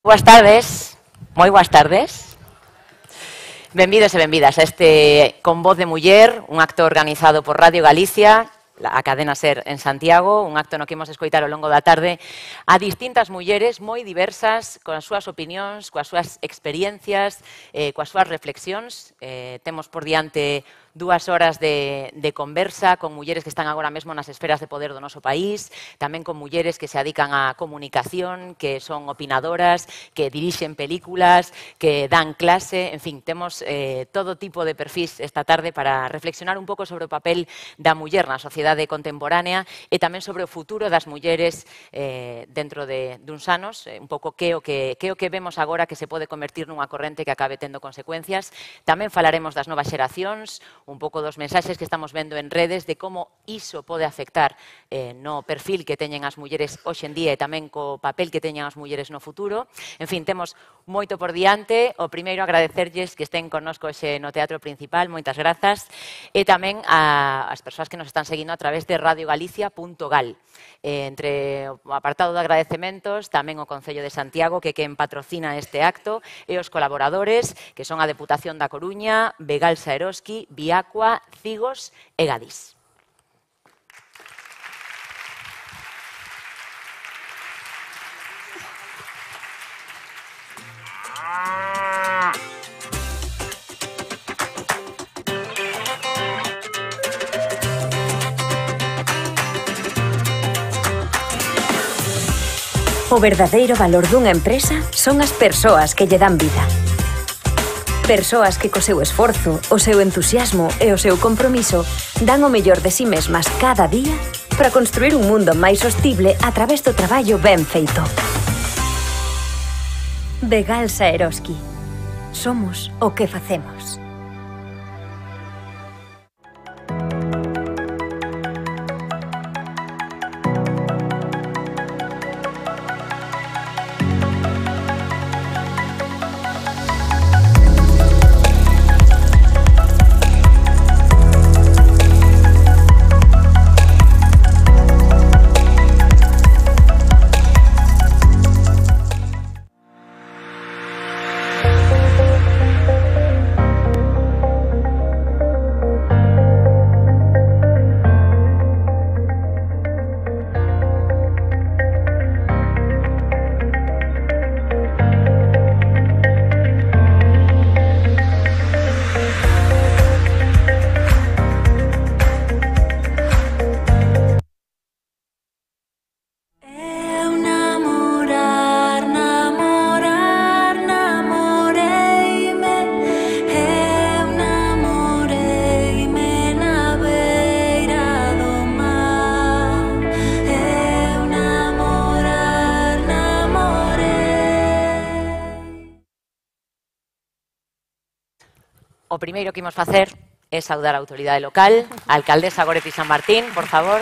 Boas tardes, moi boas tardes. Benvidos e benvidas a este Con Voz de Muller, un acto organizado por Radio Galicia, a cadena SER en Santiago, un acto no que imos escoitar ao longo da tarde a distintas mulleres moi diversas, con as súas opinións, coas súas experiencias, coas súas reflexións. Temos por diante 2 horas de conversa con mulleres que están agora mesmo nas esferas de poder do noso país, tamén con mulleres que se dedican á comunicación, que son opinadoras, que dirixen películas, que dan clase, en fin, temos todo tipo de perfis esta tarde para reflexionar un pouco sobre o papel da muller na sociedade contemporánea e tamén sobre o futuro das mulleres dentro duns anos, un pouco que o que vemos agora que se pode convertir nunha corrente que acabe tendo consecuencias. Tamén falaremos das novas xeracións, un pouco dos mensaxes que estamos vendo en redes de como iso pode afectar no perfil que teñen as mulleres hoxe en día e tamén co papel que teñen as mulleres no futuro. En fin, temos moito por diante. O primeiro, agradecerlles que estén connosco hoxe no Teatro Principal, moitas grazas, e tamén ás persoas que nos están seguindo a través de radiogalicia.gal. Entre o apartado de agradecementos, tamén o Concello de Santiago, que quen patrocina este acto, e os colaboradores, que son a Deputación da Coruña, Begalsa Eroski, Viacua, Cigos e Gadis. O verdadeiro valor dunha empresa son as persoas que lle dan vida. Persoas que co seu esforzo, o seu entusiasmo e o seu compromiso dan o mellor de si mesmas cada día para construir un mundo máis sostible a través do traballo ben feito. Begalsa Eroski. Somos o que facemos. O primeiro que imos facer é saudar a autoridade local, a alcaldesa Goretti San Martín, por favor.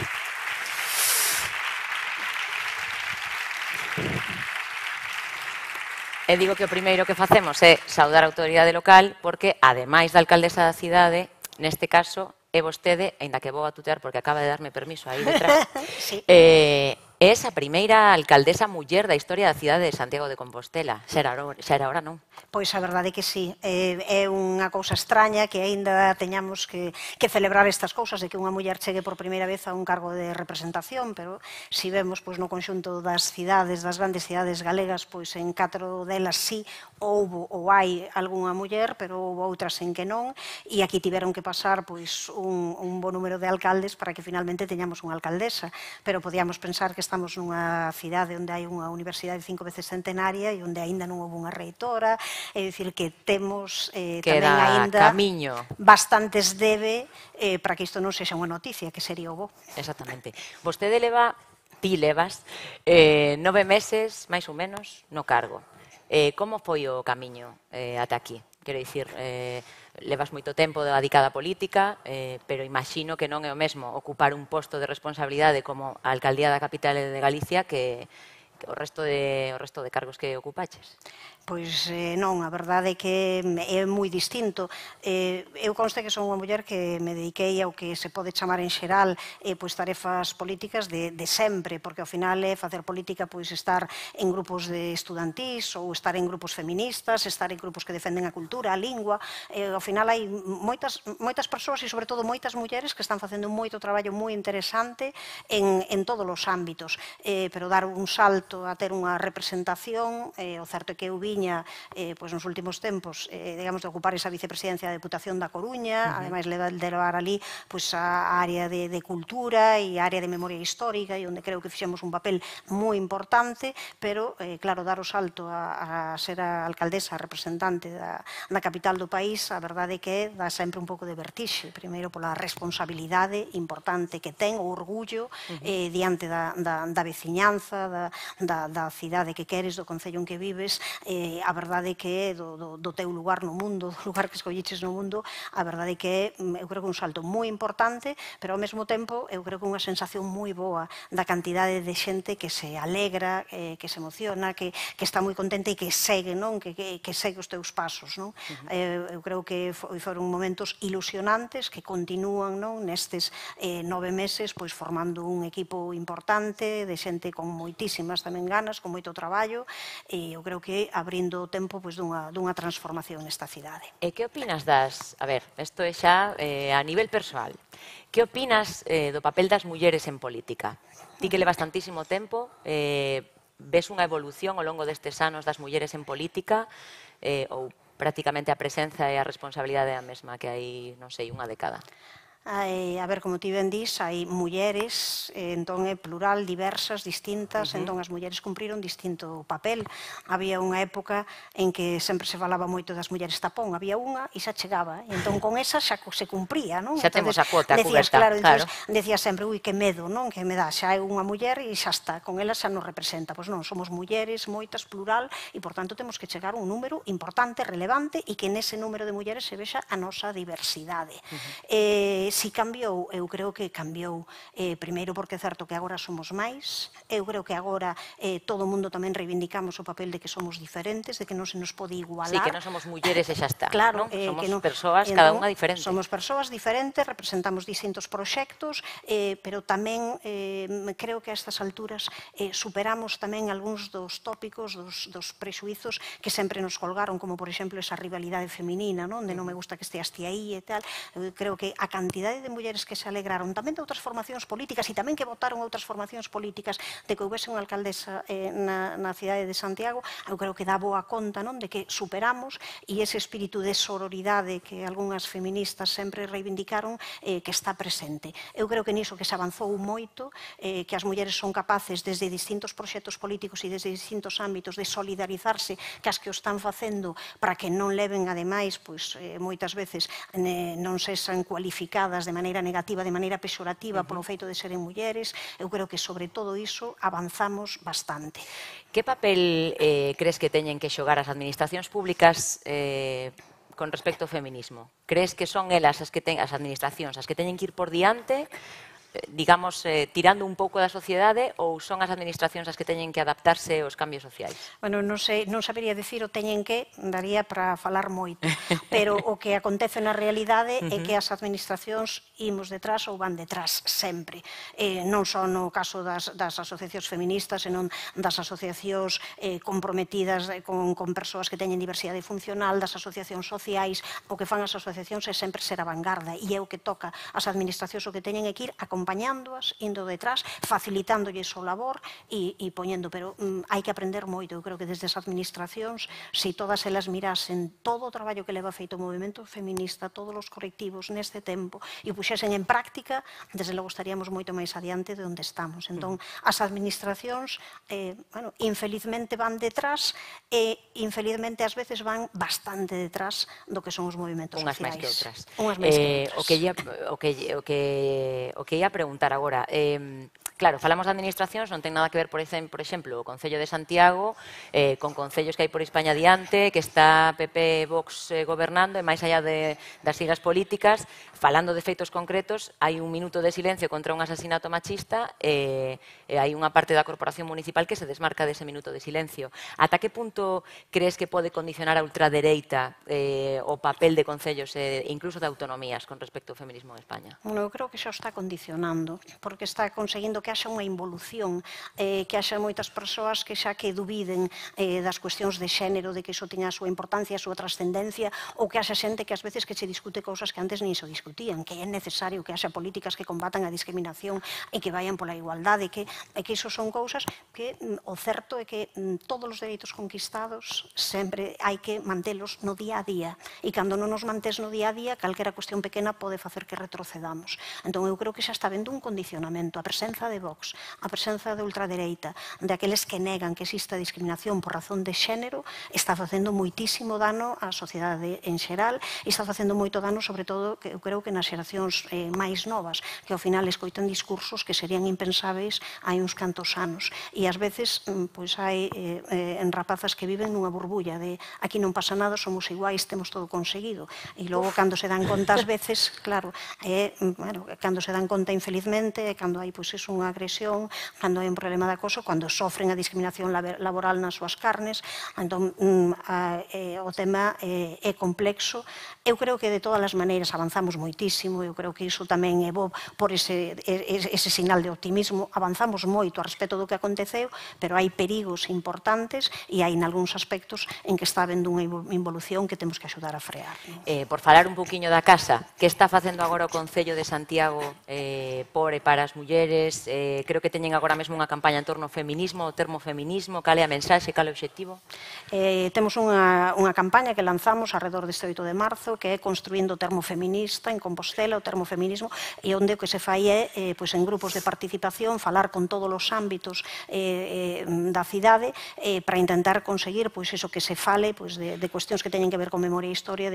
E digo que o primeiro que facemos é saudar a autoridade local porque, ademais da alcaldesa da cidade, neste caso, é vostede, aínda que vou a tutear porque acaba de darme permiso aí detrás, Sí. é esa primeira alcaldesa muller da historia da cidade de Santiago de Compostela. Xa era hora, non? Pois a verdade que sí, é unha cousa extraña que aínda teñamos que celebrar estas cousas de que unha muller chegue por primeira vez a un cargo de representación, pero si vemos no conxunto das cidades, das grandes cidades galegas, pois en 4 delas sí houbo ou hai algunha muller, pero houve outras en que non, e aquí tiveron que pasar pois un bo número de alcaldes para que finalmente teñamos unha alcaldesa, pero podíamos pensar que estamos nunha cidade onde hai unha universidade 5 veces centenaria e onde aínda non houve unha reitora. É dicir, que temos tamén aínda bastantes debe para que isto non sexa unha noticia, que sería o bo. Exactamente. Vostede ti levas 9 meses, máis ou menos, no cargo. Como foi o camiño ata aquí? Quero dicir, levas moito tempo dedicada á política, pero imagino que non é o mesmo ocupar un posto de responsabilidade como a alcaldía da capital de Galicia que o resto de cargos que ocupaches? Pois non, a verdade é que é moi distinto. Eu conste que son unha muller que me dediquei ao que se pode chamar en xeral pois tarefas políticas de sempre, porque ao final é facer política pois estar en grupos de estudantís ou estar en grupos feministas, estar en grupos que defenden a cultura, a lingua. Ao final hai moitas persoas e sobre todo moitas mulleres que están facendo moito traballo moi interesante en todos os ámbitos, pero dar un salto a ter unha representación, o certo é que eu viña nos últimos tempos, digamos, de ocupar esa vicepresidencia da Deputación da Coruña, ademais de levar ali a área de cultura e a área de memoria histórica, e onde creo que fixemos un papel moi importante, pero, claro, dar o salto a ser a alcaldesa, a representante da capital do país, a verdade é que dá sempre un pouco de vertixe, primeiro pola responsabilidade importante que ten, o orgullo diante da veciñanza, da cidade que queres, do concello en que vives, a verdade é que do teu lugar no mundo, do lugar que escolliches no mundo, a verdade é que eu creo que un salto moi importante, pero ao mesmo tempo eu creo que unha sensación moi boa da cantidade de xente que se alegra, que se emociona, que está moi contente e que segue, que segue os teus pasos. Eu creo que foron momentos ilusionantes que continúan nestes 9 meses formando un equipo importante de xente con moitísimas tamén ganas, con moito traballo, e eu creo que abrindo o tempo dunha transformación nesta cidade. E que opinas a ver, isto é xa a nivel persoal, que opinas do papel das mulleres en política? Ti que levas tantísimo tempo, ves unha evolución ao longo destes anos das mulleres en política ou prácticamente a presenza e a responsabilidade é a mesma que hai, non sei, unha década? A ver, como ti ben dís, hai mulleres, entón é plural, diversas, distintas, entón as mulleres cumpriron distinto papel. Había unha época en que sempre se falaba moito das mulleres tapón, había unha e xa chegaba, e entón con esa xa se cumpría, non? Xa temos a cuota cuberta, claro. Decías sempre, ui, que medo, non? Que me dá, xa é unha muller e xa está, con ela xa nos representa. Pois non, somos mulleres, moitas, plural, e por tanto temos que chegar a un número importante, relevante, e que nese número de mulleres se vexa a nosa diversidade. Si cambiou, eu creo que cambiou, primeiro porque é certo que agora somos máis, eu creo que agora todo o mundo tamén reivindicamos o papel de que somos diferentes, de que non se nos pode igualar. Sí, que non somos mulleres e xa está. Claro, somos persoas, cada unha diferente. Somos persoas diferentes, representamos distintos proxectos, pero tamén creo que a estas alturas superamos tamén algúns dos tópicos, dos prexuizos que sempre nos colgaron, como por exemplo esa rivalidade feminina, onde non me gusta que esteas ti aí e tal. Creo que a cantidade de mulleres que se alegraron tamén de outras formacións políticas e tamén que votaron outras formacións políticas de que houvese unha alcaldesa na cidade de Santiago, eu creo que dá boa conta de que superamos e ese espírito de sororidade que algunhas feministas sempre reivindicaron que está presente. Eu creo que niso que se avanzou moito, que as mulleres son capaces desde distintos proxectos políticos e desde distintos ámbitos de solidarizarse cas que o están facendo para que non leven ademais, moitas veces non sexan cualificadas de maneira negativa, de maneira pexorativa polo feito de seren mulleres. Eu creo que sobre todo iso avanzamos bastante. Que papel crees que teñen que xogar as administracións públicas con respecto ao feminismo? Crees que son elas as administracións as que teñen que ir por diante, digamos, tirando un pouco da sociedade, ou son as administracións as que teñen que adaptarse aos cambios sociais? Bueno, non sabería dicir o teñen que, daría para falar moito, pero o que acontece na realidade é que as administracións imos detrás ou van detrás sempre. Non só no caso das asociacións feministas, senón das asociacións comprometidas con persoas que teñen diversidade funcional, das asociacións sociais. O que fan as asociacións é sempre ser a vanguarda, e é o que toca as administracións, o que teñen é que ir acompañándoas, indo detrás, facilitándolles o labor e poñendo, pero hai que aprender moito. Eu creo que desde as administracións, se todas elas mirasen todo o traballo que leva feito o movimento feminista, todos os colectivos neste tempo, e puxesen en práctica, desde logo estaríamos moito máis adiante de onde estamos. Entón, as administracións, infelizmente van detrás e infelizmente ás veces van bastante detrás do que son os movimentos sociais. Unhas máis que outras. Unhas máis que outras. O que ia preguntar agora, Claro, falamos de administracións, non ten nada que ver, por exemplo, o Concello de Santiago, con concellos que hai por España adiante, que está PP e Vox gobernando, e máis allá das siglas políticas, falando de feitos concretos, hai un minuto de silencio contra un asasinato machista e hai unha parte da corporación municipal que se desmarca dese minuto de silencio. Ata que punto crees que pode condicionar a ultradereita o papel de concellos e incluso de autonomías con respecto ao feminismo en España? Bueno, eu creo que xa está condicionando, porque está conseguindo que haxa unha involución, que haxa moitas persoas que xa que dubiden das cuestións de xénero, de que iso teña a súa importancia, a súa trascendencia, ou que haxa xente que ás veces que se discute cousas que antes nin se discutían, que é necesario que haxa políticas que combatan a discriminación e que vayan pola igualdade, que iso son cousas que o certo é que todos os dereitos conquistados sempre hai que mantelos no día a día, e cando non nos mantés no día a día, calquera cuestión pequena pode facer que retrocedamos. Entón, eu creo que xa está vendo un condicionamento, a presenza de Vox, a presenza de ultradereita, de aqueles que negan que exista discriminación por razón de xénero, está facendo moitísimo dano á sociedade en xeral e está facendo moito dano, sobre todo, que eu creo que nas xeracións máis novas, que ao final escoitan discursos que serían impensáveis hai uns cantos anos. E ás veces, pois hai en rapazas que viven nunha burbulla de aquí non pasa nada, somos iguais, temos todo conseguido. E logo, cando se dan conta, ás veces, claro, cando se dan conta, infelizmente, cando hai unha agresión, cando hai un problema de acoso, cando sofren a discriminación laboral nas súas carnes, entón o tema é complexo. Eu creo que de todas as maneiras avanzamos moitísimo, eu creo que iso tamén é bo por ese sinal de optimismo, avanzamos moito a respecto do que aconteceu, pero hai perigos importantes e hai nalgúns aspectos en que está habendo unha involución que temos que axudar a frear. Por falar un poquinho da casa, que está facendo agora o Concello de Santiago por e para as mulleres? Creo que teñen agora mesmo unha campaña en torno ao feminismo, o termo feminismo, cal é a mensaxe, cal é o obxectivo? Temos unha campaña que lanzamos alrededor deste 8 de marzo, que é Construindo o termo feminista en Compostela, o termo feminismo, e onde o que se fai é, en grupos de participación, falar con todos os ámbitos da cidade para intentar conseguir iso que se fale de cuestións que teñen que ver con memoria histórica,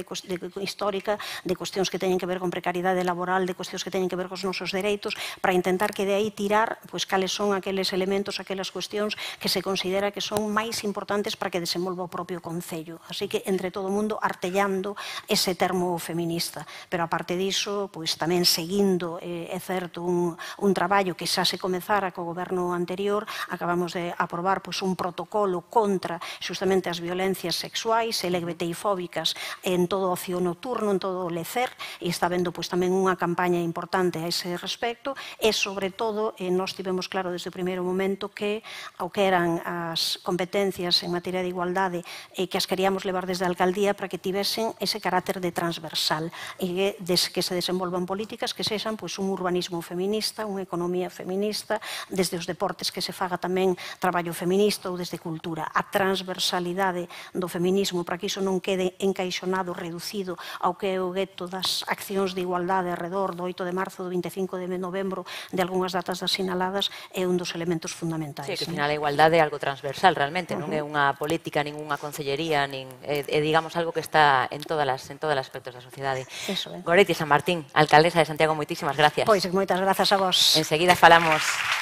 de cuestións que teñen que ver con precariedade laboral, de cuestións que teñen que ver cos nosos dereitos, para intentar que de aí tirar cales son aqueles elementos, aquelas cuestións que se considera que son máis importantes para que desenvolva o propio Concello. Así que, entre todo o mundo, artellando ese termo feminista. Pero, aparte diso, tamén seguindo, é certo, un traballo que xa se comezara co goberno anterior, acabamos de aprobar un protocolo contra justamente as violencias sexuais e LGBTI-fóbicas en todo o ocio nocturno, en todo o lecer, e está vendo tamén unha campaña importante a ese respecto, e, sobre todo, nós tivemos claro desde o primeiro momento que o que eran as competencias en materia de igualdade que as queríamos levar desde a alcaldía para que tivesen ese carácter de transversal e que se desenvolvan políticas que sexan un urbanismo feminista, unha economía feminista, desde os deportes que se faga tamén traballo feminista ou desde cultura. A transversalidade do feminismo para que iso non quede encaixonado, reducido ao que é o gueto das accións de igualdade alrededor do 8 de marzo, do 25 de novembro, de algunhas datas asinaladas, é un dos elementos fundamentais. Sí, que ao final a igualdade é algo transversal realmente, non é unha política, nin unha concellería, é digamos algo que está en todos os aspectos da sociedade. Goretti San Martín, alcaldesa de Santiago, moitísimas gracias. Pois moitas grazas a vos. Enseguida falamos.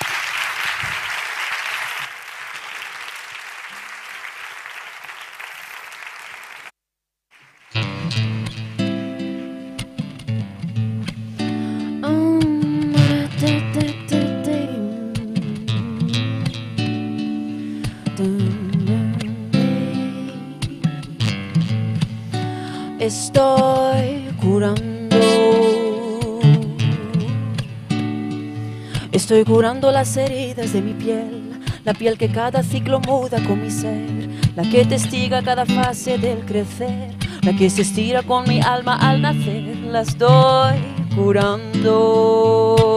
Estoy curando las heridas de mi piel, la piel que cada ciclo muda con mi ser, la que testiga cada fase del crecer, la que se estira con mi alma al nacer, la estoy curando.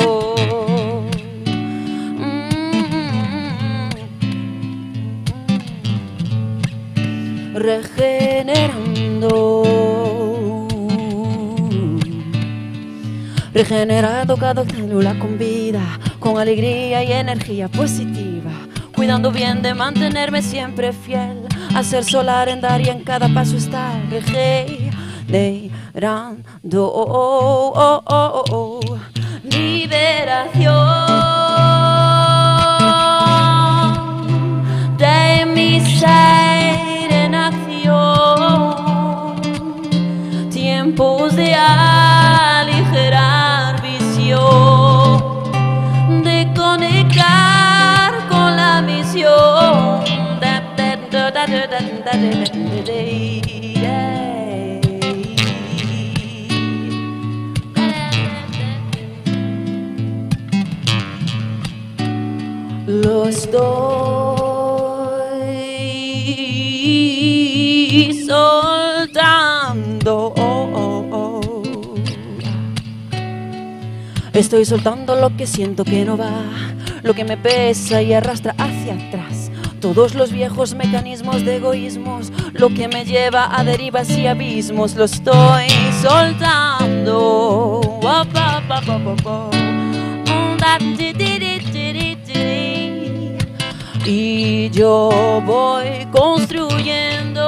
Regenerando cada célula con vida, con alegría y energía positiva, cuidando bien de mantenerme siempre fiel, a ser solar en dar y en cada paso estar regenerando. Liberación. canción. Lo estoy soltando. Estoy soltando lo que siento que no va, lo que me pesa y arrastra hacia atrás. Todos los viejos mecanismos de egoísmos, lo que me lleva a derivas y abismos, lo estoy soltando. Y yo voy construyendo,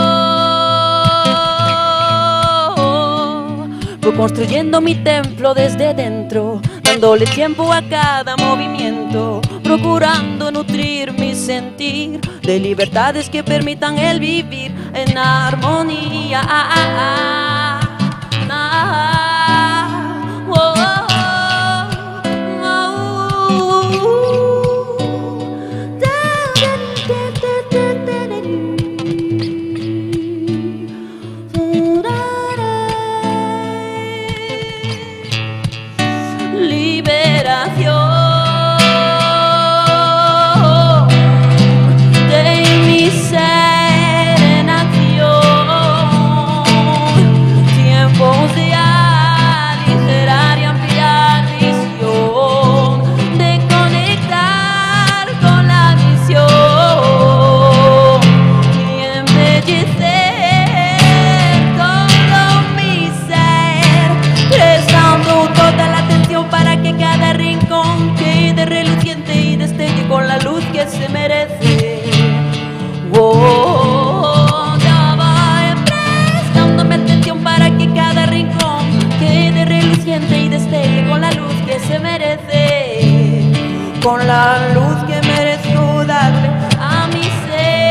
voy construyendo mi templo desde dentro, dándole tiempo a cada movimiento, procurando nutrir mi sentir de libertades que permitan el vivir en armonía. Se merece. Ya va prestándome atención para que cada rincón quede reluciente y destelle con la luz que se merece, con la luz que merezco darle a mi ser.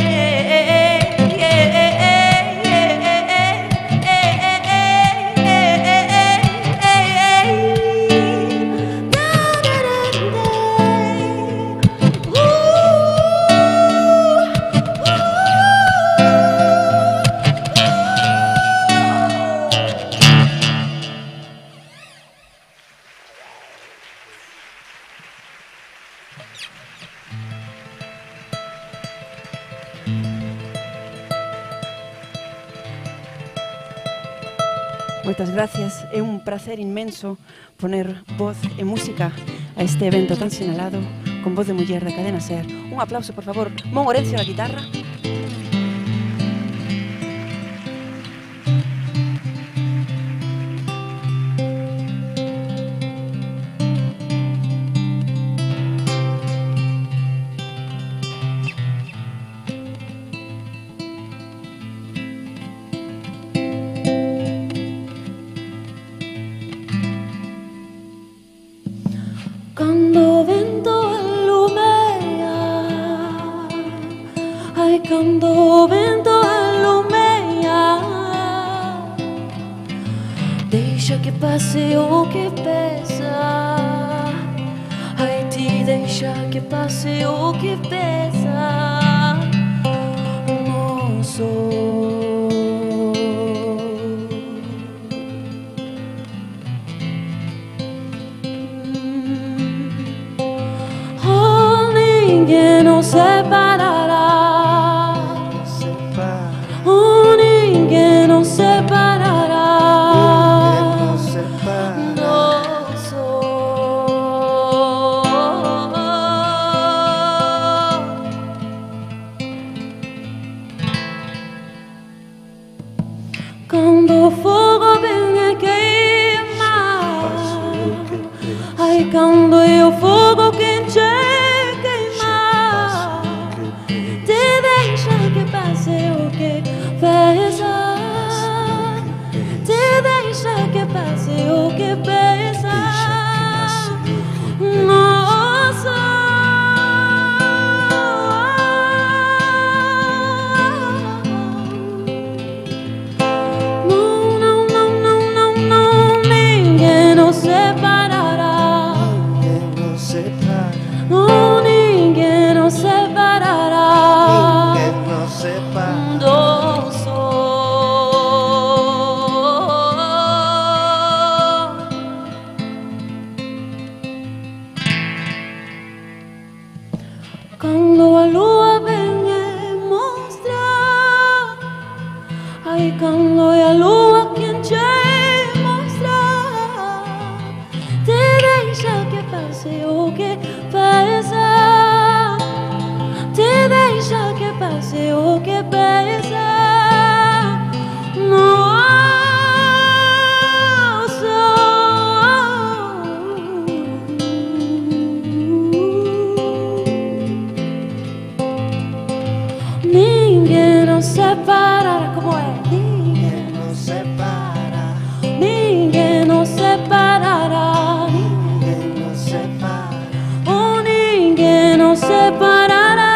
Moitas gracias, é un placer inmenso poner voz e música a este evento tan sinalado con Voz de Muller da Cadena SER. Un aplauso, por favor, Mon Orencio a guitarra. Cando o vento alumea, ai, cando o vento alumea, deixa que pase o que pesa, ai, ti deixa que pase o que pesa, non sou. Ninguém nos separará, ninguém nos separará, não sou. Quando o fogo vem a queimar, ai, quando o fogo quente o que pesa, te deixa que pase o que pesa, nossa. Não, não, não, não, não, não, ninguém nos separará, ninguém nos separará. Cando a lúa ven e mostra, ai, cando é a lúa quen che mostra, te deixa que pase o que pesa, te deixa que pase o que pesa. Ninguém nos separará, como é? Ninguém nos separa, ninguém nos separará, ninguém nos separa, oh, ninguém nos separará,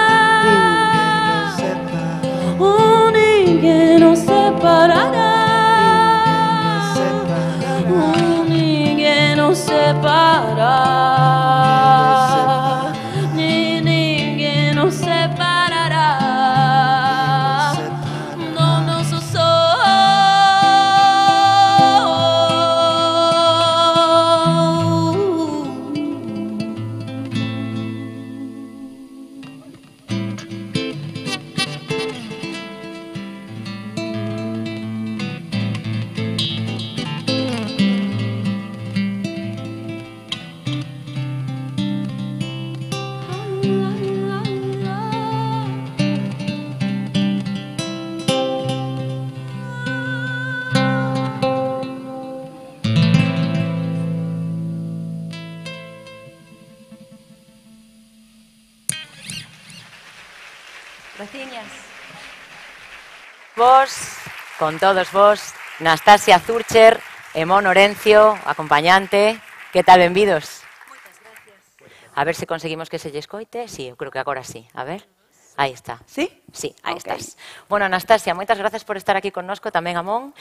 oh, ninguém nos separará, oh, ninguém nos separará, ninguém nos separará. Vos, con todos vos, Nastasia Zurcher e Mon Orencio, acompañante. Que tal, benvidos? Moitas gracias. A ver se conseguimos que se lle escoite. Sí, eu creo que agora sí. A ver. Aí está. Sí? Sí, aí Okay. estás. Bueno, Nastasia, moitas gracias por estar aquí connosco, tamén a Mon.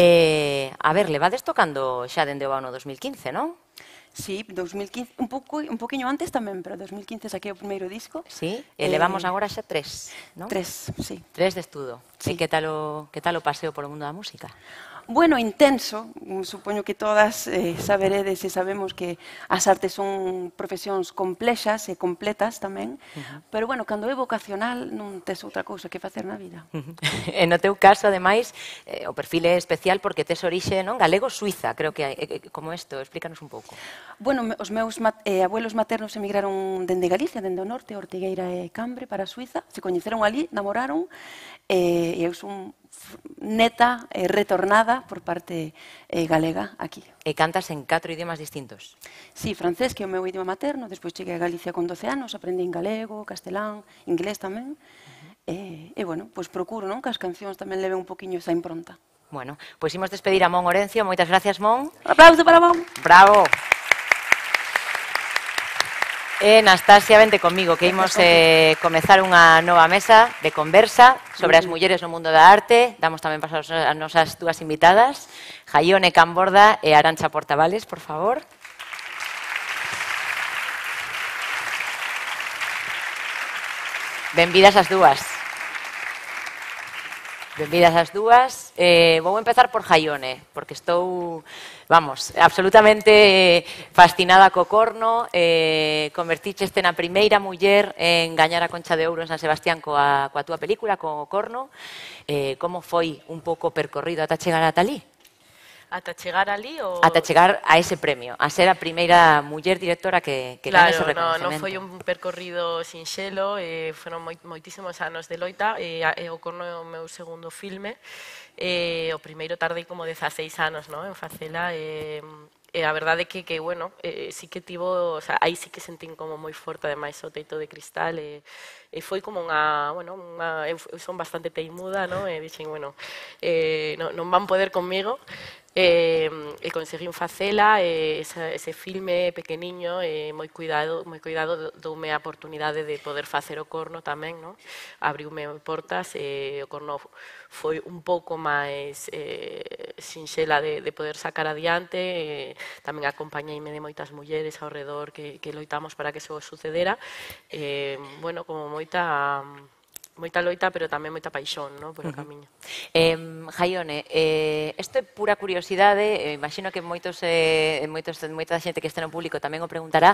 A ver, levades tocando xa dende o ano 2015, non? Sí, 2015, un poquinho antes tamén, pero 2015 saquei o primeiro disco. Sí, e levamos agora xa 3, non? 3, sí. 3 de estudo. Sí. E que tal o paseo polo mundo da música? Bueno, intenso, supoño que todas saberedes e sabemos que as artes son profesións complexas e completas tamén, pero bueno, cando é vocacional non tes outra cousa que facer na vida. E no teu caso, ademais, o perfil é especial porque tes orixe, non? Galego-suiza, creo que como isto, explícanos un pouco. Bueno, os meus abuelos maternos emigraron dende Galicia, dende o norte, Ortigueira e Cambre, para Suiza, se coñeceron ali, namoraron, e eu son neta retornada por parte galega aquí. E cantas en 4 idiomas distintos. Sí, francés, que é o meu idioma materno, despois cheguei a Galicia con 12 anos, aprendí en galego, castelán, inglés tamén, e bueno, pois procuro, non, que as cancións tamén leven un poquinho esa impronta. Bueno, pois imos despedir a Mon Orencio. Moitas gracias, Mon. Un aplauso para Mon. Bravo. E Nastasia, vente comigo, que imos comezar unha nova mesa de conversa sobre as mulleres no mundo da arte. Damos tamén paso as nosas dúas invitadas, Jaione Camborda e Arantxa Portavales, por favor. Benvidas as dúas. Benvidas as dúas. Vou empezar por Jaione, porque estou, vamos, absolutamente fascinada co corno. Converticheste na primeira muller en gañar a Concha de Ouro en San Sebastián coa túa película, co corno. Como foi un pouco percorrido ata chegar ata ali? Ata chegar ali ou... Ata chegar a ese premio, a ser a primeira muller directora que gaña ese reconocemento. Non foi un percorrido sinxelo, foron moitísimos anos de loita, e o corno é o meu segundo filme, o primeiro tardei como 16 anos, en facela, e a verdade é que bueno, sí que tivo, o sea, aí sí que sentín como moi forte, ademais, o teito de cristal, e foi como unha, bueno, eu son bastante teimuda, e dixen, bueno, non van poder conmigo, e conseguín facela, ese filme pequeniño, moi cuidado, doume a oportunidade de poder facer o corno tamén, abriume portas, e o corno foi un pouco máis sinxela de poder sacar adiante, tamén acompañeime de moitas mulleres ao redor que loitamos para que eso sucedera, bueno, como moita moita loita, pero tamén moita paixón, no, polo camiño. Jaione, isto é pura curiosidade, imagino que moita xente que este no público tamén o preguntará.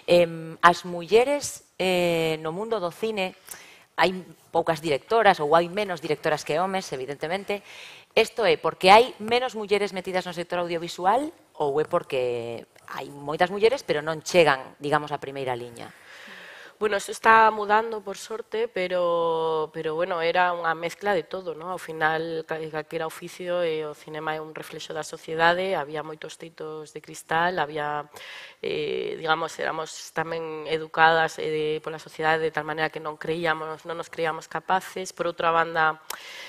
As mulleres no mundo do cine, hai poucas directoras ou hai menos directoras que homes, evidentemente. Isto é porque hai menos mulleres metidas no sector audiovisual ou é porque hai moitas mulleres pero non chegan, digamos, a primeira liña? Bueno, eso está mudando, por sorte, pero bueno, era unha mezcla de todo, ¿no? Ao final, calquera oficio, o cinema é un reflexo da sociedade, había moitos teitos de cristal, había, digamos, éramos tamén educadas pola sociedade de tal maneira que non nos creíamos capaces. Por outra banda,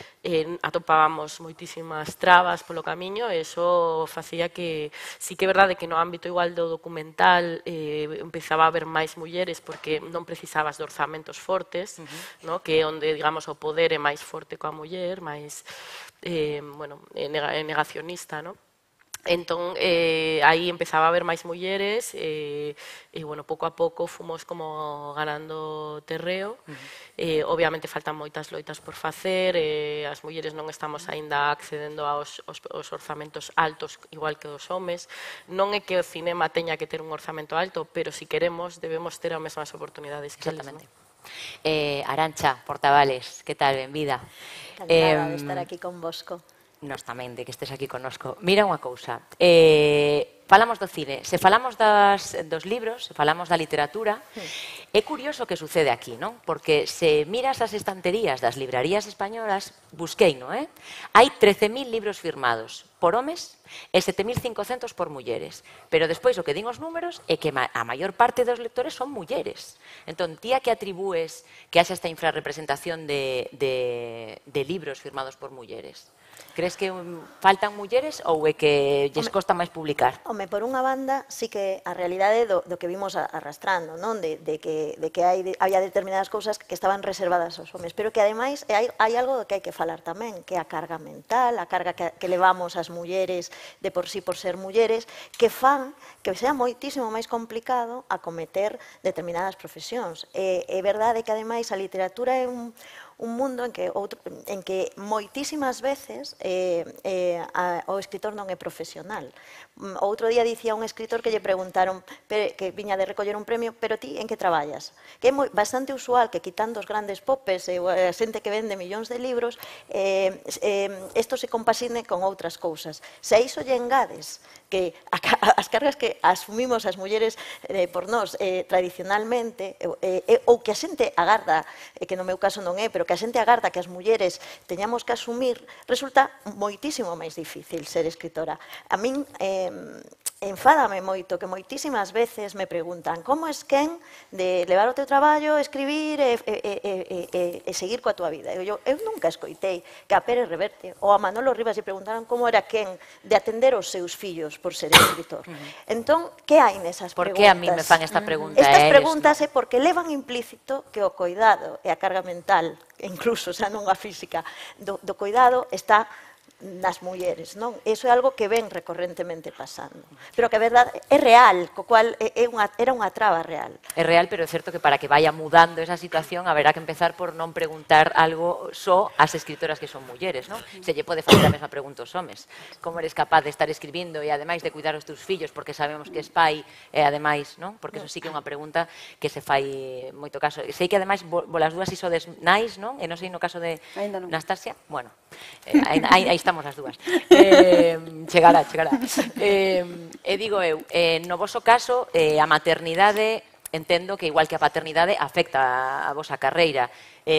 atopábamos moitísimas trabas polo camiño e iso facía que, sí que é verdade que no ámbito igual do documental empezaba a haber máis mulleres porque non precisabas de orzamentos fortes, no? Que é onde, digamos, o poder é máis forte coa muller, máis, bueno, negacionista, no? Entón, aí empezaba a haber máis mulleres e, bueno, pouco a pouco fomos como ganando terreo. Obviamente faltan moitas loitas por facer, as mulleres non estamos aínda accedendo aos orzamentos altos igual que os homes. Non é que o cinema teña que ter un orzamento alto, pero si queremos debemos ter as mesmas oportunidades que eles. Exactamente. Arantxa Portavales, que tal? Benvida. Encantada de estar aquí con vosco. Nos tamén, de que estés aquí connosco. Mira unha cousa, falamos do cine, se falamos dos libros, se falamos da literatura, é curioso o que sucede aquí, non? Porque se miras as estanterías das librarías españolas, busquei, non é? Hai 13.000 libros firmados por homes e 7.500 por mulleres. Pero despois o que din os números é que a maior parte dos lectores son mulleres. Entón, ti a que atribúes que haxa esta infrarrepresentación de libros firmados por mulleres? Crees que faltan mulleres ou é que lles costa máis publicar? Home, por unha banda, sí que a realidade do que vimos arrastrando, non? De que había determinadas cousas que estaban reservadas aos homes, pero que ademais hai algo que hai que falar tamén, que é a carga mental, a carga que levamos as mulleres de por sí por ser mulleres, que fan que sea moitísimo máis complicado acometer determinadas profesións. É verdade que ademais a literatura é un mundo en que moitísimas veces o escritor non é profesional. Outro día dicía un escritor que lle preguntaron que viña de recoller un premio, pero ti en que traballas? Que é bastante usual que quitando os grandes popes e a xente que vende millóns de libros, isto se compasine con outras cousas. Se a iso lle engades que as cargas que asumimos as mulleres por nós tradicionalmente, ou que a xente agarda, que no meu caso non é, pero que a xente agarda que as mulleres teñamos que asumir, resulta moitísimo máis difícil ser escritora. A min enfádame moito que moitísimas veces me preguntan como es quen de levar o teu traballo, escribir e seguir coa tua vida. Eu nunca escoitei que a Pérez Reverte ou a Manolo Rivas lle preguntaran como era quen de atender os seus fillos por ser escritor. Entón, que hai nesas preguntas? Por que a mí me fan esta pregunta? Estas preguntas é porque levan implícito que o coidado e a carga mental, incluso xa non a física, do coidado está nas mulleres, non? Iso é algo que ven recorrentemente pasando. Pero que a verdade é real, co cual era unha traba real. É real, pero é certo que para que vaya mudando esa situación haberá que empezar por non preguntar algo só ás escritoras que son mulleres, non? Se lle pode facer a mesma pregunta aos homes. Como eres capaz de estar escribindo e ademais de cuidar os teus fillos porque sabemos que es pai e ademais, non? Porque eso sí que é unha pregunta que se fai moito caso. Sei que ademais volas dúas isodes nais, non? E non sei no caso de Nastasia. Bueno, aí estamos as dúas. Chegará. E digo eu, no voso caso, a maternidade, entendo que igual que a paternidade afecta a vosa carreira.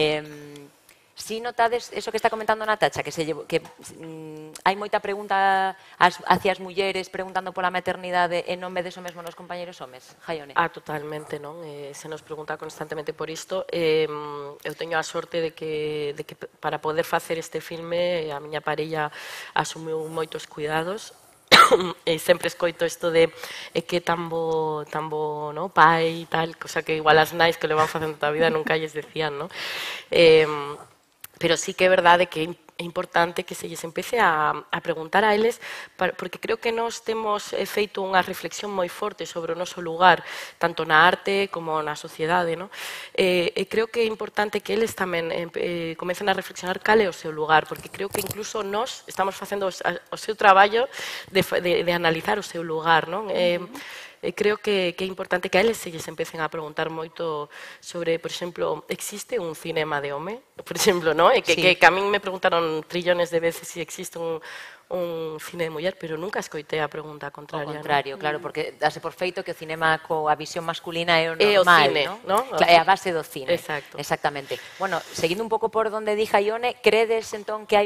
Si notades eso que está comentando Natacha, que hai moita pregunta hacia as mulleres preguntando pola maternidade e non vedes o mesmo nos compañeros homes, Jaione? Totalmente, non? Se nos pregunta constantemente por isto. Eu teño a sorte de que para poder facer este filme a miña parella asumiu moitos cuidados. E sempre escoito isto de que tan bo no, pai e tal, cosa que igual as nais que le van facendo toda a vida nunca lles decían, non? Pero sí que é verdade que é importante que se lles empece a preguntar a eles, porque creo que nós temos feito unha reflexión moi forte sobre o noso lugar, tanto na arte como na sociedade, non? E creo que é importante que eles tamén comecen a reflexionar cal é o seu lugar, porque creo que incluso nós estamos facendo o seu traballo de analizar o seu lugar, non? Creo que é importante que a eles se lles empecen a preguntar moito sobre, por exemplo, existe un cinema de home? Por exemplo, non? Que a min me preguntaron trillones de veces se existe un cine de muller, pero nunca escoitei a pregunta contraria. O contrario, claro, porque dase por feito que o cinema coa visión masculina é o normal, normal, cine, non? É a base do cine. Exacto. Exactamente. Bueno, seguindo un pouco por donde dija Ione, credes entón que hai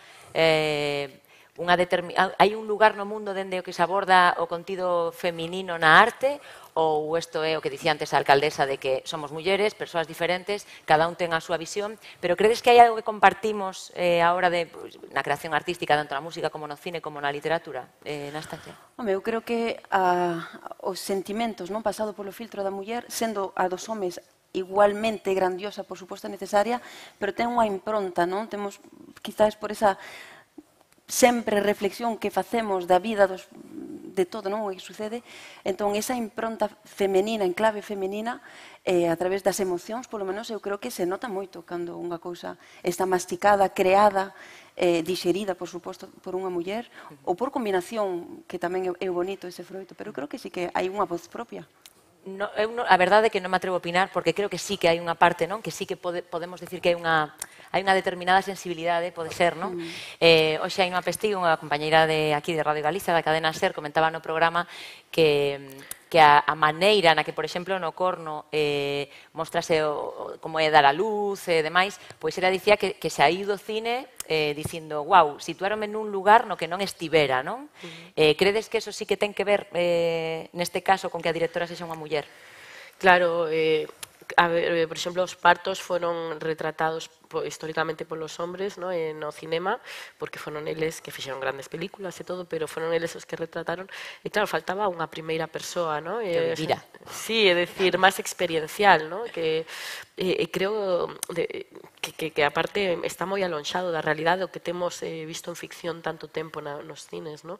hai un lugar no mundo dende o que se aborda o contido feminino na arte, ou isto é o que dicía antes a alcaldesa de que somos mulleres, persoas diferentes, cada un ten a súa visión, pero credes que hai algo que compartimos a hora de na creación artística, tanto na música como no cine como na literatura, Nastasia? Home, eu creo que os sentimentos non pasado polo filtro da muller, sendo a dos homes igualmente grandiosa, por suposto necesaria, pero ten unha impronta, non? Temos, quizás por esa sempre reflexión que facemos da vida de todo, non? O que sucede, entón esa impronta femenina, en clave femenina, a través das emocións, polo menos eu creo que se nota moito cando unha cousa está masticada, creada, digerida, por suposto, por unha muller, ou por combinación, que tamén é bonito ese froito, pero creo que sí que hai unha voz propia. A verdade é que non me atrevo a opinar, porque creo que sí que hai unha parte, non? Que sí que podemos decir que hai unha determinada sensibilidade, pode ser, non? Hoxe hai unha Pestigo, unha compañeira de aquí de Radio Galicia, da cadena SER, comentaba no programa que a maneira na que, por exemplo, no corno mostrase como é dar a luz e demais, pois ela dicía que saíu do cine dicindo, wow, situáronme nun lugar no que non estivera, non? Credes que eso sí que ten que ver, neste caso, con que a directora sexa unha muller? Claro, por exemplo, os partos foron retratados históricamente polos hombres, no cinema, porque foron eles que fixeron grandes películas e todo, pero foron eles os que retrataron, e claro, faltaba unha primeira persoa, no? Que vivira. Sí, é dicir, máis experiencial, no? Que creo que aparte está moi alonxado da realidade o que temos visto en ficción tanto tempo nos cines, no?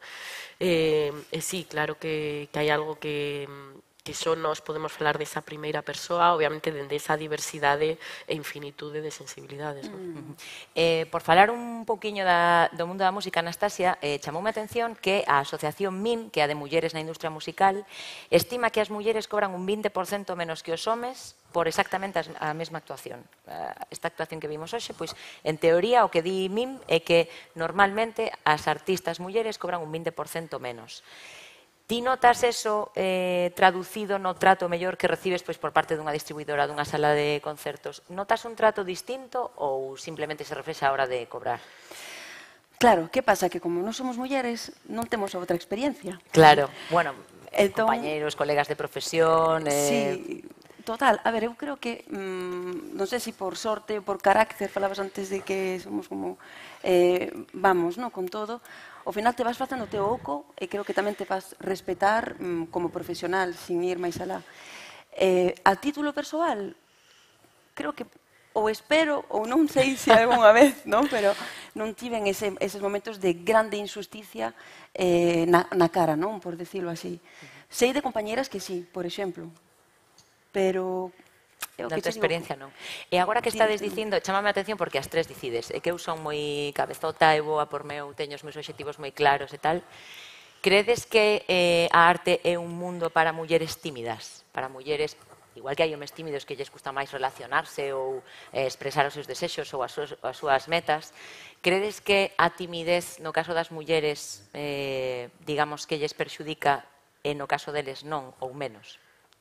Sí, claro que hai algo que só nós podemos falar desa primeira persoa, obviamente dende esa diversidade e infinitude de sensibilidades. Por falar un pouquiño do mundo da música, Anastasia, chamoume a atención que a asociación MIM, que é a de mulleres na industria musical, estima que as mulleres cobran un 20% menos que os homes por exactamente a mesma actuación. Esta actuación que vimos hoxe, pois, en teoría, o que di MIM é que normalmente as artistas mulleres cobran un 20% menos. Ti notas eso traducido no trato mellor que recibes por parte dunha distribuidora, dunha sala de concertos? Notas un trato distinto ou simplemente se reflexa a hora de cobrar? Claro, que pasa? Que como non somos mulleres, non temos outra experiencia. Claro, bueno, compañeros, colegas de profesión... Sí, total. A ver, eu creo que, non sei se por sorte ou por carácter, falabas antes de que somos como, vamos, con todo, ao final te vas facendo o teu oco e creo que tamén te vas respetar como profesional, sin ir máis alá. A título persoal, creo que ou espero, ou non sei se algunha vez, pero non tiven eses momentos de grande injusticia na cara, por decirlo así. Sei de compañeras que sí, por exemplo, pero... Na tua experiencia non. E agora que estades dicindo, chámame a atención porque as tres dicides, é que eu son moi cabezota, eu vou a por meu, teño os meus obxectivos moi claros e tal. Credes que a arte é un mundo para mulleres tímidas? Para mulleres, igual que hai homes tímidos que lles gusta máis relacionarse ou expresar os seus desexos ou as súas metas, credes que a timidez no caso das mulleres, digamos que lles perxudica e no caso deles non ou menos?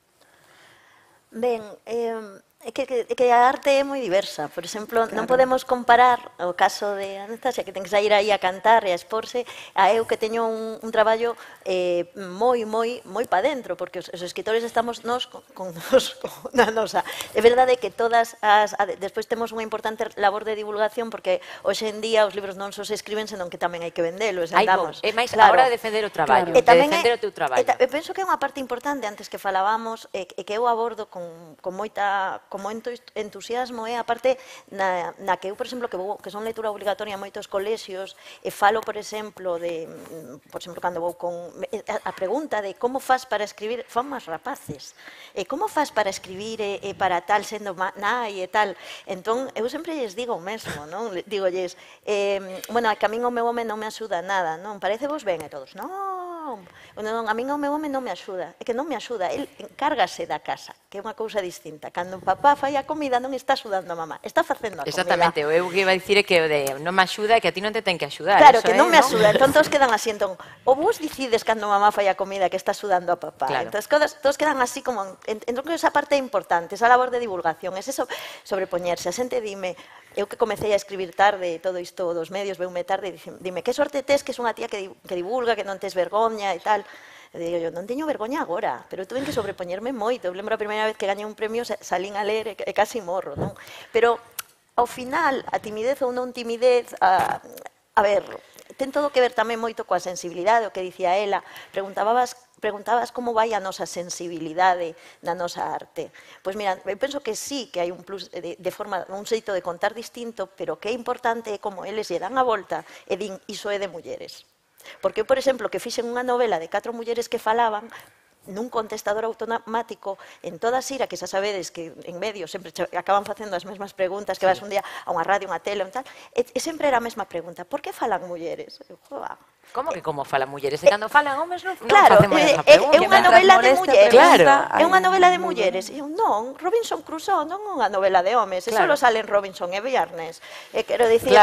Ben, é que a arte é moi diversa. Por exemplo, non podemos comparar o caso de Anastasia, que ten que sair aí a cantar e a exporse, a eu que teño un traballo moi pa dentro, porque os escritores estamos nos na nosa. É verdade que todas as... Despois temos unha importante labor de divulgación, porque hoxe en día os libros non só se escriben, senón que tamén hai que vendelos. É máis a hora de defender o traballo, de defender o teu traballo. Eu penso que é unha parte importante, antes que falábamos, e que eu abordo con moita con moito entusiasmo é a parte na que eu, por exemplo, que son lectura obligatoria en moitos colexios, e falo, por exemplo, cando vou con a pregunta de como faz para escribir, fan máis rapaces, como faz para escribir e para tal, sendo nai e tal. Entón, eu sempre lles digo o mesmo, non? Digolles, bueno, que a min o meu home non me axuda nada, non? Parece vos ben? E todos, non, a min o meu home non me axuda, é que non me axuda, el encárgase da casa, que é unha cousa distinta. Cando o papá fai a comida non está axudando a mamá, está facendo a comida. Exactamente, eu que iba a dicir é que non me axuda, que a ti non te ten que axudar. Claro, que non me axuda, entón todos quedan así, entón, ou vos decides cando mamá fai a comida que está axudando a papá, entón todos quedan así como, entón que esa parte é importante, esa labor de divulgación, ese sobrepoñerse, a xente dime, eu que comecei a escribir tarde, todo isto dos medios, veume tarde, dime, que sorte tes que es unha tía que divulga, que non tes vergoña e tal. E digo, eu non teño vergoña agora, pero tuve que sobrepoñerme moito. Eu lembro a primeira vez que gañei un premio, salín a ler e casi morro, non? Pero, ao final, a timidez ou non timidez, a ver, ten todo que ver tamén moito coa sensibilidade, o que dicía ela. Preguntabas como vai a nosa sensibilidade na nosa arte. Pois mira, eu penso que sí, que hai un plus de forma, un xeito de contar distinto, pero que é importante é como eles lle dan a volta e din, iso é de mulleres. Porque eu, por exemplo, que fixen unha novela de 4 mulleres que falaban, nun contestador automático, en toda Sira, que xa sabedes que en medio sempre acaban facendo as mesmas preguntas, que vas un día a unha radio, unha tele, e sempre era a mesma pregunta, por que falan mulleres? Como que como falan mulleres? E cando falan homes non facemos esa pregunta. É unha novela de mulleres. É unha novela de mulleres. E eu, non, Robinson Crusoe non é unha novela de homes, solo salen Robinson e Viernes. Quero dicir,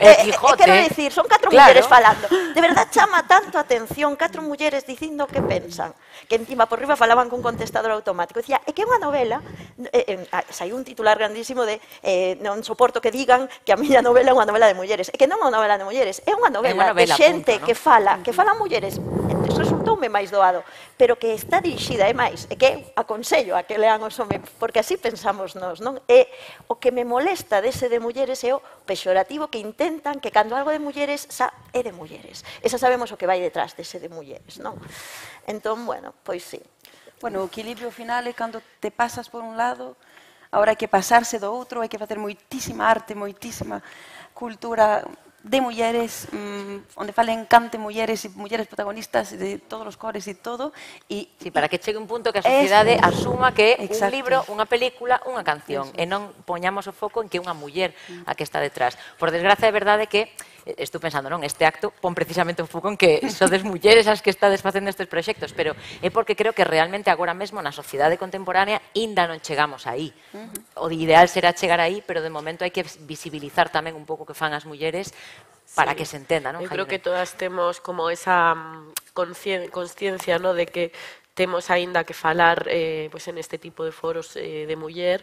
son 4 mulleres falando. De verdad chama tanto a atención 4 mulleres dicindo que pensan, que encima por riba falaban cun contestador automático. Dicía, é que é unha novela, saiu un titular grandísimo de non soporto que digan que a miña novela é unha novela de mulleres. É que non é unha novela de mulleres, é unha novela de xente que falan mulleres, resultoume máis doado, pero que está dirixida, é máis, é que aconsello a que lean os homes, porque así pensamos nós, non? E o que me molesta dese de mulleres é o pexorativo que intentan que cando algo de mulleres xa é de mulleres. E xa sabemos o que vai detrás dese de mulleres, non? Entón, bueno, pois sí. Bueno, o equilibrio final é cando te pasas por un lado, agora hai que pasarse do outro, hai que facer moitísima arte, moitísima cultura de mulleres, onde falen cante mulleres e mulleres protagonistas de todos os cores e todo. Sí, para que chegue un punto que a sociedade asuma que é un libro, unha película, unha canción, e non poñamos o foco en que é unha muller a que está detrás. Por desgracia, é verdade que estou pensando, non, este acto pon precisamente un foco en que sodes mulleres as que estades facendo estes proxectos, pero é porque creo que realmente agora mesmo na sociedade contemporánea ainda non chegamos aí. O ideal será chegar aí, pero de momento hai que visibilizar tamén un pouco que fan as mulleres para que se entenda, non? Eu creo que todas temos como esa consciencia, ¿no?, de que temos aínda que falar pues en este tipo de foros de muller,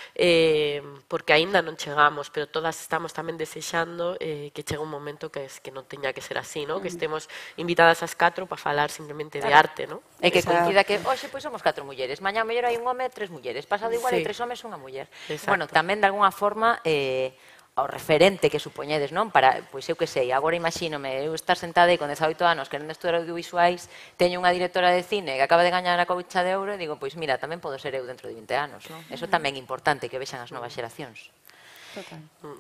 porque aínda non chegamos, pero todas estamos tamén desexando que chegue un momento que non teña que ser así, ¿no? Que estemos invitadas as 4 para falar simplemente de arte, ¿no? E que coincida que hoxe pois somos 4 mulleres, mañá mellor hai un home, 3 mulleres, pasado igual hai 3 homes, unha muller. Bueno, tamén de alguna forma ao referente que supoñedes, non? Para, pois eu que sei, agora imagínome, eu estar sentada aí con 18 anos querendo estudar audiovisuais, teño unha directora de cine que acaba de gañar a Coucha de Ouro e digo, pois mira, tamén podo ser eu dentro de 20 anos, non? Eso tamén é importante que vexan as novas xeracións. Total.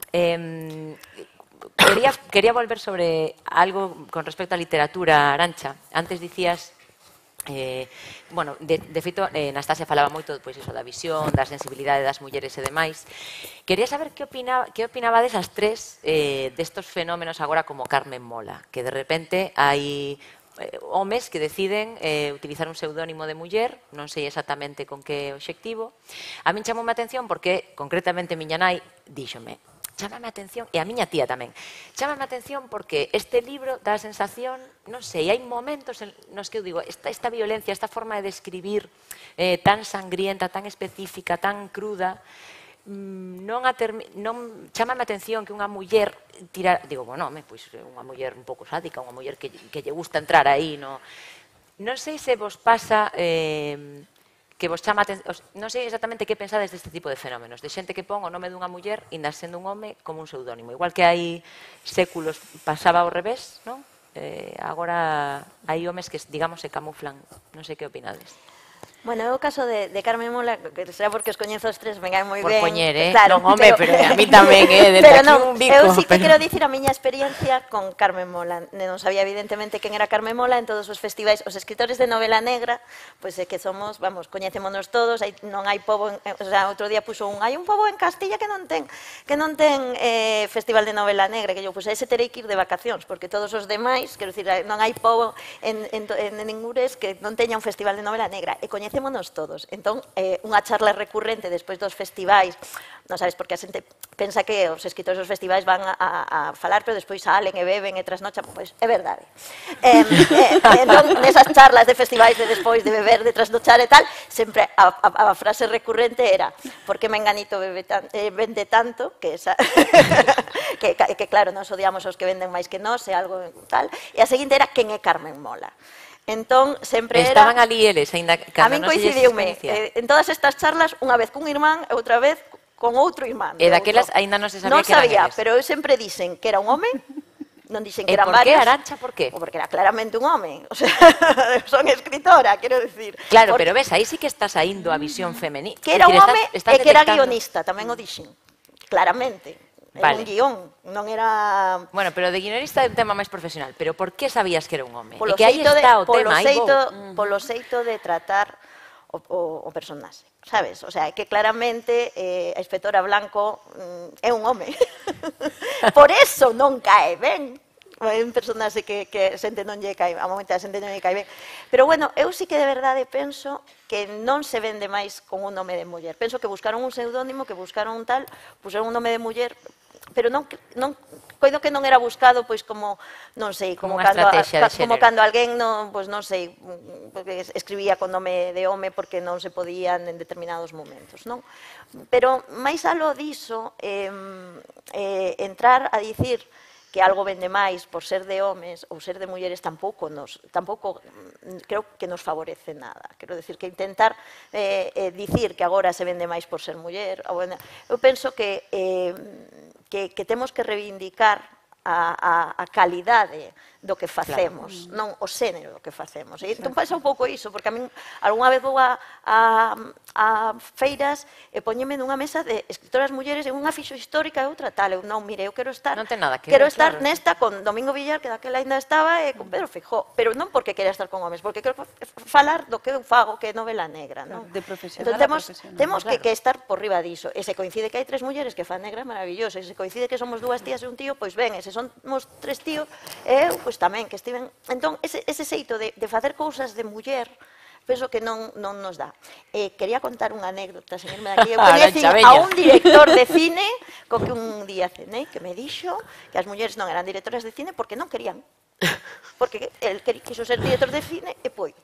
Quería volver sobre algo con respecto á literatura, Arantxa. Antes dicías bueno, de feito, Nastasia falaba moito pois iso da visión, da sensibilidade das mulleres e demais. Quería saber que opinabades as tres destos fenómenos agora como Carmen Mola, que de repente hai homes que deciden utilizar un pseudónimo de muller, non sei exactamente con que obxectivo. A min chamoume a atención porque, concretamente, miña nai díxome, chámame a atención, e a miña tía tamén, chámame a atención porque este libro dá a sensación, non sei, hai momentos nos que eu digo, esta violencia, esta forma de describir tan sangrienta, tan específica, tan cruda, non chámame a atención que unha muller digo, bueno, pois unha muller un pouco sádica, unha muller que lle gusta entrar aí, non sei se vos pasa que vos chama atención, non sei exactamente que pensades deste tipo de fenómenos, de xente que pon o nome dunha muller inda sendo un home como un pseudónimo, igual que hai séculos pasaba ao revés, non? Agora hai homes que, digamos, se camuflan, non sei que opinades. Bueno, é o caso de Carmen Mola, que será porque os coñezo os tres, me caen moi Por ben. poñer, Claro, non, home, pero a mí tamén, desde pero aquí non, un bico. eu sí que pero... quero dicir a miña experiencia con Carmen Mola. Non sabía evidentemente quen era Carmen Mola en todos os festivais. Os escritores de novela negra, pois é que somos, vamos, coñecémonos todos, non hai pobo, o sea, outro día puxo hai un pobo en Castilla que non ten festival de novela negra, que eu, pois ese terei que ir de vacacións, porque todos os demais, quero dicir, non hai pobo en ningures que non teña un festival de novela negra, e coñecémonos todos. Entón, unha charla recurrente despois dos festivais, non sabes, porque a xente pensa que os escritores dos festivais van a falar, pero despois salen e beben e trasnochan, pois é verdade. Entón, nesas charlas de festivais de despois de beber, de trasnochar e tal, sempre a frase recurrente era por que Menganito vende tanto, que esa que claro, nos odiamos os que venden máis que nós, e algo tal, e a seguinte era quen é Carmen Mola. Entón, sempre era... Estaban ali eles, ainda a min coincidiume en todas estas charlas, unha vez cun irmán e outra vez con outro irmán. E daquelas ainda non se sabía que eran eles. Non sabía, pero eu sempre dixen que era un home, non dixen que eran varios. E por que, varios. Arantxa, por qué? Porque era claramente un home. O sea, son escritora, quero dicir. Claro, pero ves, aí sí que está saindo a visión femenina. Que era un home e que era guionista, tamén o dixen. Claramente. Era un guión, non era... Bueno, pero de guionista é un tema máis profesional. Pero por que sabías que era un home? Polo E que aí está o tema. Polo xeito de tratar o personaxe, sabes? O sea, que claramente a inspectora Blanco é un home. Por eso non cae ben. É un personaxe que a xente non lle cae, a momento a xente non lle cae ben. Pero bueno, eu sí que de verdade penso que non se vende máis con un nome de muller. Penso que buscaron un pseudónimo, que buscaron un tal, puseron un nome de muller, pero non coido que non era buscado pois como, non sei, como cando alguén non, pois non sei, escribía con nome de home porque non se podían en determinados momentos, non? Pero máis aló diso, entrar a dicir que algo vende máis por ser de homes ou ser de mulleres tampouco creo que nos favorece nada. Quero dicir que intentar dicir que agora se vende máis por ser muller, eu penso que temos que reivindicar a calidade do que facemos, non o xénero do que facemos. E entón pasa un pouco iso, porque a min algunha vez vou a feiras e poñeme nunha mesa de escritoras mulleres e unha fixo histórica e outra tal. Eu non, mire, eu quero estar nesta con Domingo Villar, que daquela ainda estaba, e con Pedro Feijó, pero non porque queira estar con homes, porque quero falar do que eu fago, que é novela negra, non? De profesional a profesional. Temos que estar por riba diso. E se coincide que hai 3 mulleres que fan negra, maravilloso. E se coincide que somos 2 tías e un tío, pois ben, e se somos 3 tíos, eu, pois tamén, que estiven... Entón, ese xeito de facer cousas de muller, penso que non nos dá. Quería contar unha anécdota, sen irme daqui. Eu coñecín a un director de cine, co que un día cenei, que me dixo que as mulleres non eran directoras de cine porque non querían. Porque el quiso ser director de cine e poido.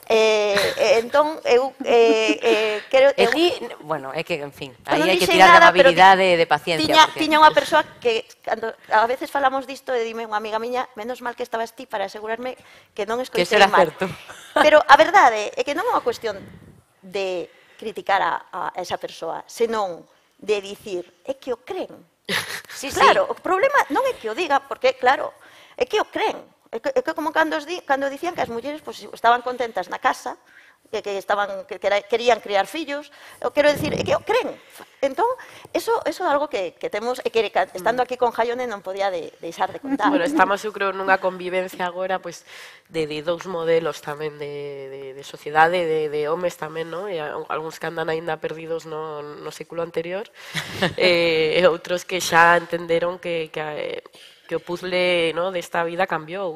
Entón, eu quero... Bueno, é que, en fin, aí hai que tirar de amabilidade e de paciencia. Tiña unha persoa que, a veces falamos disto, e dime unha amiga miña, menos mal que estabas ti para asegurarme que non escoitei mal. Pero a verdade é que non é unha cuestión de criticar a esa persoa, senón de dicir, é que o creen. Claro, o problema non é que o diga, porque, claro, é que o creen. É que como cando dicían que as mulleres estaban contentas na casa, que querían criar fillos, eu quero dicir, é que o creen. Entón, eso é algo que temos, e que estando aquí con Jaione non podía deixar de contar. Bueno, estamos, eu creo, nunha convivencia agora de dous modelos tamén de sociedade, de homes tamén, e algúns que andan aínda perdidos no século anterior, e outros que xa entenderon que o puzzle desta vida cambiou.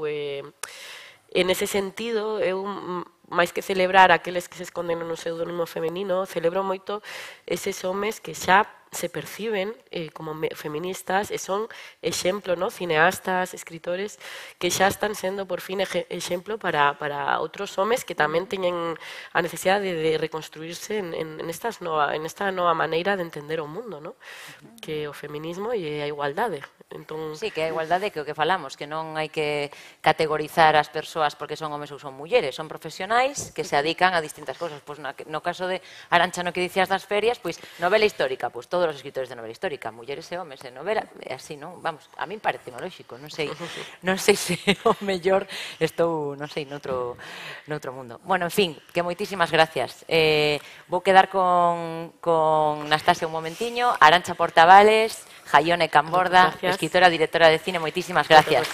En ese sentido, eu, máis que celebrar aqueles que se esconden no pseudónimo femenino, celebro moito eses homes que xa se perciben como feministas e son exemplo, cineastas, escritores, que xa están sendo por fin exemplo para outros homes que tamén teñen a necesidade de reconstruirse en esta nova maneira de entender o mundo, que é o feminismo e a igualdade. Sí, que a igualdade que o que falamos, que non hai que categorizar as persoas porque son homes ou son mulleres, son profesionais que se dedican a distintas cosas. No caso de Arantxa, no que dicías das ferias, pois novela histórica, pois todo todos os escritores de novela histórica, mulleres e homes en novela, é así, non? Vamos, a min parece lógico, non sei se o mellor estou, non sei, noutro mundo. Bueno, en fin, que moitísimas gracias. Vou quedar con Nastasia un momentiño, Arantxa Portavales, Jaione Camborda, escritora, directora de cine, moitísimas gracias.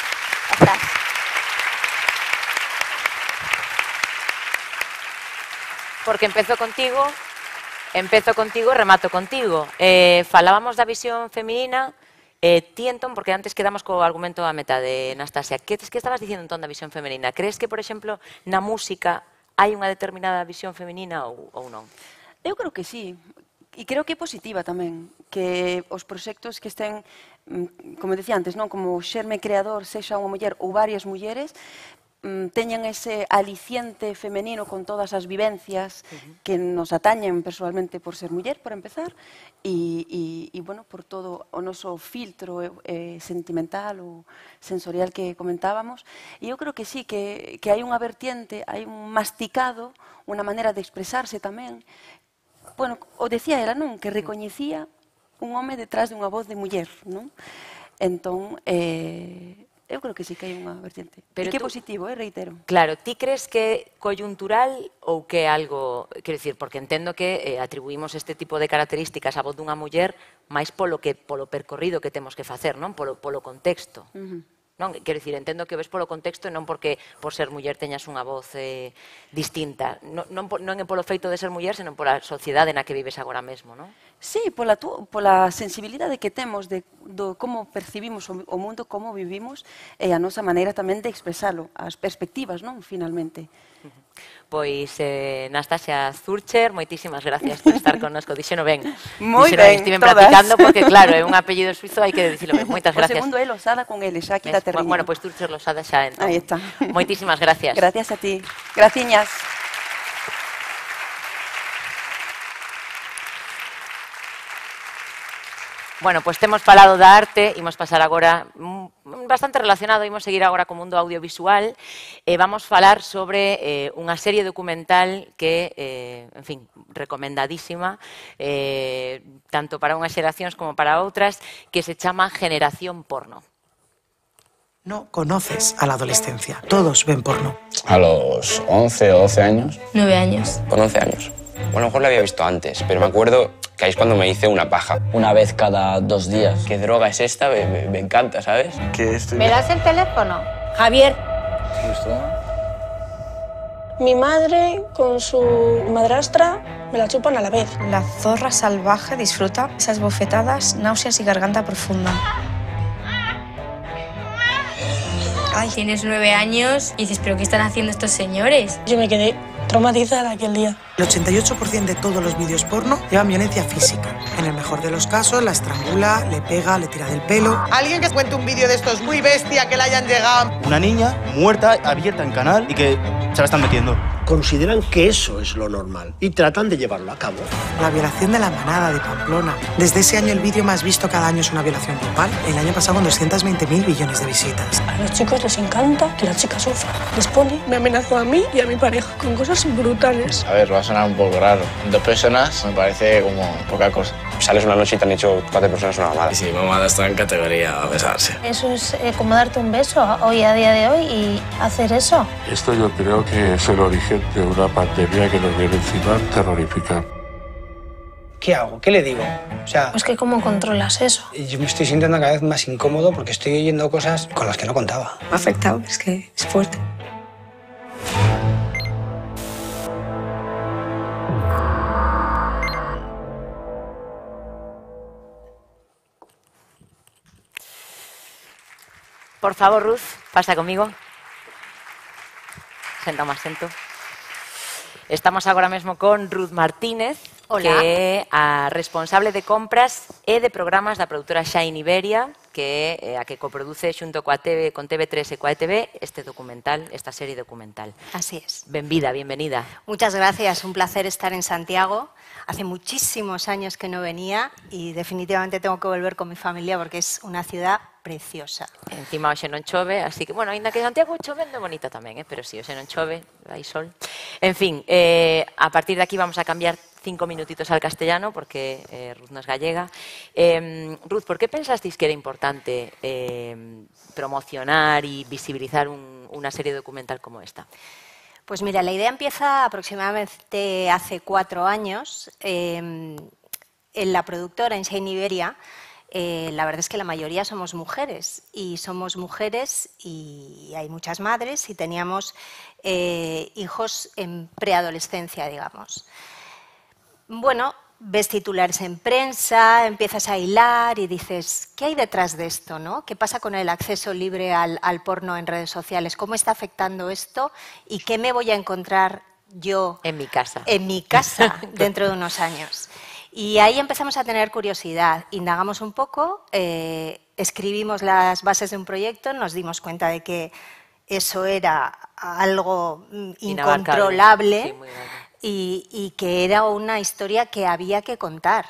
Porque empezo contigo, remato contigo. Falábamos da visión feminina, ti entón, porque antes quedamos co argumento a metade, Nastasia, que estabas dicindo entón da visión feminina? Crees que, por exemplo, na música hai unha determinada visión feminina ou non? Eu creo que sí, e creo que é positiva tamén, que os proxectos que estén, como decía antes, non, como o xerme creador sexa unha muller ou varias mulleres, teñan ese aliciente femenino con todas as vivencias que nos atañen personalmente por ser muller, por empezar, e bueno, por todo o noso filtro sentimental ou sensorial que comentábamos. E eu creo que sí, que hai unha vertiente, hai un masticado, unha maneira de expresarse tamén. Bueno, o decía ela, non? Que recoñecía un home detrás dunha voz de muller, non? Entón, eu creo que sí que hai unha vertiente. E que é positivo, reitero. Claro, ti crees que é coyuntural ou que é algo... Quero dicir, porque entendo que atribuímos este tipo de características á voz dunha muller máis polo percorrido que temos que facer, non? Polo contexto. Non? Quero dicir, entendo que o ves polo contexto e non porque por ser muller teñas unha voz distinta. Non é polo feito de ser muller, senón pola sociedade na que vives agora mesmo, non? Sí, pola sensibilidade que temos do como percibimos o mundo, como vivimos, e a nosa maneira tamén de expresalo, as perspectivas, non? Finalmente. Pois, Nastasia Zurcher, moitísimas gracias por estar connosco. Dixeno ben. Moi ben, Estiven todas. practicando, porque claro, é un apellido suizo, hai que dicilo ben. Moitas gracias. O segundo é Losada con L, xa aquí da terriña. Bueno, pois Zurcher Losada xa, entón. Aí está. Moitísimas gracias. Gracias a ti. Graciñas. Bueno, pois temos falado da arte, imos pasar agora bastante relacionado, imos seguir agora co mundo audiovisual e vamos falar sobre unha serie documental que, en fin, recomendadísima, tanto para unhas xeracións como para outras, que se chama Generación Porno. No conoces a la adolescencia. Todos ven porno. A los 11 o 12 años. 9 años. Con 11 años. Bueno, a lo mejor lo había visto antes, pero me acuerdo que ahí es cuando me hice una paja. Una vez cada 2 días. ¿Qué droga es esta? Me encanta, ¿sabes? ¿Me das el teléfono? Javier. Mi madre con su madrastra me la chupan a la vez. La zorra salvaje disfruta esas bofetadas, náuseas y garganta profunda. Ay, tienes 9 años y dices, ¿pero qué están haciendo estos señores? Yo me quedé traumatizada aquel día. El 88% de todos los vídeos porno llevan violencia física. En el mejor de los casos, la estrangula, le pega, le tira del pelo. Alguien que cuente un vídeo de estos muy bestia que le hayan llegado. Una niña muerta, abierta en canal y que se la están metiendo. Consideran que eso es lo normal y tratan de llevarlo a cabo. La violación de la manada de Pamplona. Desde ese año el vídeo más visto cada año es una violación grupal. El año pasado con 220.000 billones de visitas. A los chicos les encanta que la chica sufra. Les pone, me amenazó a mí y a mi pareja con cosas brutales. A ver, va a sonar un poco raro. 2 personas me parece como poca cosa. Sales una noche y te han hecho 4 personas una mamada. Sí, mamada está en categoría a besarse. Eso es como darte un beso hoy a día de hoy y hacer eso. Esto yo creo que es el origen de una pandemia que nos viene encima terrorífica. ¿Qué hago? ¿Qué le digo? O sea, Pues que ¿cómo controlas eso? yo me estoy sintiendo cada vez más incómodo porque estoy oyendo cosas con las que no contaba. Me ha afectado, es que es fuerte. Por favor, Ruth, pasa conmigo. Senta máis sento. Estamos agora mesmo con Ruth Martínez, Hola. que é a responsable de compras e de programas da produtora Shine Iberia, que é a que coproduce xunto con TV3 e coa ETV este documental, esta serie documental. Así es. Benvida, bienvenida. Muchas gracias, un placer estar en Santiago. Hace muchísimos años que no venía y definitivamente tengo que volver con mi familia porque es una ciudad preciosa. Encima hoxe non chove, así que, bueno, ainda que Santiago chovendo bonita tamén, pero sí, hoxe non chove, hai sol. En fin, a partir de aquí vamos a cambiar 5 minutitos al castellano, porque Ruth no es gallega. Ruth, ¿por qué pensasteis que era importante promocionar y visibilizar una serie documental como esta? Pues mira, la idea empieza aproximadamente hace 4 años. En la productora, en Shane Iberia, la verdad es que la mayoría somos mujeres y hay muchas madres y teníamos hijos en preadolescencia, digamos. Bueno, ves titulares en prensa, empiezas a hilar y dices, ¿qué hay detrás de esto, no? ¿Qué pasa con el acceso libre al porno en redes sociales? ¿Cómo está afectando esto? ¿Y qué me voy a encontrar yo en mi casa dentro de unos años? Y ahí empezamos a tener curiosidad, indagamos un poco, escribimos las bases de un proyecto, nos dimos cuenta de que eso era algo incontrolable y que era una historia que había que contar.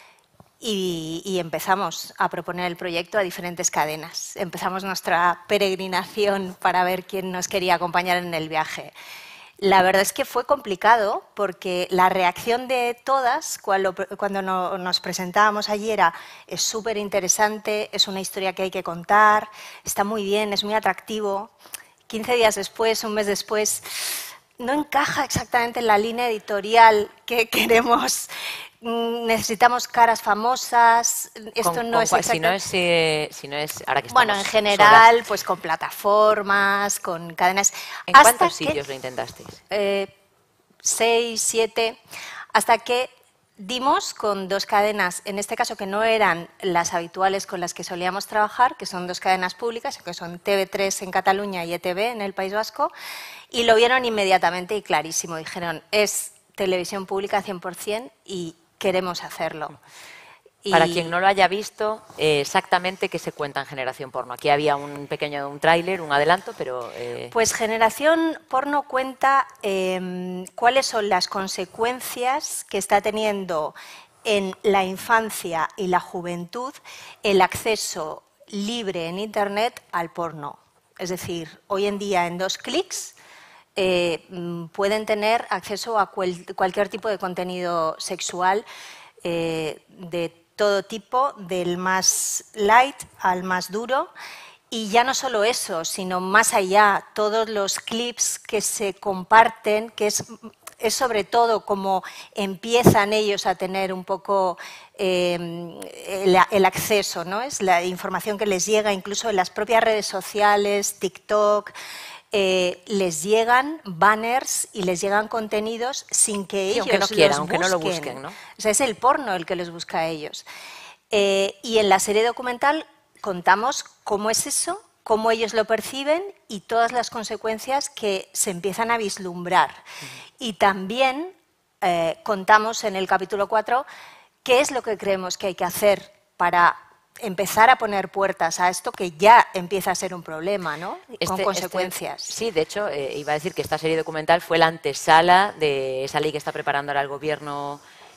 Y empezamos a proponer el proyecto a diferentes cadenas. Empezamos nuestra peregrinación para ver quién nos quería acompañar en el viaje. La verdad es que fue complicado porque la reacción de todas cuando nos presentábamos allí era es súper interesante, es una historia que hay que contar, está muy bien, es muy atractivo. 15 días después, un mes después, no encaja exactamente en la línea editorial que queremos. Necesitamos caras famosas, esto no es exactamente... Si no es ahora que estamos bueno, en general, solas. pues con plataformas, con cadenas... ¿En cuántos sitios lo intentasteis? 6, 7, hasta que dimos con 2 cadenas, en este caso que no eran las habituales con las que solíamos trabajar, que son 2 cadenas públicas, que son TV3 en Cataluña y ETV en el País Vasco, y lo vieron inmediatamente y clarísimo. Dijeron, es televisión pública 100% y queremos hacerlo. Para quien no lo haya visto, exactamente qué se cuenta en Generación Porno. Aquí había un tráiler, un adelanto, pero... Pues Generación Porno cuenta cuáles son las consecuencias que está teniendo en la infancia y la juventud el acceso libre en Internet al porno. Es decir, hoy en día en 2 clics pueden tener acceso a cualquier tipo de contenido sexual de todo tipo, del más light al más duro. Y ya no solo eso, sino más allá, todos los clips que se comparten, que es sobre todo cómo empiezan ellos a tener un poco el acceso, ¿no? Es la información que les llega incluso en las propias redes sociales, TikTok. Les llegan banners y les llegan contenidos sin que ellos aunque no quieran, los aunque no lo busquen. busquen, ¿no? O sea, es el porno el que los busca a ellos. Y en la serie documental contamos cómo es eso, cómo ellos lo perciben y todas las consecuencias que se empiezan a vislumbrar. Y también contamos en el capítulo 4 qué es lo que creemos que hay que hacer para empezar a poner puertas a esto que ya empieza a ser un problema, ¿no? Con consecuencias. Sí, de hecho, iba a decir que esta serie documental fue la antesala de esa ley que está preparando ahora el gobierno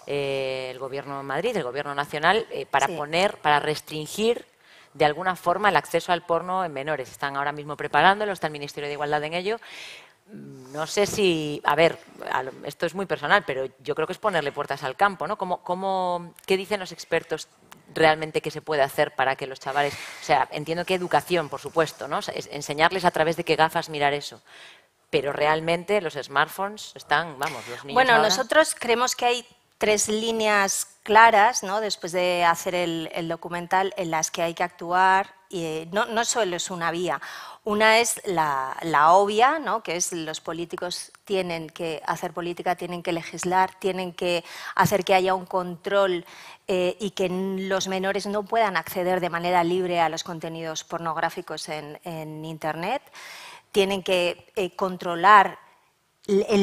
en Madrid, el gobierno nacional, para restringir de alguna forma el acceso al porno en menores. Están ahora mismo preparándolo, está el Ministerio de Igualdad en ello. No sé si, esto es muy personal, pero yo creo que es ponerle puertas al campo, ¿no? ¿Qué dicen los expertos realmente que se puede hacer para que los chavales, o sea, entiendo que educación, por supuesto, ¿no? O sea, enseñarles a través de qué gafas mirar eso, pero realmente los smartphones están, los niños Bueno, ahora... nosotros creemos que hay 3 líneas claras, ¿no? Después de hacer el documental, en las que hay que actuar, y no solo es una vía. Una es la obvia, ¿no? Que es los políticos tienen que hacer política, tienen que legislar, tienen que hacer que haya un control y que los menores no puedan acceder de manera libre a los contenidos pornográficos en Internet. Tienen que controlar la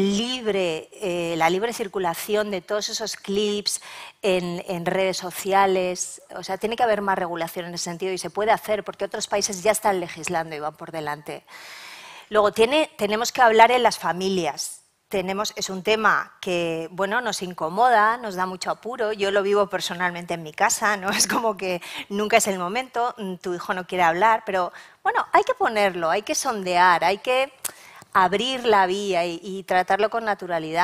libre circulación de todos esos clips en redes sociales. O sea, tiene que haber más regulación en ese sentido y se puede hacer porque otros países ya están legislando y van por delante. Luego, tenemos que hablar en las familias. Es un tema que, nos incomoda, nos da mucho apuro. Yo lo vivo personalmente en mi casa, ¿no? Es como que nunca es el momento, tu hijo no quiere hablar, pero, hay que ponerlo, hay que sondear, hay que abrir la vía y tratarlo con naturalidad.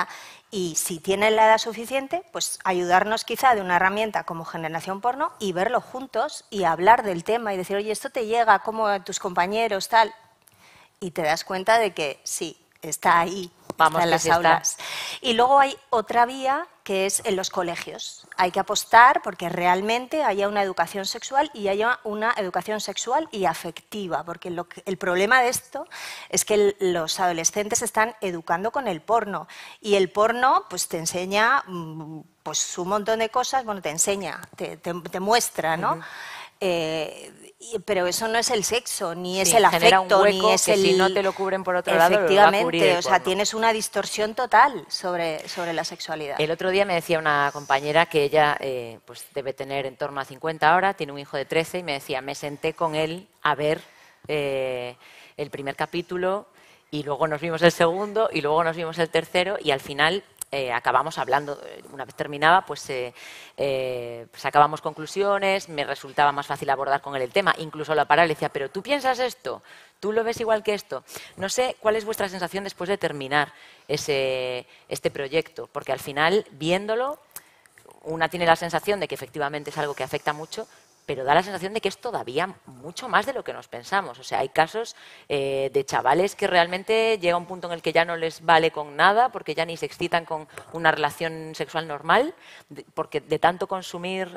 Y si tienen la edad suficiente, pues ayudarnos quizá de una herramienta como Generación Porno y verlo juntos y hablar del tema y decir, oye, esto te llega, como a tus compañeros, tal. Y te das cuenta de que sí, está ahí, está en las aulas. Y luego hay otra vía que es en los colegios. Hay que apostar porque realmente haya una educación sexual y haya una educación sexual y afectiva, porque el problema de esto es que los adolescentes se están educando con el porno y el porno pues te enseña pues un montón de cosas, bueno, te enseña, te muestra, ¿no? Pero eso no es el sexo, ni es el afecto, ni es el... si no te lo cubren por otro lado, lo va a cubrir el porno. O sea, tienes una distorsión total sobre la sexualidad. El otro día me decía una compañera que ella pues debe tener en torno a 50 ahora, tiene un hijo de 13, y me decía, me senté con él a ver el primer capítulo, y luego nos vimos el segundo, y luego nos vimos el tercero, y al final... acabamos hablando, una vez terminaba, pues sacábamos conclusiones, me resultaba más fácil abordar con él el tema, incluso la paraba y le decía, pero ¿tú piensas esto? ¿Tú lo ves igual que esto? No sé cuál es vuestra sensación después de terminar este proyecto, porque al final, viéndolo, una tiene la sensación de que efectivamente es algo que afecta mucho, pero da la sensación de que es todavía mucho más de lo que nos pensamos. O sea, hay casos de chavales que realmente llega un punto en el que ya no les vale con nada, porque ya ni se excitan con una relación sexual normal, porque de tanto consumir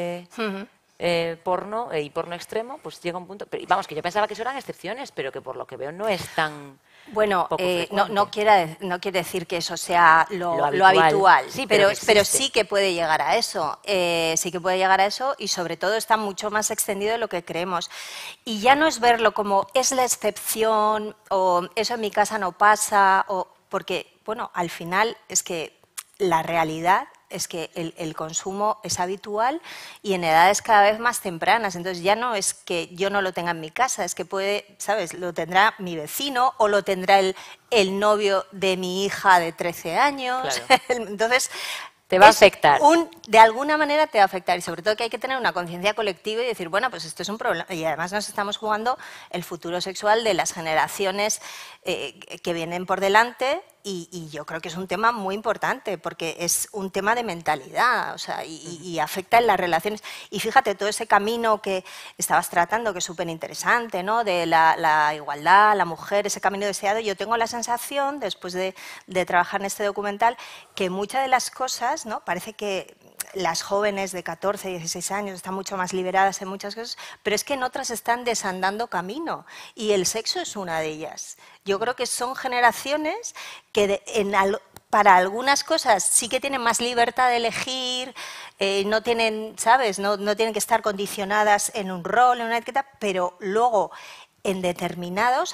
porno y porno extremo, pues llega un punto... Pero, vamos, que yo pensaba que eso eran excepciones, pero que por lo que veo no es tan... Bueno, no quiere decir que eso sea lo habitual, sí, pero sí que puede llegar a eso. Sí que puede llegar a eso y sobre todo está mucho más extendido de lo que creemos. Y ya no es verlo como es la excepción o eso en mi casa no pasa, porque, bueno, al final es que la realidad es que el consumo es habitual y en edades cada vez más tempranas. Entonces ya no es que yo no lo tenga en mi casa, es que puede, ¿sabes? Lo tendrá mi vecino o lo tendrá el novio de mi hija de 13 años. Claro. Entonces... Te va a afectar. De alguna manera te va a afectar y sobre todo que hay que tener una conciencia colectiva y decir, bueno, pues esto es un problema. Y además nos estamos jugando el futuro sexual de las generaciones que vienen por delante y yo creo que es un tema muy importante porque es un tema de mentalidad, o sea, y afecta en las relaciones. Y fíjate, todo ese camino que estabas tratando, que es súper interesante, ¿no? De la igualdad, la mujer, ese camino deseado, yo tengo la sensación, después de trabajar en este documental, que muchas de las cosas, ¿no? Parece que las jóvenes de 14, 16 años están mucho más liberadas en muchas cosas, pero es que en otras están desandando camino y el sexo es una de ellas. Yo creo que son generaciones que para algunas cosas sí que tienen más libertad de elegir, no tienen, ¿sabes? No tienen que estar condicionadas en un rol, en una etiqueta, pero luego en determinadas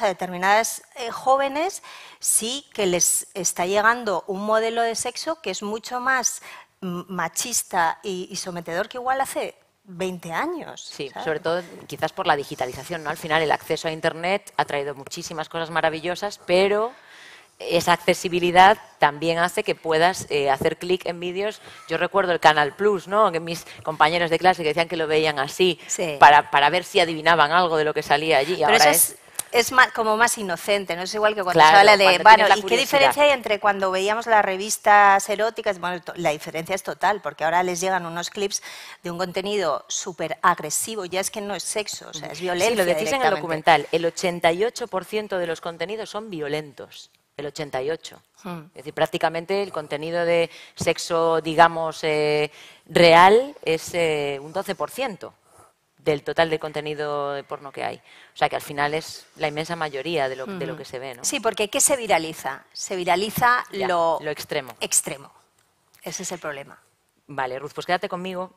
jóvenes sí que les está llegando un modelo de sexo que es mucho más machista y sometedor que igual hace 20 años. Sí, ¿sabes? sobre todo quizás por la digitalización, ¿no? Al final el acceso a Internet ha traído muchísimas cosas maravillosas, pero esa accesibilidad también hace que puedas hacer clic en vídeos. Yo recuerdo el Canal Plus, ¿no? Que mis compañeros de clase que decían que lo veían así, sí, para ver si adivinaban algo de lo que salía allí. Pero ahora es como más inocente, no es igual que cuando se habla de... Bueno, ¿y qué diferencia hay entre cuando veíamos las revistas eróticas? Bueno, la diferencia es total, porque ahora les llegan unos clips de un contenido súper agresivo, ya es que no es sexo, o sea, es violencia. Sí, lo decís en el documental, el 88% de los contenidos son violentos. El 88%. Es decir, prácticamente el contenido de sexo, digamos, real es un 12% del total de contenido de porno que hay. O sea, que al final es la inmensa mayoría de lo que se ve, ¿no? Sí, porque ¿qué se viraliza? Se viraliza lo extremo. Extremo. Ese es el problema. Vale, Ruth, pues quédate conmigo.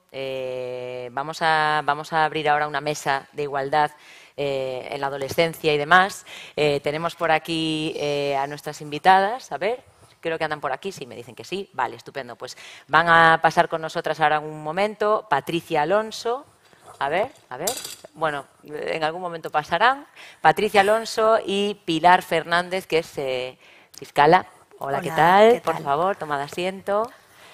Vamos a abrir ahora una mesa de igualdad en la adolescencia y demás. Tenemos por aquí a nuestras invitadas. A ver, creo que andan por aquí. Sí, me dicen que sí. Vale, estupendo. Pues van a pasar con nosotras ahora un momento. Patricia Alonso. A ver. Bueno, en algún momento pasarán. Patricia Alonso y Pilar Fernández, que es fiscala. Hola, ¿qué tal? Por favor, tomad asiento.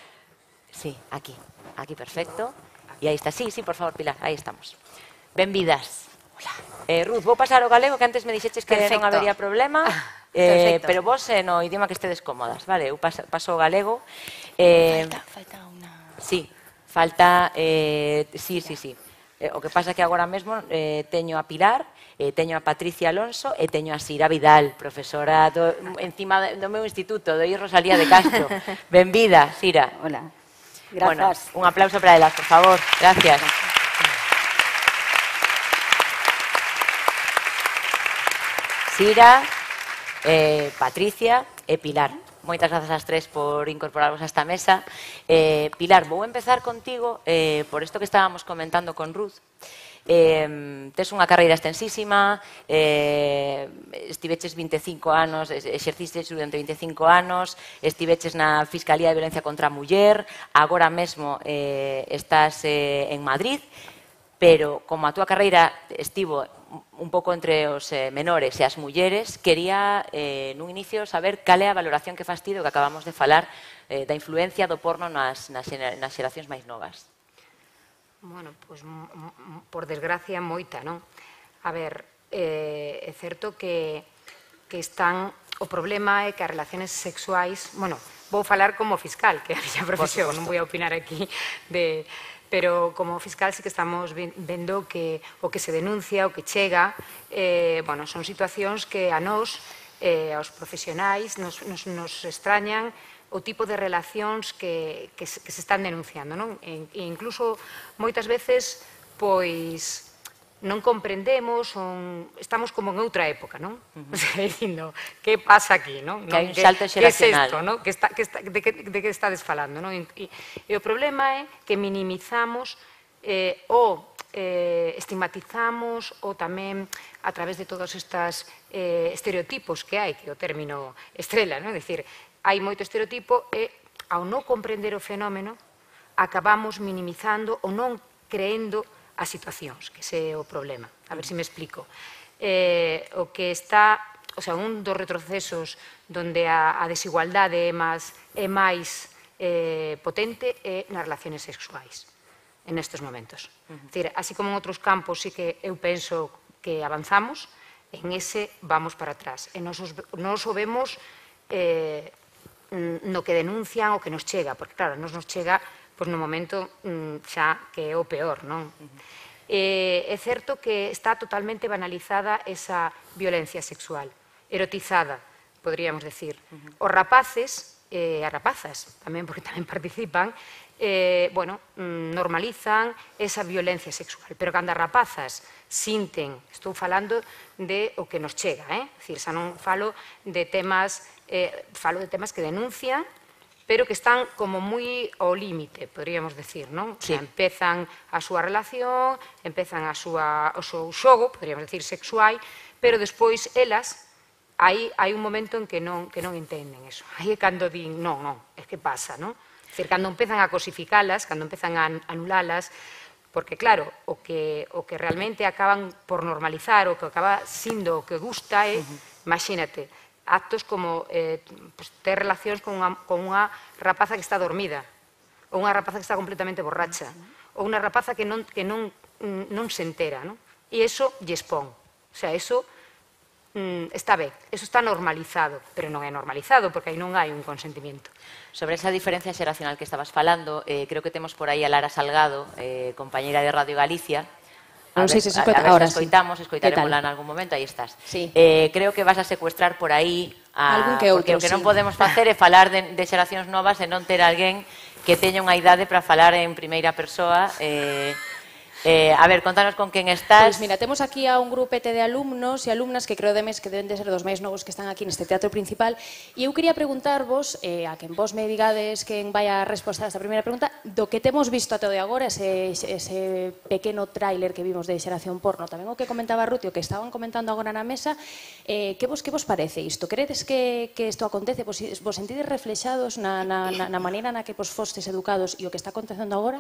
Sí, aquí, perfecto. Y ahí está, sí, por favor, Pilar, ahí estamos. Benvidas. Hola. Ruth, vou pasar ao galego, que antes me dixeches que non habería problema. pero vos no idioma que estedes cómodas, vale? Eu paso o galego. Falta unha... Sí, falta... Sí. O que pasa é que agora mesmo teño a Pilar, teño a Patricia Alonso e teño a Sira Vidal, profesora encima do meu instituto, doi Rosalía de Castro. Benvida, Sira. Hola. Bueno, Grazas. un aplauso para elas, por favor. Gracias. Sira, Patricia e Pilar. Moitas grazas ás tres por incorporarvos a esta mesa. Pilar, vou empezar contigo por isto que estábamos comentando con Ruth. Tes unha carreira extensísima, estiveches 25 anos, exercistes durante 25 anos, estiveches na Fiscalía de Violencia contra a Muller, agora mesmo estás en Madrid, pero como a túa carreira estivo un pouco entre os menores e as mulleres, quería nun inicio saber cal é a valoración que fas ti do que acabamos de falar da influencia do porno nas xeracións máis novas. Bueno, pois, por desgracia, moita, non? A ver, é certo que están... O problema é que as relaciones sexuais... Bueno, vou falar como fiscal, que é a miña profesión, non vou a opinar aquí de... Pero como fiscal sí que estamos vendo que o que se denuncia, o que chega, bueno, son situacións que a nós, aos profesionais, nos extrañan o tipo de relacións que se están denunciando, non? E incluso moitas veces, pois, non comprendemos, estamos como en outra época, non? Dicindo, que pasa aquí, non? Que hai un salto xeracional. Que é isto, non? De que estades falando, non? E o problema é que minimizamos ou estigmatizamos ou tamén a través de todos estes estereotipos que hai, que o término estrela, non? É dicir, hai moito estereotipo e, ao non comprender o fenómeno, acabamos minimizando ou non creendo as situacións, que ese é o problema. A ver se me explico. O que está, o sea, un dos retrocesos onde a desigualdade é máis potente é nas relaciones sexuais, en estes momentos. Así como en outros campos sí que eu penso que avanzamos, en ese vamos para atrás. E nos o vemos no que denuncian o que nos chega, porque claro, nos chega pois no momento xa que é o peor, non? É certo que está totalmente banalizada esa violencia sexual, erotizada, podríamos decir. Os rapaces, as rapazas tamén, porque tamén participan, bueno, normalizan esa violencia sexual, pero cando as rapazas sinten, estou falando de o que nos chega, é dicir, xa non falo de temas que denuncian, pero que están como moi ao límite, podríamos decir, non? Sí. Empezan a súa relación, empezan o seu xogo, podríamos decir, sexual, pero despois elas, hai un momento en que non entenden eso. Aí é cando din, non, é que pasa, non? É dicir, cando empezan a cosificalas, cando empezan a anulalas, porque claro, o que realmente acaban por normalizar, o que acaba sindo o que gusta é, imagínate, actos como ter relacións con unha rapaza que está dormida, ou unha rapaza que está completamente borracha, ou unha rapaza que non se entera, non? E iso lle expón. O sea, iso está ben, iso está normalizado, pero non é normalizado, porque aí non hai un consentimiento. Sobre esa diferencia xeracional que estabas falando, creo que temos por aí a Lara Salgado, compañeira de Radio Galicia. Non sei se se escoita ahora, sí. Escoitaremosla en algún momento, aí estás. Creo que vas a secuestrar por aí porque o que non podemos facer é falar de xeracións novas e non ter alguén que teña unha idade para falar en primeira persoa. A ver, contanos con quen estás. Pois mira, temos aquí a un grupete de alumnos e alumnas que creo que deben de ser dos máis novos que están aquí neste teatro principal, e eu quería preguntarvos, a quen vos me digades quen vai a responder a esta primeira pregunta, do que temos visto até de agora, ese pequeno tráiler que vimos de Xeración Porno, tamén o que comentaba Ruth, o que estaban comentando agora na mesa, que vos parece isto? Credes que isto acontece? Vos sentides reflexados na maneira na que vos fostes educados e o que está acontecendo agora?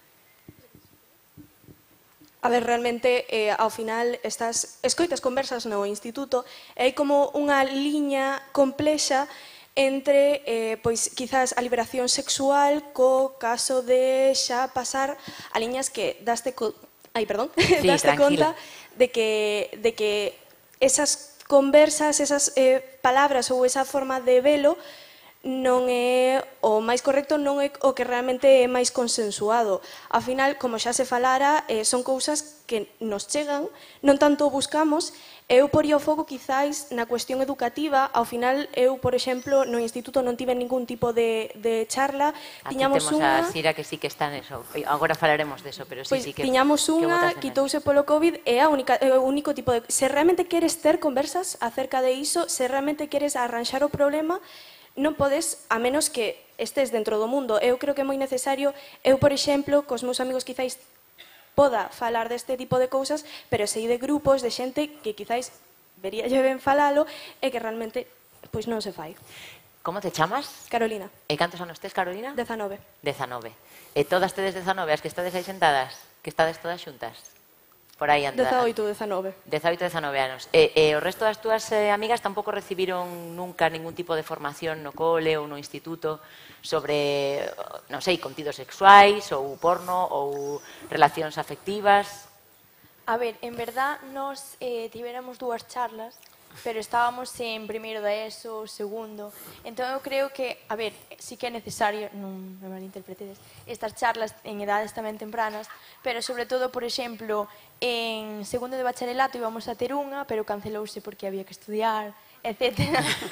A ver, realmente, ao final, estas escoitas conversas no instituto hai como unha liña complexa entre, pois, quizás a liberación sexual co caso de xa pasar a liñas que daste conta de que esas conversas, esas palabras ou esa forma de velo non é o máis correcto, non é o que realmente é máis consensuado. Ao final, como xa se falara, son cousas que nos chegan, non tanto buscamos. Eu poría o foco quizáis na cuestión educativa. Ao final, eu, por exemplo, no instituto non tive ningún tipo de charla. Tiñamos a Sira que sí que está neso. Agora falaremos deso, pero sí que... Tiñamos unha, quitouse polo COVID, é o único tipo de... Se realmente queres ter conversas acerca de iso, se realmente queres arranxar o problema, non podes, a menos que estés dentro do mundo. Eu creo que é moi necesario, eu, por exemplo, cos meus amigos quizáis poda falar deste tipo de cousas, pero sei de grupos de xente que quizáis veríalle ben falalo e que realmente pois non se fai. Como te chamas? Carolina. E cantos anos tes, Carolina? 19. 19. E todas tedes 19, as que estades aí sentadas? Que estades todas xuntas? Por aí anda. 18, 19. 18, 19 anos. E o resto das túas amigas tampouco recibiron nunca ningún tipo de formación no cole ou no instituto sobre, non sei, contidos sexuais ou porno ou relacións afectivas? A ver, en verdad, nos tivéramos dúas charlas, pero estábamos en primeiro da ESO, segundo. Entón, eu creo que, a ver, sí que é necesario, non me malinterpretedes, estas charlas en edades tamén tempranas, pero sobre todo, por exemplo, en segundo de bacharelato íbamos a ter unha, pero cancelouse porque había que estudiar, etc.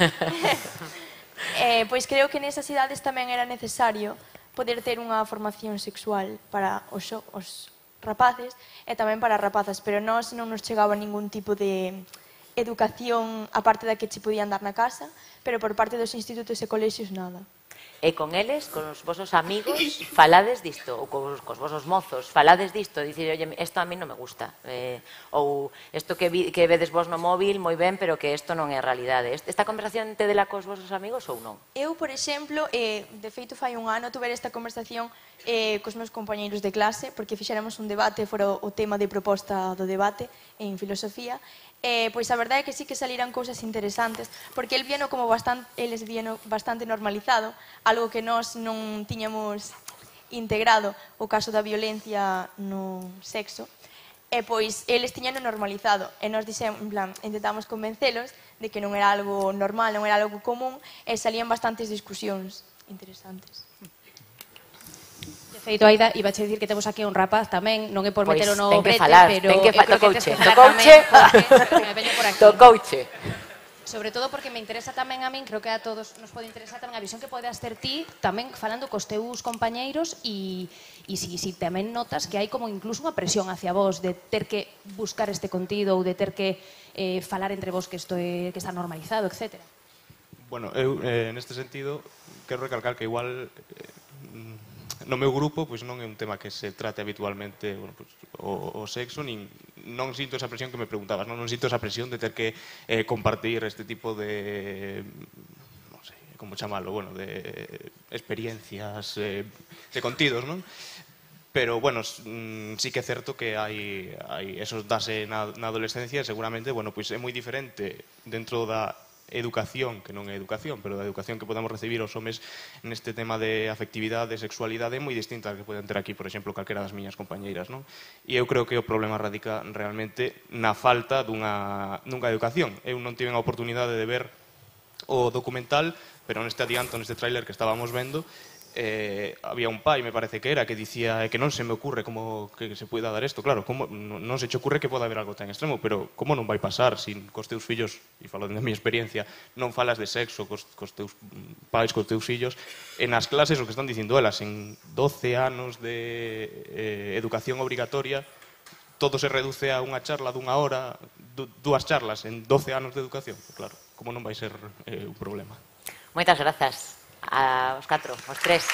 Pois creo que nesas idades tamén era necesario poder ter unha formación sexual para os rapaces e tamén para as rapazas, pero nós non nos chegaba ningún tipo de educación aparte da que che podían dar na casa, pero por parte dos institutos e colexios nada. E con eles, con os vosos amigos, falades disto, ou cos vosos mozos, falades disto, dicir, oye, isto a mí non me gusta, ou isto que vedes vos no móvil, moi ben, pero que isto non é a realidade. Esta conversación te dela cos vosos amigos ou non? Eu, por exemplo, de feito fai un ano, tuve esta conversación cos meus compañeiros de clase, porque fixéramos un debate, fora o tema de proposta do debate en filosofía, pois a verdade é que sí que saliran cousas interesantes, porque eles vieno bastante normalizado, algo que nós non tiñamos integrado, o caso da violencia no sexo, e pois eles tiñano normalizado, e nós dixemos, en plan, intentamos convencelos de que non era algo normal, non era algo común, e salían bastantes discusións interesantes. Feito, Aida, iba a dicir que temos aquí un rapaz tamén, non é por metelo no brete, pero... Ten que falar, tocouche. Sobre todo porque me interesa tamén a min, creo que a todos nos pode interesar tamén a visión que podes ter ti, tamén falando cos teus compañeiros e si tamén notas que hai como incluso unha presión hacia vos de ter que buscar este contido ou de ter que falar entre vos que está normalizado, etc. Bueno, eu, neste sentido, quero recalcar que igual... No meu grupo, pois non é un tema que se trate habitualmente o sexo, non sinto esa presión que me preguntabas, non sinto esa presión de ter que compartir este tipo de, non sei, como chamalo, bueno, de experiencias, de contidos, non? Pero, bueno, sí que é certo que hai esos dase na adolescencia, seguramente, bueno, pois é moi diferente dentro da educación, que non é educación, pero da educación que podemos recibir os homes neste tema de afectividade, de sexualidade, é moi distinta a que poden ter aquí, por exemplo, calquera das miñas compañeiras, non? E eu creo que o problema radica realmente na falta dunha educación. Eu non tive a oportunidade de ver o documental, pero neste adianto, neste tráiler que estábamos vendo, había un pai, me parece que era, que dicía que non se me ocurre como que se pueda dar isto. Claro, non se che ocurre que poda haber algo tan extremo, pero como non vai pasar sin cos teus fillos, e falo da miña experiencia, non falas de sexo cos teus pais, cos teus fillos, e nas clases o que están dicindo elas, en 12 anos de educación obrigatoria, todo se reduce a unha charla dunha hora, dúas charlas en 12 anos de educación. Claro, como non vai ser un problema. Moitas grazas aos 4, aos 3.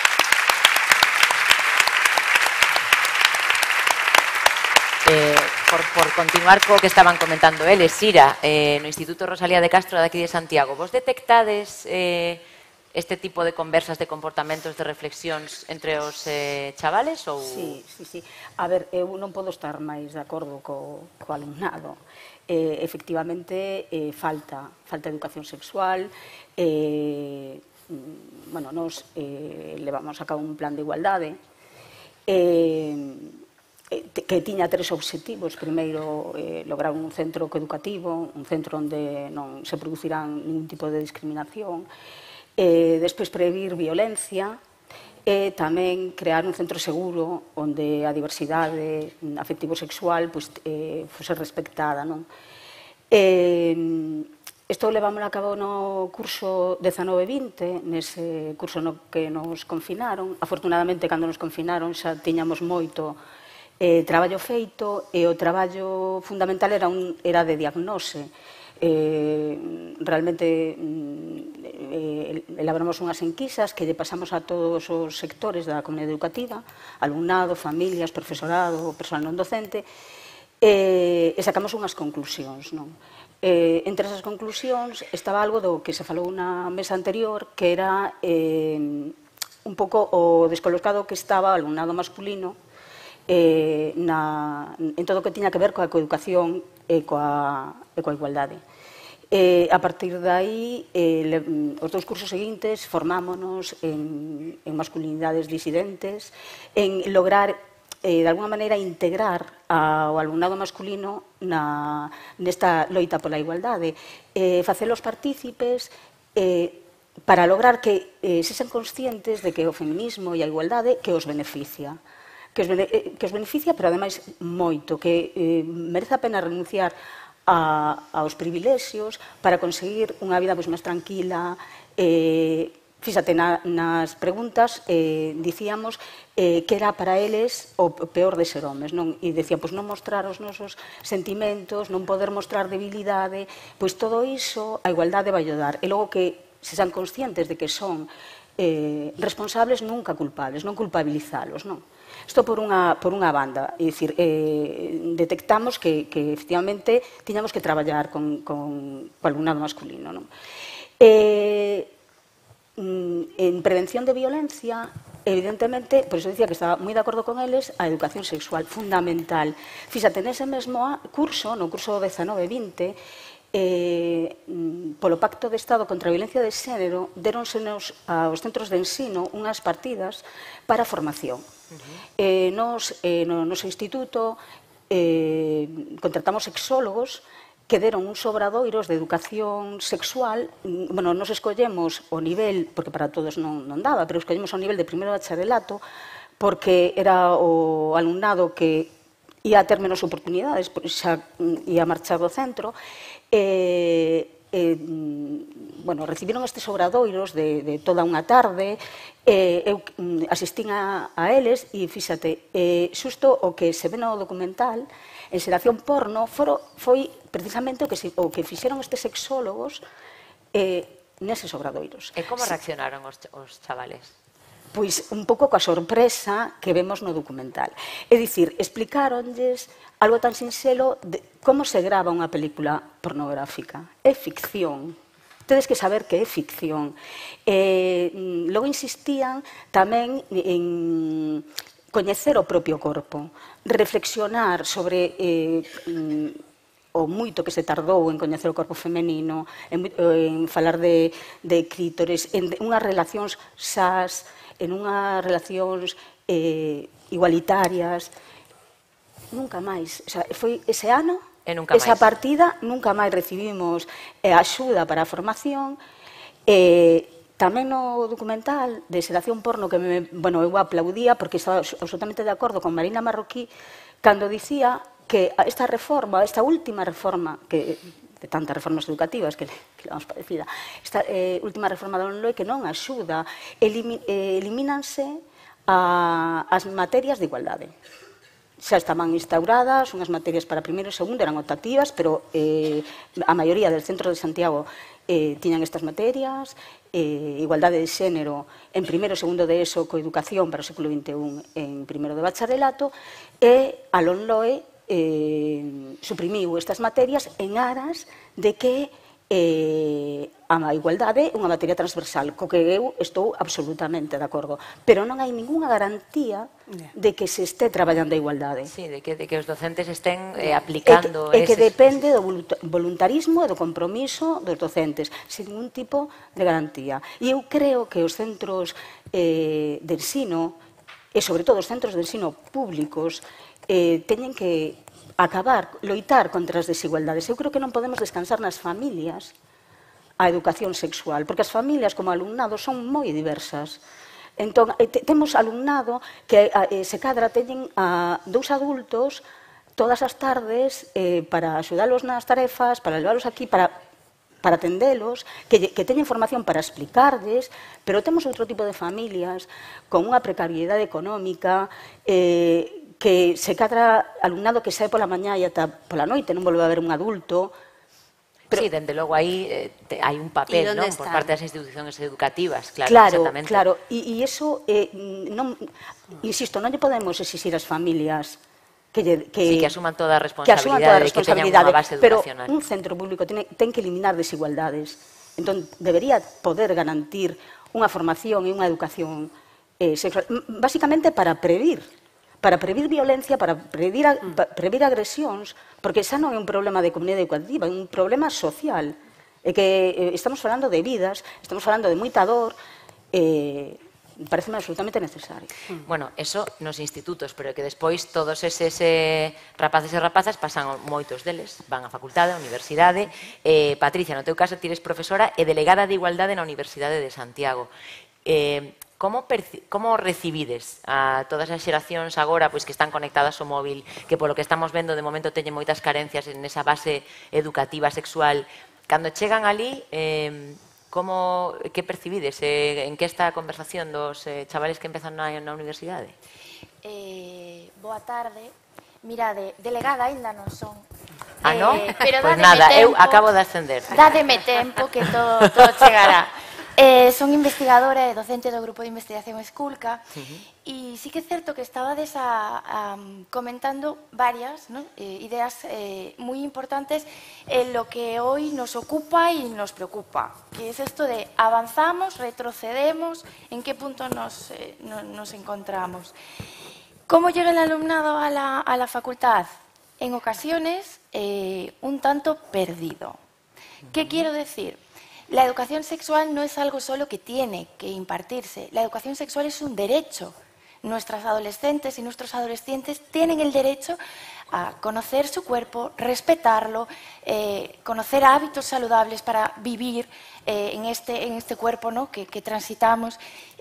Por continuar co que estaban comentando eles, Sira, no Instituto Rosalía de Castro de aquí de Santiago, vos detectades este tipo de conversas, de comportamentos, de reflexións entre os chavales? Sí. A ver, eu non podo estar máis de acordo co alumnado. Efectivamente, falta educación sexual. Bueno, nos levamos a cabo un plan de igualdade. que tiña 3 obxectivos. Primeiro, lograr un centro coeducativo, un centro onde non se producirán ningún tipo de discriminación. Despois, prevenir violencia, e tamén crear un centro seguro onde a diversidade afectivo-sexual fose respectada. Isto levámoslo a cabo no curso 19-20, nese curso no que nos confinaron. Afortunadamente, cando nos confinaron xa tiñamos moito traballo feito, e o traballo fundamental era de diagnose. Realmente elaboramos unhas enquisas que lle pasamos a todos os sectores da comunidade educativa, alumnado, familias, profesorado, persoal non docente, e sacamos unhas conclusións. Entre esas conclusións estaba algo do que se falou na mesa anterior, que era un pouco o descolocado que estaba o alumnado masculino en todo o que tiña que ver coa coeducación e coa igualdade. A partir de aí, os 2 cursos seguintes formámonos en masculinidades disidentes, en lograr, de alguna maneira, integrar ao alumnado masculino nesta loita pola igualdade, facelos partícipes para lograr que sexan conscientes de que o feminismo e a igualdade que os beneficia. Que os beneficia, pero ademais moito, que merece a pena renunciar aos privilexios para conseguir unha vida máis tranquila. Fíxate, nas preguntas dicíamos que era para eles o peor de ser homes, e decían, non mostrar os nosos sentimentos, non poder mostrar debilidade, pois todo iso a igualdade vai dar. E logo que se sean conscientes de que son responsables, nunca culpables, non culpabilizalos, non? Isto por unha banda, é dicir, detectamos que efectivamente tiñamos que traballar con o alumnado masculino. En prevención de violencia, evidentemente, por iso dicía que estaba moi de acordo con eles, a educación sexual, fundamental. Fíxate, nese mesmo curso, no curso 19-20, polo Pacto de Estado contra a Violencia de Xénero, deronsenos aos centros de ensino unhas partidas para formación. Nos, no noso instituto, contratamos sexólogos que deron uns obradoiros de educación sexual. Nos escollemos o nivel, porque para todos non daba, pero escollemos o nivel de primeiro bacharelato, porque era o alumnado que ia a ter menos oportunidades, xa ia marchar do centro. Recibiron estes obradoiros de toda unha tarde, eu asistín a eles e, fíxate, xusto o que se ve no documental, en Xeración Porno, foi precisamente o que fixeron estes sexólogos neses obradoiros. E como reaccionaron os chavales? Pois un pouco coa sorpresa que vemos no documental. É dicir, explicáronlles algo tan sinxelo de como se grava unha película pornográfica. É ficción. Tedes que saber que é ficción. Logo insistían tamén en coñecer o propio corpo, reflexionar sobre o moito que se tardou en coñecer o corpo femenino, en falar de clítores, en unhas relacións sas, en unhas relacións igualitarias. Nunca máis. Foi ese ano, esa partida, nunca máis recibimos axuda para a formación. Tamén no documental de Xeración Porno, que eu aplaudía porque estaba absolutamente de acordo con Marina Marroquí cando dicía que esta reforma, esta última reforma, que de tantas reformas educativas que levamos padecida, esta última reforma da LOE que non axuda, elimínanse as materias de igualdade. Xa estaban instauradas unhas materias para primeiro e segundo, eran optativas, pero a maioría del centro de Santiago tiñan estas materias, igualdade de xénero en primeiro e segundo de ESO, coeducación para o século XXI en primeiro de bacharelato, e a LOE suprimiu estas materias en aras de que a igualdade é unha materia transversal, co que eu estou absolutamente de acordo, pero non hai ninguna garantía de que se este traballando a igualdade. Sí, de que os docentes estén aplicando... E que depende do voluntarismo e do compromiso dos docentes, sin ningún tipo de garantía. E eu creo que os centros de ensino e sobre todo os centros de ensino públicos, teñen que loitar contra as desigualdades. Eu creo que non podemos descansar nas familias a educación sexual, porque as familias como alumnado son moi diversas. Entón, temos alumnado que se cadra teñen a 2 adultos todas as tardes para axudalos nas tarefas, para levarlos aquí, para atendelos, que teñen formación para explicarles, pero temos outro tipo de familias con unha precariedade económica, que se cadra alumnado que sae pola mañá e ata pola noite, non volve a ver un adulto. Sí, dende logo aí hai un papel, non? Por parte das institucións educativas, claro, exactamente. Claro, e iso, insisto, non lle podemos exixir ás familias que asuman toda a responsabilidade de que teñan unha base educacional. Pero un centro público ten que eliminar desigualdades. Entón, debería poder garantir unha formación e unha educación sexual, basicamente para previr violencia, para previr agresións, porque xa non é un problema de comunidade educativa, é un problema social. É que estamos falando de vidas, estamos falando de moita dor, pareceme absolutamente necesario. Bueno, eso nos institutos, pero que despois todos eses rapaces e rapazas pasan moitos deles, van á facultade, á universidade. Patricia, no teu caso, ti eres profesora e delegada de Igualdade na Universidade de Santiago. Como recibides a todas as xeracións agora que están conectadas ao móvil, que polo que estamos vendo de momento teñen moitas carencias en esa base educativa sexual? Cando chegan ali, que percibides? En que está a conversación dos chavales que empezan na universidade? Boa tarde. Mirade, delegada aínda non son. Non? Pois nada, eu acabo de ascender. Dádeme tempo que todo chegará. Son investigadora e docente do grupo de investigación Esculca e sí que é certo que estabades comentando varias ideas moi importantes en lo que hoy nos ocupa y nos preocupa, que es esto de avanzamos, retrocedemos, en qué punto nos encontramos. ¿Cómo llega el alumnado a la facultad? En ocasiones un tanto perdido. ¿Qué quiero decir? La educación sexual no es algo solo que tiene que impartirse. La educación sexual es un derecho. Nuestras adolescentes y nuestros adolescentes tienen el derecho a conocer su cuerpo, respetarlo, conocer hábitos saludables para vivir en este cuerpo, ¿no?, que transitamos.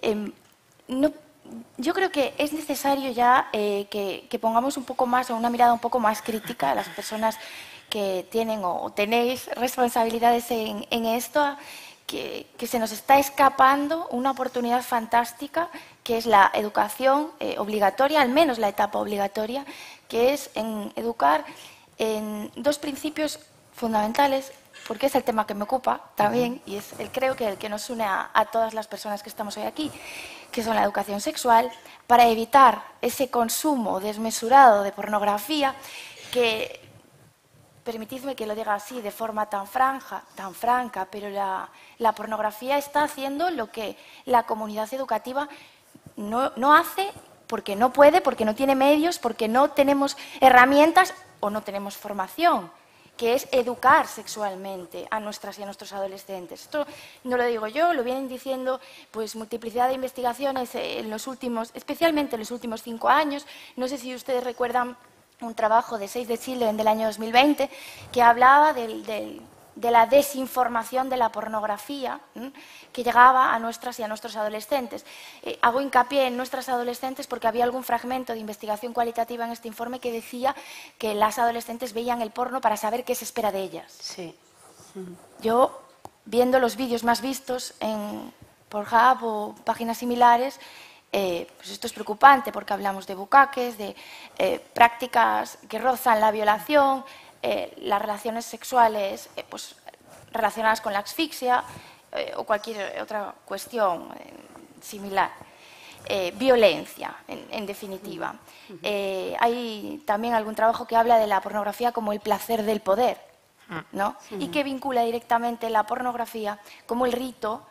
Yo creo que es necesario ya que pongamos un poco más, o una mirada un poco más crítica a las personas que tienen o tenéis responsabilidades en esto, que se nos está escapando una oportunidad fantástica, que es la educación obligatoria, al menos la etapa obligatoria, que es educar en 2 principios fundamentales, porque es el tema que me ocupa también, y es creo que el que nos une a todas las personas que estamos hoy aquí, que son la educación sexual, para evitar ese consumo desmesurado de pornografía que... Permitidme que lo diga así, de forma tan franca, pero la pornografía está haciendo lo que la comunidad educativa no hace porque no puede, porque no tiene medios, porque no tenemos herramientas o no tenemos formación, que es educar sexualmente a nuestras y a nuestros adolescentes. Esto no lo digo yo, lo vienen diciendo pues multiplicidad de investigaciones especialmente en los últimos 5 años. No sé si ustedes recuerdan un trabajo de Save the Children del año 2020 que hablaba de la desinformación de la pornografía que llegaba a nuestras y a nuestros adolescentes. Hago hincapié en nuestras adolescentes porque había algún fragmento de investigación cualitativa en este informe que decía que las adolescentes veían el porno para saber qué se espera de ellas. Sí. Yo, viendo los vídeos más vistos en Pornhub o páginas similares, pues esto es preocupante porque hablamos de bucaques, de prácticas que rozan la violación, las relaciones sexuales pues, relacionadas con la asfixia o cualquier otra cuestión similar. Violencia, en definitiva. Hay también algún trabajo que habla de la pornografía como el placer del poder, ¿no? Y que vincula directamente la pornografía como el rito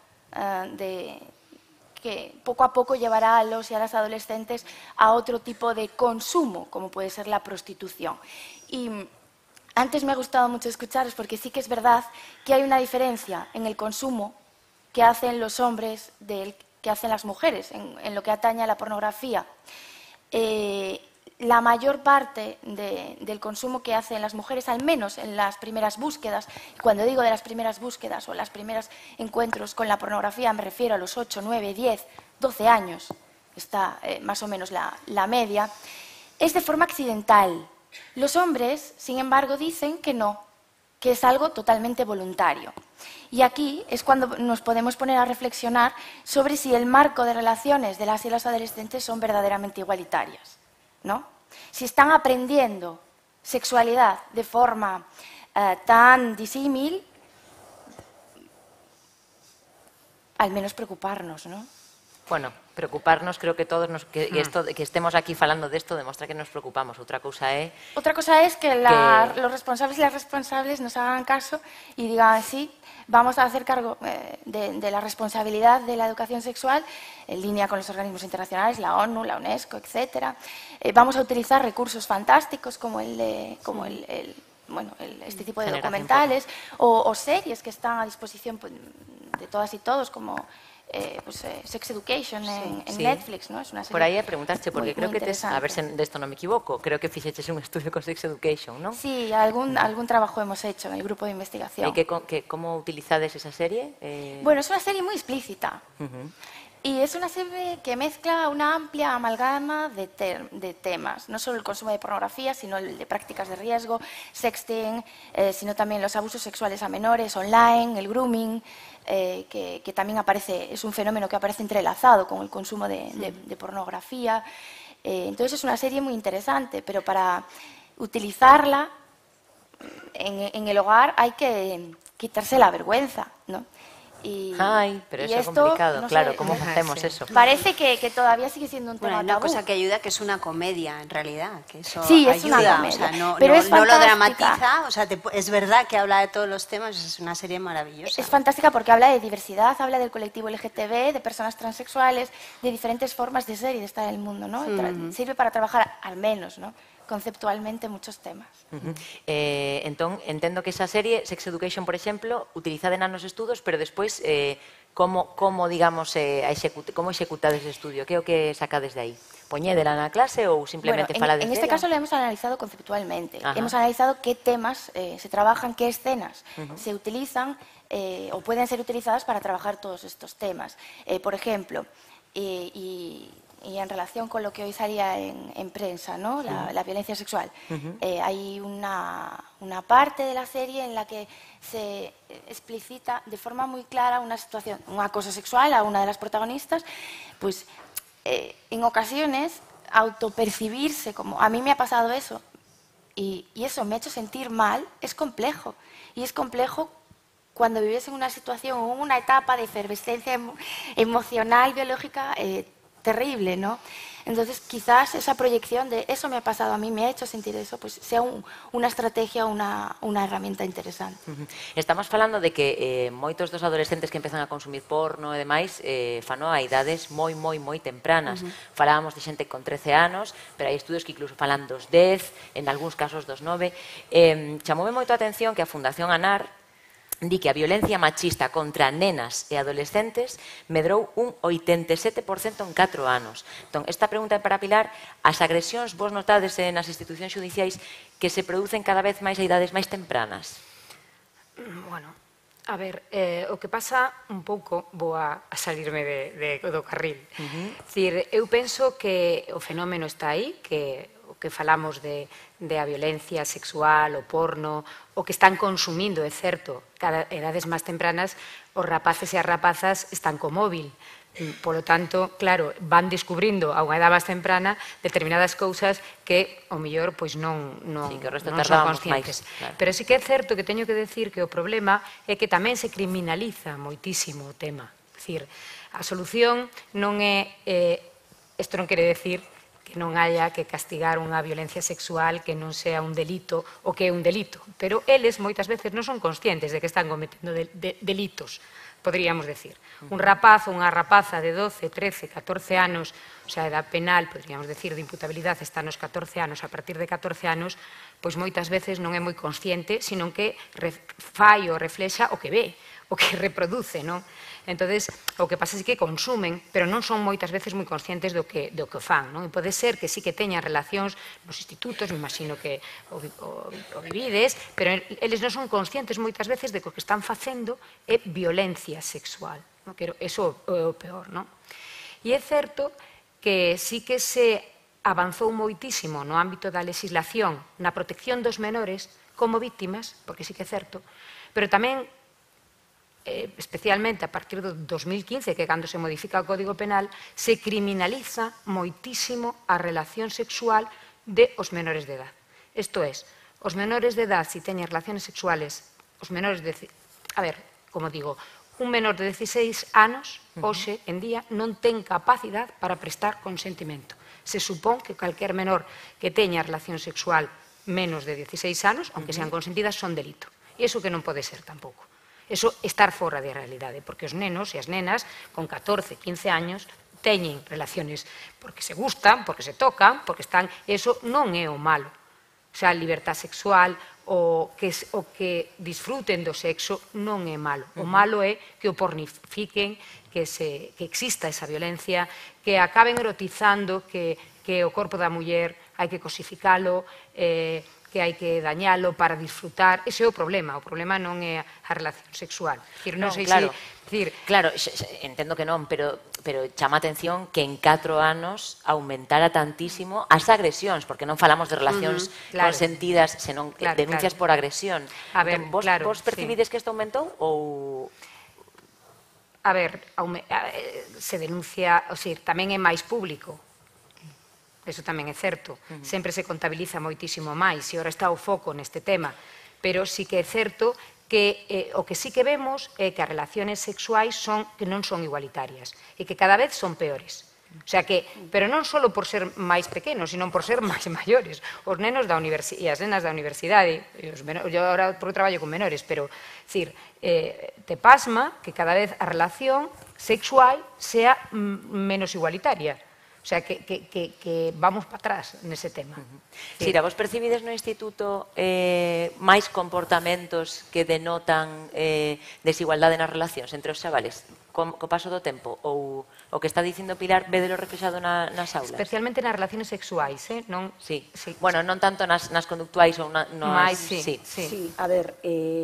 que poco a poco llevará a los y a las adolescentes a otro tipo de consumo, como puede ser la prostitución. Y antes me ha gustado mucho escucharos porque sí que es verdad que hay una diferencia en el consumo que hacen los hombres del hacen las mujeres en lo que atañe a la pornografía. La mayor parte del consumo que hacen las mujeres, al menos en las primeras búsquedas, y cuando digo de las primeras búsquedas o los primeros encuentros con la pornografía, me refiero a los 8, 9, 10, 12 años, está más o menos la media, es de forma accidental. Los hombres, sin embargo, dicen que no, que es algo totalmente voluntario. Y aquí es cuando nos podemos poner a reflexionar sobre si el marco de relaciones de las y los adolescentes son verdaderamente igualitarias, ¿no? Si están aprendiendo sexualidad de forma tan disímil, al menos preocuparnos, ¿no? Bueno, preocuparnos, creo que todos que estemos aquí falando de esto demostra que nos preocupamos. Outra cousa é que los responsables y las responsables nos hagan caso y digan, sí, vamos a hacer cargo de la responsabilidad de la educación sexual en línea con los organismos internacionales, la ONU, la UNESCO, etc. Vamos a utilizar recursos fantásticos como este tipo de documentales o series que están a disposición de todas y todos, como Sex Education en Netflix, ¿no? Es una serie. Por aí a preguntarche, porque creo que interesante. a ver se desto non me equivoco, creo que fixeches un estudio con Sex Education, ¿no? Sí, algún trabajo hemos hecho en el grupo de investigación. ¿Cómo utilizades esa serie? Bueno, es una serie muy explícita. Y es una serie que mezcla una amplia amalgama de temas, no solo el consumo de pornografía, sino el de prácticas de riesgo, sexting, sino también los abusos sexuales a menores online, el grooming, que también es un fenómeno que aparece entrelazado con el consumo de pornografía. Entonces es una serie muy interesante, pero para utilizarla en el hogar hay que quitarse la vergüenza, ¿no? Pero eso es complicado, claro, ¿cómo hacemos eso? Parece que todavía sigue siendo un tema una tabú. cosa que ayuda, que es una comedia, en realidad, que eso sí, ayuda, es una comedia, o sea, no lo dramatiza, o sea, es verdad que habla de todos los temas, es una serie maravillosa. Es fantástica porque habla de diversidad, habla del colectivo LGTB, de personas transexuales, de diferentes formas de ser y de estar en el mundo, ¿no? Sirve para trabajar, al menos, ¿no?, conceptualmente, muchos temas. Entón, entendo que esa serie, Sex Education, por exemplo, utilizada nos estudos, pero despois, como digamos, como executades ese estudio? Que é o que sacades de aí? Poñédela na clase ou simplemente falades en este caso lo hemos analizado conceptualmente. Hemos analizado qué temas se trabajan, qué escenas se utilizan o pueden ser utilizadas para trabajar todos estos temas. Por ejemplo, y en relación con lo que hoy salía en prensa, ¿no? La violencia sexual. Hay una parte de la serie en la que se explicita de forma muy clara una situación, un acoso sexual a una de las protagonistas, pues en ocasiones autopercibirse como, a mí me ha pasado eso, y eso me ha hecho sentir mal, es complejo. Y es complejo cuando vives en una situación o en una etapa de efervescencia emocional, biológica, terrible, ¿no? Entonces, quizás esa proyección de eso me ha pasado a mí, me ha hecho sentir eso, pues sea una estrategia, una herramienta interesante. Estamos falando de que moitos dos adolescentes que empezan a consumir porno e demais fano a idades moi tempranas. Falábamos de xente con 13 anos, pero hai estudios que incluso falan dos 10, en algúns casos dos 9. Chamoume moito a atención que a Fundación ANAR di que a violencia machista contra nenas e adolescentes medrou un 87% en 4 anos. Entón, esta pregunta é para Pilar. As agresións vos notades nas institucións xudiciais que se producen cada vez máis a idades máis tempranas? Bueno, a ver, o que pasa un pouco, vou a salirme do carril. Dicir, eu penso que o fenómeno está aí, que o que falamos de a violencia sexual, o porno, o que están consumindo, é certo, cada edades máis tempranas, os rapaces e as rapazas están co móvil. Polo tanto, claro, van descubrindo a unha edad máis temprana determinadas cousas que, ao mellor, pois non son conscientes. Pero sí que é certo que teño que decir que o problema é que tamén se criminaliza moitísimo o tema. É dicir, a solución non é... Isto non quere decir que non haya que castigar unha violencia sexual que non sea un delito o que é un delito. Pero eles moitas veces non son conscientes de que están cometendo delitos, podríamos decir. Un rapaz ou unha rapaza de 12, 13, 14 anos sea, a edad penal, poderíamos decir, de imputabilidade está nos 14 anos, a partir de 14 anos, pois moitas veces non é moi consciente, sino que fai ou reflexa o que ve, o que reproduce, non? Entonces, o que pasa é que consumen, pero non son moitas veces moi conscientes do que fan, non? E pode ser que sí que teñan relacións nos institutos, me imagino que o vivides, pero eles non son conscientes moitas veces de que o que están facendo é violencia sexual, non? Que iso é o peor, non? E é certo que sí que se avanzou moitísimo no ámbito da legislación na protección dos menores como víctimas, porque sí que é certo, pero tamén especialmente a partir do 2015, que cando se modifica o Código Penal, se criminaliza moitísimo a relación sexual de os menores de edad. Isto é, os menores de edad, se teñen relaciones sexuales, os menores de... A ver, como digo, un menor de 16 anos, hoxe en día, non ten capacidade para prestar consentimento. Se supón que calquer menor que teña relación sexual menos de 16 anos, aunque sean consentidas, son delito. E iso que non pode ser tampouco. Eso estar fora de realidade, porque os nenos e as nenas con 14, 15 años teñen relaciones porque se gustan, porque se tocan, porque están... Eso non é o malo. O sea, a libertad sexual, o que disfruten do sexo non é malo. O malo é que o pornifiquen, que exista esa violencia, que acaben erotizando que o corpo da muller hai que cosificalo, que hai que dañalo para disfrutar. Ese é o problema non é a relación sexual. Claro, entendo que non, pero chama a atención que en 4 anos aumentara tantísimo as agresións, porque non falamos de relacións consentidas, senón denuncias por agresión. Vos percibides que isto aumentou ou... A ver, se denuncia, o sea, tamén é máis público. Eso tamén é certo. Sempre se contabiliza moitísimo máis e ora está o foco neste tema. Pero sí que é certo que o que sí que vemos é que as relaciones sexuais que non son igualitarias e que cada vez son peores. O sea que, pero non só por ser máis pequenos, sino por ser máis maiores. Os nenos e as nenas da universidade, eu agora traballo con menores, pero, te pasma que cada vez a relación sexual sea menos igualitaria. O sea, que vamos para atrás nese tema. Sira, vos percibides no instituto máis comportamentos que denotan desigualdade nas relacións entre os xavales co paso do tempo? Ou o que está dicindo Pilar, vedelo reflexado nas aulas? Especialmente nas relaciones sexuais, non? Sí. Bueno, non tanto nas conductuais ou nas... Sí, a ver,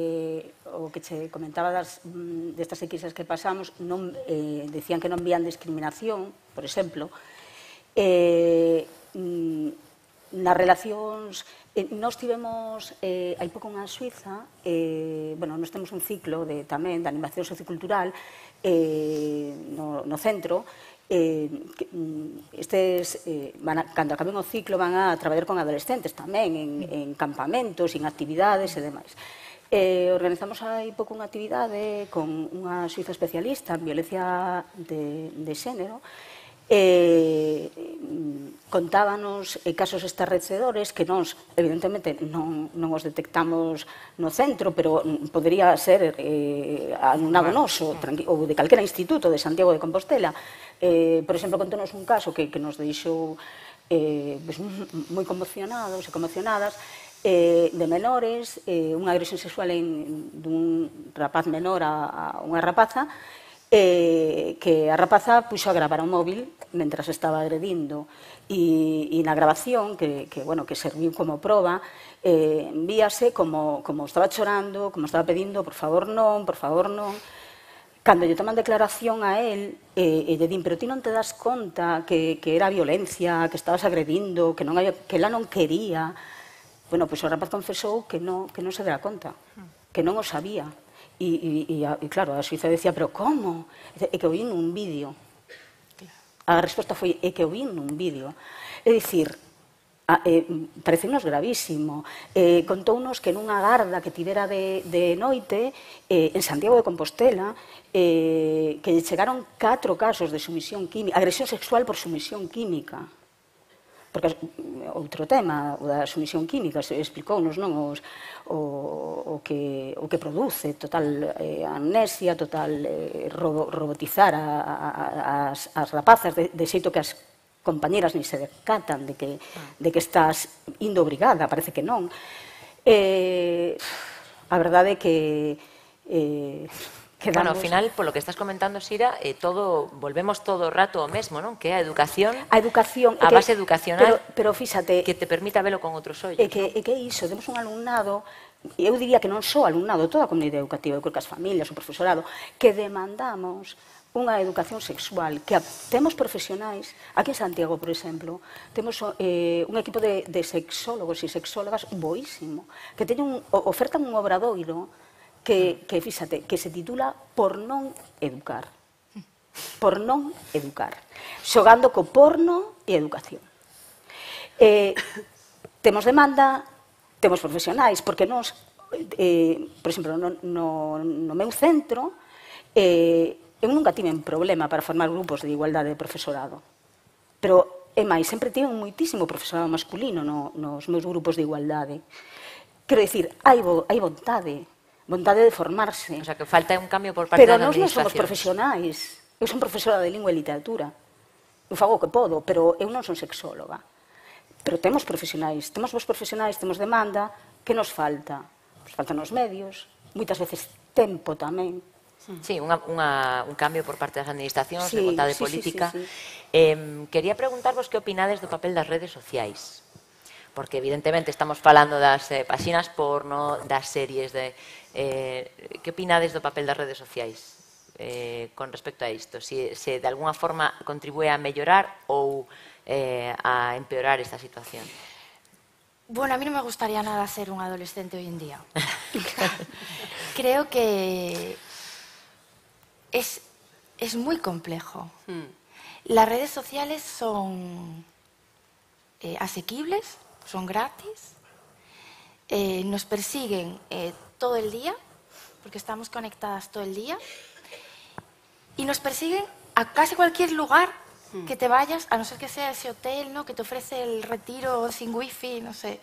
o que che comentaba destas enquisas que pasamos, decían que non vían discriminación, por exemplo, nas relacións nós tivemos hai pouco unha Suiza, nós temos un ciclo tamén de animación sociocultural no centro. Estes, cando acaben o ciclo, van a traballar con adolescentes tamén en campamentos, en actividades e demais. Organizamos hai pouco unha actividade con unha suiza especialista en violencia de xénero. Contábanos casos estarrecedores que nós, evidentemente, non os detectamos no centro, pero podría ser nun Lago Noso ou de calquera instituto de Santiago de Compostela. Por exemplo, contónos un caso que nos deixou moi conmocionados e conmocionadas, de menores, unha agresión sexual dun rapaz menor a unha rapaza, que a rapaza puxo a gravar o móvil mentras estaba agredindo e na grabación, que serviu como proba, víase como estaba chorando, como estaba pedindo por favor non. Cando lle toman declaración a él e lle din, pero ti non te das conta que era violencia, que estabas agredindo, que ela non quería. Bueno, pois o rapaz confesou que non se dera conta, que non o sabía. E claro, a Suiza decía, pero como? É que o vi nun vídeo. A resposta foi, é que o vi nun vídeo. É dicir, parecenos gravísimo. Contounos que nunha garda que tivera de noite en Santiago de Compostela, que chegaron 4 casos de sumisión química, agresión sexual por sumisión química. Porque outro tema, o da sumisión química, explicounos o que produce, total amnesia, total robotizar as rapazas, de xeito que as compañeras ni se decatan de que estás indo obrigada, parece que non. A verdade é que Bueno, ao final, polo que estás comentando, Sira, volvemos todo o rato ao mesmo, non? Que é a educación, a base educacional, pero fíxate, que te permita velo con outros ollos. É que é iso, temos un alumnado, eu diría que non só alumnado, toda a comunidade educativa, eu creo que as familias, o profesorado, que demandamos unha educación sexual, que temos profesionais, aquí en Santiago, por exemplo, temos un equipo de sexólogos e sexólogas boísimo, que ofertan un obradoiro que, fíxate, que se titula Por non educar. Por non educar. Xogando co porno e educación. Temos demanda, temos profesionais, porque nos, por exemplo, no meu centro, eu nunca tiven problema para formar grupos de igualdade de profesorado. Pero, é máis, sempre tiven moitísimo profesorado masculino nos meus grupos de igualdade. Quero dicir, hai vontade de formarse. O sea, que falta un cambio por parte da administración. Pero nós non somos profesionais. Eu son profesora de lingua e literatura. Eu fago o que podo, pero eu non son sexóloga. Pero temos profesionais, temos vos profesionais, temos demanda. Que nos falta? Nos faltan os medios, moitas veces tempo tamén. Sí, un cambio por parte das administracións, de vontade política. Quería preguntarvos que opinades do papel das redes sociais. Porque evidentemente estamos falando das páxinas porno, das series de... Que opinades do papel das redes sociais con respecto a isto? Se de alguna forma contribúe a mellorar ou a empeorar esta situación? Bueno, a mí non me gustaría nada ser un adolescente hoy en día. Creo que es muy complejo. Las redes sociales son asequibles, son gratis, nos persiguen todo el día, porque estamos conectadas todo el día, y nos persiguen a casi cualquier lugar que te vayas, a no ser que sea ese hotel, ¿no?, que te ofrece el retiro sin wifi, no sé.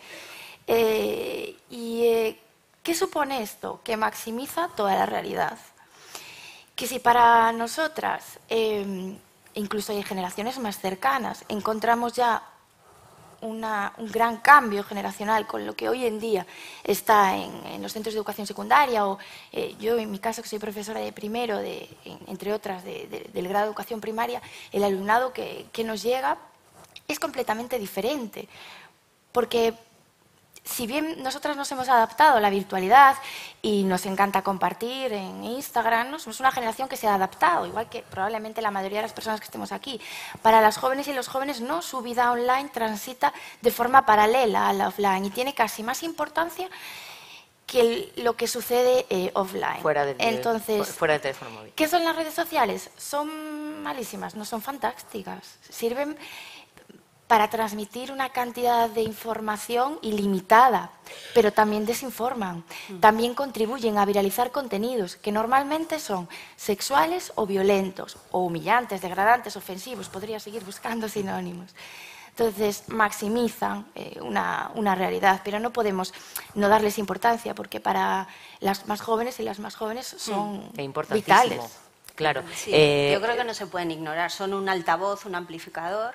¿Qué supone esto? Que maximiza toda la realidad. Que si para nosotras, incluso en generaciones más cercanas, encontramos ya un gran cambio generacional con lo que hoy en día está en los centros de educación secundaria, o yo en mi caso, que soy profesora de primero, entre otras, del grado de educación primaria, el alumnado que nos llega es completamente diferente, porque si bien nosotras nos hemos adaptado a la virtualidad y nos encanta compartir en Instagram, ¿no?, somos una generación que se ha adaptado, igual que probablemente la mayoría de las personas que estemos aquí. Para las jóvenes y los jóvenes, no, su vida online transita de forma paralela a la offline y tiene casi más importancia que lo que sucede offline. Fuera del teléfono móvil. ¿Qué son las redes sociales? Son malísimas, no son fantásticas. Sirven para transmitir una cantidad de información ilimitada, pero también desinforman. También contribuyen a viralizar contenidos que normalmente son sexuales o violentos, o humillantes, degradantes, ofensivos, podría seguir buscando sinónimos. Entonces, maximizan una realidad, pero no podemos no darles importancia, porque para las más jóvenes y las más jóvenes son vitales. Claro. Sí, yo creo que no se pueden ignorar, son un altavoz, un amplificador.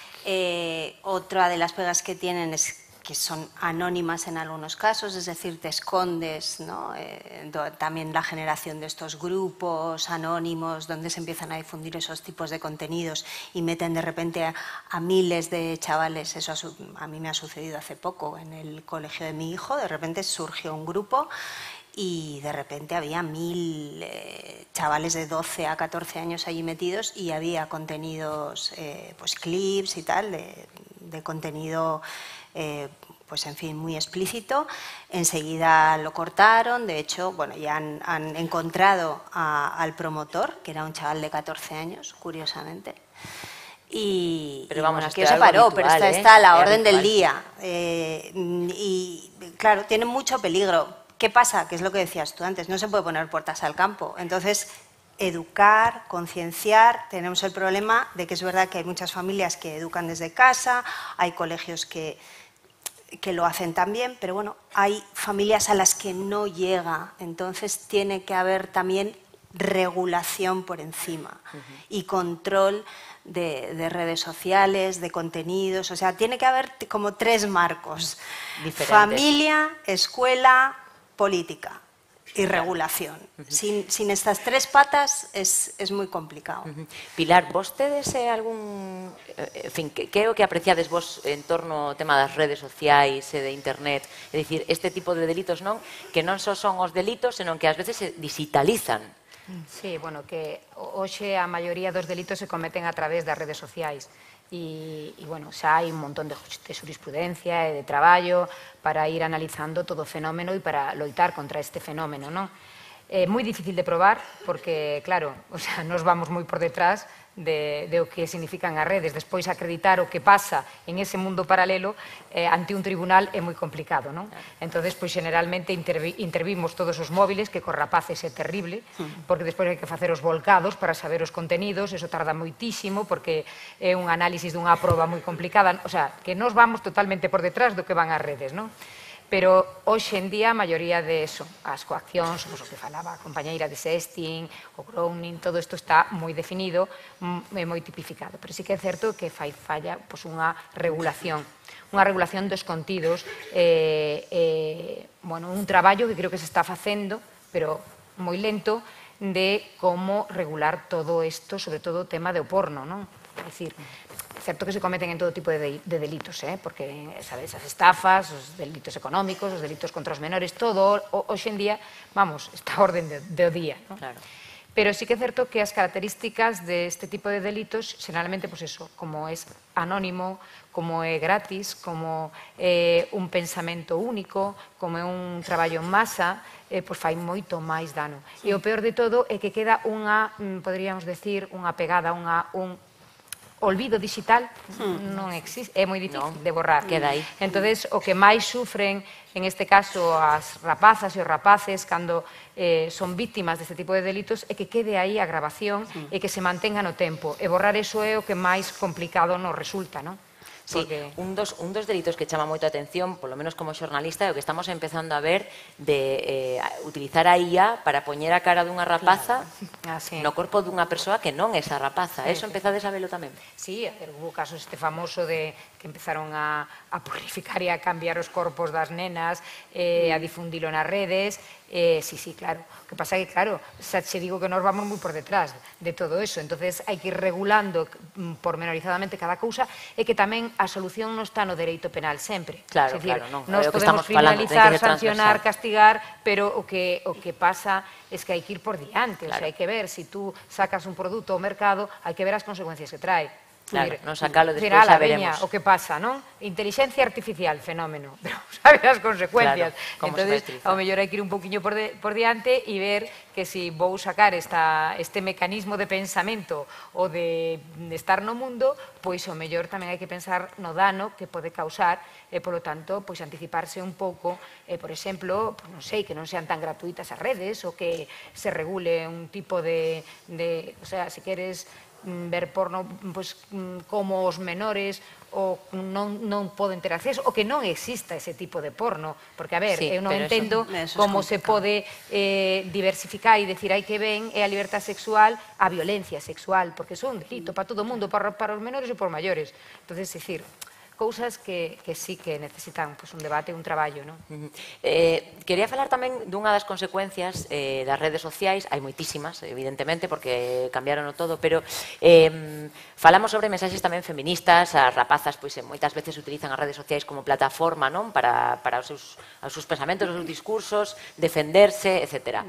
Otra de las pegas que tienen es que son anónimas en algunos casos, es decir, te escondes, ¿no? También la generación de estos grupos anónimos donde se empiezan a difundir esos tipos de contenidos y meten de repente a miles de chavales. Eso a mí me ha sucedido hace poco en el colegio de mi hijo. De repente surgió un grupo y de repente había 1000 chavales de 12 a 14 años allí metidos, y había contenidos, pues clips y tal, de contenido, pues en fin, muy explícito. Enseguida lo cortaron. De hecho, bueno, ya han encontrado al promotor, que era un chaval de 14 años, curiosamente. Pero vamos, aquí se paró, pero está a la orden del día. Y claro, tiene mucho peligro. ¿Qué pasa? Que es lo que decías tú antes, no se puede poner puertas al campo. Entonces, educar, concienciar. Tenemos el problema de que es verdad que hay muchas familias que educan desde casa, hay colegios que lo hacen también, pero bueno, hay familias a las que no llega. Entonces, tiene que haber también regulación por encima y control de redes sociales, de contenidos. O sea, tiene que haber como 3 marcos. Diferentes. Familia, escuela, política y regulación. Sin estas 3 patas es moi complicado. Pilar, vos tedes algún... En fin, que é o que apreciades vos en torno ao tema das redes sociais e de internet? É dicir, este tipo de delitos que non só son os delitos, senón que ás veces se digitalizan. Sí, bueno, que hoxe a maioría dos delitos se cometen a través das redes sociais. E, bueno, xa hai un montón de jurisprudencia e de traballo para ir analizando todo o fenómeno e para loitar contra este fenómeno, non? É moi difícil de probar porque, claro, nos vamos moi por detrás de o que significan as redes. Despois acreditar o que pasa en ese mundo paralelo ante un tribunal é moi complicado, non? Entonces, pois, generalmente intervimos todos os móviles, que cos rapaces é terrible, porque despois hai que facer os volcados para saber os contenidos, eso tarda moitísimo, porque é un análisis dunha proba moi complicada, o sea, que nos vamos totalmente por detrás do que van as redes, non? Pero hoxe en día a maioría de eso, as coaccións, o que falaba a compañeira de sexting, o grooming, todo isto está moi definido e moi tipificado. Pero sí que é certo que fai falla unha regulación dos contidos, un traballo que creo que se está facendo, pero moi lento, de como regular todo isto, sobre todo o tema do porno, non? É dicir, é certo que se cometen en todo tipo de delitos, porque, sabes, as estafas, os delitos económicos, os delitos contra os menores, todo, hoxe en día, vamos, está a orden do día, non? Claro. Pero sí que é certo que as características deste tipo de delitos, xeralmente, pois eso, como é anónimo, como é gratis, como é un pensamento único, como é un traballo en masa, pois fai moito máis dano. E o peor de todo é que queda unha, poderíamos decir, unha pegada, un olvido digital non existe, é moi difícil de borrar. Queda aí. Entonces, o que máis sufren, en este caso, as rapazas e os rapaces, cando son víctimas deste tipo de delitos, é que quede aí a grabación e que se mantenga no tempo. E borrar eso é o que máis complicado nos resulta, non? Sí, un dos delitos que chama moito a atención, polo menos como xornalista, é o que estamos empezando a ver de utilizar a IA para poñer a cara dunha rapaza no corpo dunha persoa que non é esa rapaza. Eso empezades a velo tamén? Sí, hubo casos este famoso de que empezaron a purificar e a cambiar os corpos das nenas, a difundilo nas redes. Sí, claro. O que pasa é que, claro, xa che digo que nos vamos moi por detrás de todo eso. Entonces, hai que ir regulando pormenorizadamente cada cousa e que tamén a solución non está no dereito penal sempre. Claro, claro, non. Nos podemos criminalizar, sancionar, castigar, pero o que pasa é que hai que ir por diante. O sea, hai que ver, se tú sacas un produto ao mercado, hai que ver as consecuencias que trae. Claro, non sacalo despois xa veremos. O que pasa, non? Inteligencia artificial, fenómeno, pero sabe as consecuencias. Entonces, ao mellor hai que ir un poquinho por diante e ver que se vou sacar este mecanismo de pensamento ou de estar no mundo, pois ao mellor tamén hai que pensar no dano que pode causar e, polo tanto, pois anticiparse un pouco, por exemplo, non sei, que non sean tan gratuitas as redes ou que se regule un tipo de, o sea, se queres ver porno como os menores ou non poden ter acceso, ou que non exista ese tipo de porno, porque, a ver, eu non entendo como se pode diversificar e decir hai que ven é a libertad sexual a violencia sexual, porque son un delito para todo o mundo, para os menores e por maiores. Entonces, é dicir, cousas que sí que necesitan un debate, un traballo, non? Quería falar tamén dunha das consecuencias das redes sociais, hai moitísimas, evidentemente, porque cambiaron todo, pero falamos sobre mensaxes tamén feministas, as rapazas moitas veces utilizan as redes sociais como plataforma, non? Para os seus pensamentos, os seus discursos, defenderse, etc.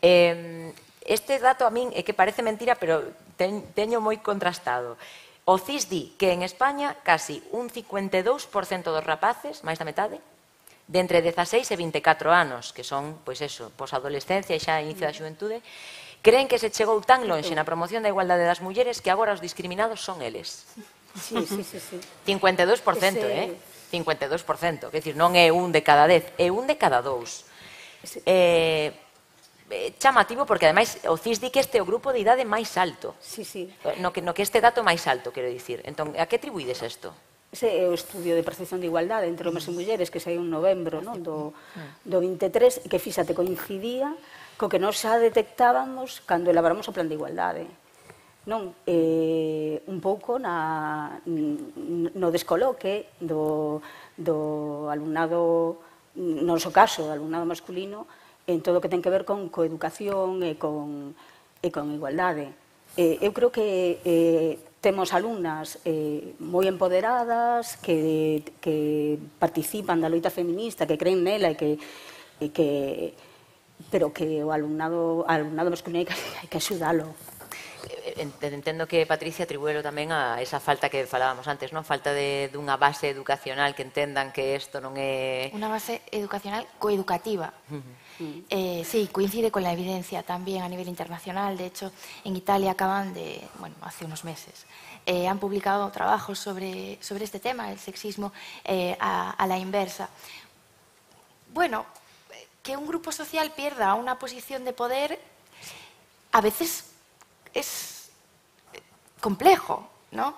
Este dato a min é que parece mentira, pero teño moi contrastado. O CIS di que en España casi un 52% dos rapaces, máis da metade, de entre 16 e 24 anos, que son, pois eso, posadolescencia e xa inicio da xuventude, creen que se chegou tan lonxe na promoción da igualdade das mulleres que agora os discriminados son eles. Sí. 52%, 52%, quer dicir, non é un de cada 10, é un de cada 2. Chamativo porque ademais o CIS di que este é o grupo de idade máis alto. No que este dato máis alto, quero dicir. Entón, a que atribuídes isto? Ese é o estudio de percepción de igualdade entre homes e mulleres que saiu en novembro do 23, que fíxate coincidía co que nós xa detectábamos cando elaboramos o plan de igualdade. Non, un pouco no descoloque do alumnado, no noso caso, do alumnado masculino, en todo o que ten que ver con coeducación e con igualdade. Eu creo que temos alumnas moi empoderadas, que participan da loita feminista, que creen nela pero que o alumnado masculino hai que axudalo. Entendo que Patricia atribúelo tamén a esa falta que falábamos antes, non? Falta dunha base educacional que entendan que isto non é... Unha base educacional coeducativa. Sí, coincide con la evidencia también a nivel internacional. De hecho, en Italia acaban de, bueno, hace unos meses, han publicado trabajos sobre este tema, el sexismo a la inversa. Bueno, que un grupo social pierda una posición de poder a veces es complejo, ¿no?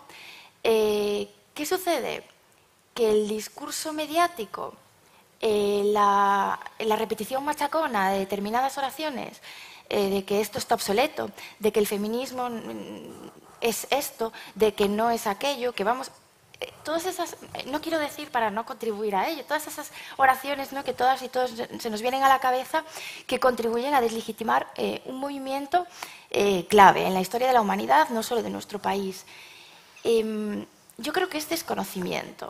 ¿Qué sucede? Que el discurso mediático, la repetición machacona de determinadas oraciones, de que esto está obsoleto, de que el feminismo es esto, de que no es aquello, que vamos... Todas esas, no quiero decir para no contribuir a ello, todas esas oraciones, ¿no?, que todas y todos se nos vienen a la cabeza, que contribuyen a deslegitimar un movimiento clave en la historia de la humanidad, no solo de nuestro país. Yo creo que es desconocimiento.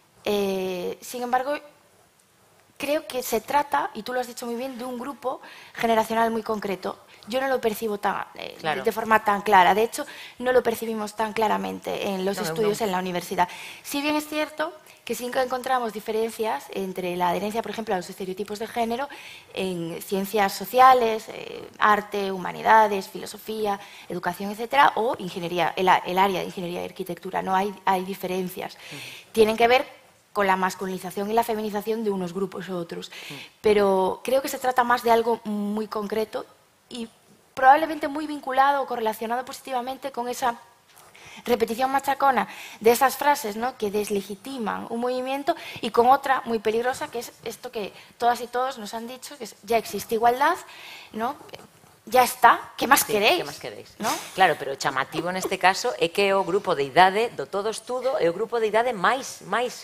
Sin embargo, creo que se trata, y tú lo has dicho muy bien, de un grupo generacional muy concreto. Yo no lo percibo de forma tan clara. De hecho, no lo percibimos tan claramente en los estudios en la universidad. Si bien es cierto que sí que encontramos diferencias entre la adherencia, por ejemplo, a los estereotipos de género en ciencias sociales, arte, humanidades, filosofía, educación, etcétera, o ingeniería, el área de ingeniería y arquitectura. No hay diferencias. Tienen que ver con la masculinización y la feminización de unos grupos u otros. Pero creo que se trata más de algo muy concreto y probablemente muy vinculado o correlacionado positivamente con esa repetición machacona de esas frases, ¿no?, que deslegitiman un movimiento, y con otra muy peligrosa, que es esto que todas y todos nos han dicho, que ya existe igualdad, ¿no? Ya está, que máis queréis? Que máis queréis? ¿No? Claro, pero o chamativo neste caso é que é o grupo de idade do todo estudo é o grupo de idade máis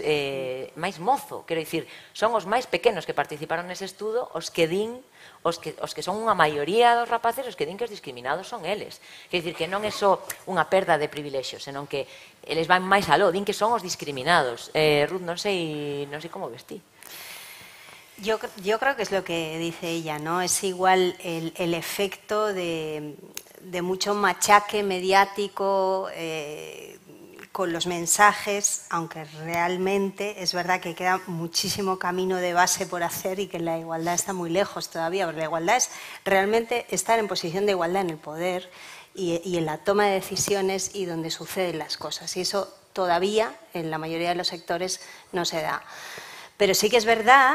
mozo. Quero dicir, son os máis pequenos que participaron nese estudo os que din, os que son unha maioría dos rapaces, os que din que os discriminados son eles. Quero dicir que non é só unha perda de privilexios, senón que eles van máis aló, din que son os discriminados. Ruth, non sei como ves ti. Yo creo que es lo que dice ella, ¿no? Es igual el efecto de mucho machaque mediático con los mensajes, aunque realmente es verdad que queda muchísimo camino de base por hacer y que la igualdad está muy lejos todavía, porque la igualdad es realmente estar en posición de igualdad en el poder y en la toma de decisiones y donde suceden las cosas. Y eso todavía en la mayoría de los sectores no se da. Pero sí que es verdad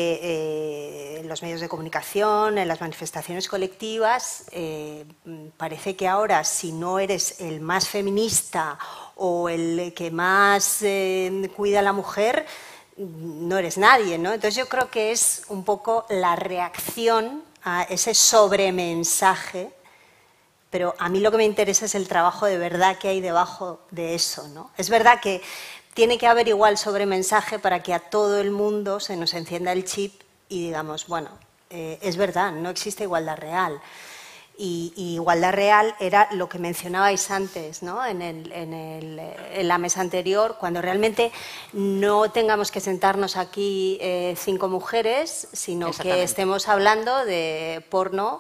que en los medios de comunicación, en las manifestaciones colectivas, parece que ahora, si no eres el más feminista o el que más cuida a la mujer, no eres nadie, ¿no? Entonces yo creo que es un poco la reacción a ese sobremensaje, pero a mí lo que me interesa es el trabajo de verdad que hay debajo de eso, ¿no? Es verdad que tiene que haber igual sobremensaje para que a todo el mundo se nos encienda el chip y digamos, bueno, es verdad, no existe igualdad real. Y igualdad real era lo que mencionabais antes, ¿no? En la mesa anterior, cuando realmente no tengamos que sentarnos aquí 5 mujeres, sino que estemos hablando de porno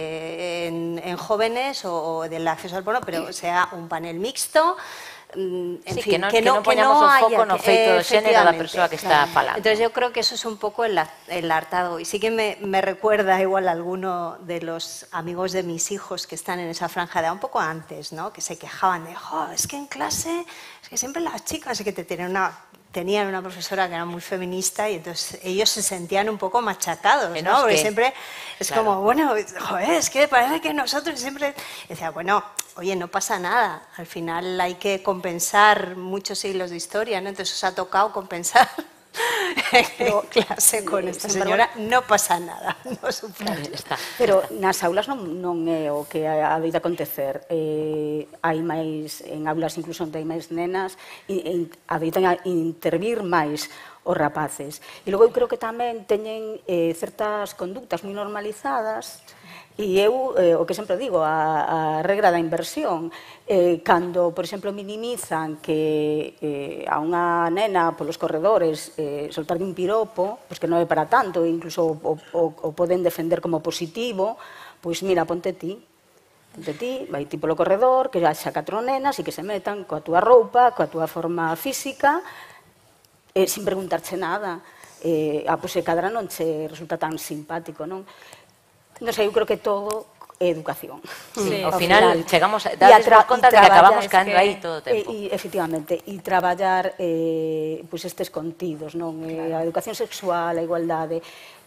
en jóvenes o del acceso al porno, pero sea un panel mixto. En fin, que non poñamos o foco no feito do xénero da persoa que está falando. Entonces yo creo que eso es un poco el hartado. Y sí que me recuerda igual a alguno de los amigos de mis hijos que están en esa franja de un poco antes, ¿no? Que se quejaban de, es que en clase, es que siempre las chicas, que tenían una profesora que era muy feminista y entonces ellos se sentían un poco machacados, ¿no? Porque siempre es como, bueno, joder, es que parece que nosotros siempre... Y decía, bueno, oye, no pasa nada, al final hay que compensar muchos siglos de historia, ¿no? Entonces os ha tocado compensar en clase con esta señora, non pasa nada, non suframos. Pero nas aulas non é o que adoita acontecer. Hai máis, en aulas incluso onde hai máis nenas, adoitan a intervir máis os rapaces. E logo eu creo que tamén teñen certas conductas moi normalizadas. E eu, o que sempre digo, a regra da inversión, cando, por exemplo, minimizan que a unha nena polos corredores soltarlle un piropo, pois que non é para tanto, incluso o poden defender como positivo, pois mira, ponte ti, vai ti polo corredor, que haxa 4 nenas e que se metan coa túa roupa, coa túa forma física, sin preguntarche nada. Pois se cadra non che resulta tan simpático, non? Non sei, eu creo que todo é educación. Ao final, chegamos a darnos conta de que acabamos caendo aí todo o tempo. Efectivamente, e traballar estes contidos, a educación sexual, a igualdade,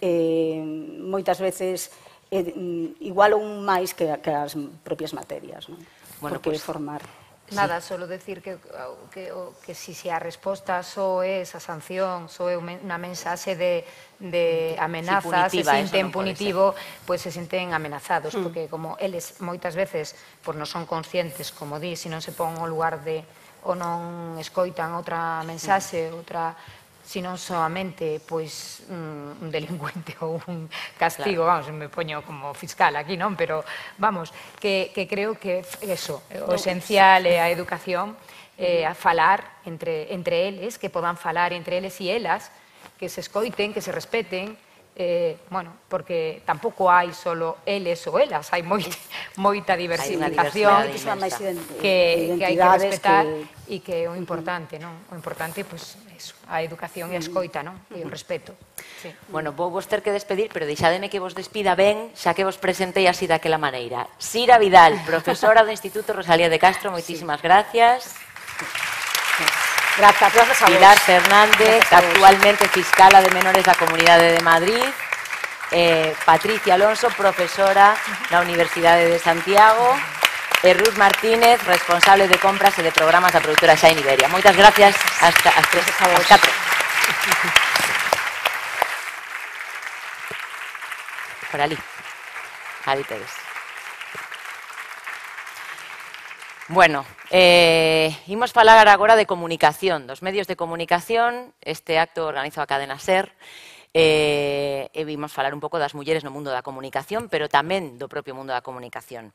moitas veces igual un máis que as propias materias, porque formar. Nada, solo decir que si a resposta só é esa sanción, só é unha mensaxe de amenazas, se sinten punitivo, pois se sinten amenazados, porque como eles moitas veces non son conscientes, como di, se non se pon ao lugar de ou non escoitan outra mensaxe, outra... sino solamente un delincuente ou un castigo, vamos, me poño como fiscal aquí, non? Pero, vamos, que creo que eso, o esencial é a educación, a falar entre eles, que podan falar entre eles e elas, que se escoiten, que se respeten, bueno, porque tampouco hai solo eles ou elas, hai moita diversificación que hai que respetar e que é o importante, non? O importante, pois, a educación e a escoita, non? E o respeto. Bueno, vou vos ter que despedir, pero deixademe que vos despida ben, xa que vos presentei así daquela maneira. Sira Vidal, profesora do Instituto Rosalía de Castro, moitísimas gracias. Gracias a vos. Pilar Fernández, actualmente fiscala de menores da Comunidade de Madrid. Patricia Alonso, profesora na Universidade de Santiago. E Ruth Martínez, responsable de compras e de programas da produtora Shine Iberia. Moitas gracias ás 4. Por ali. Ali tedes. Bueno, imos falar agora de comunicación, dos medios de comunicación, este acto organizado a Cadena SER, e vimos falar un pouco das mulleres no mundo da comunicación, pero tamén do propio mundo da comunicación.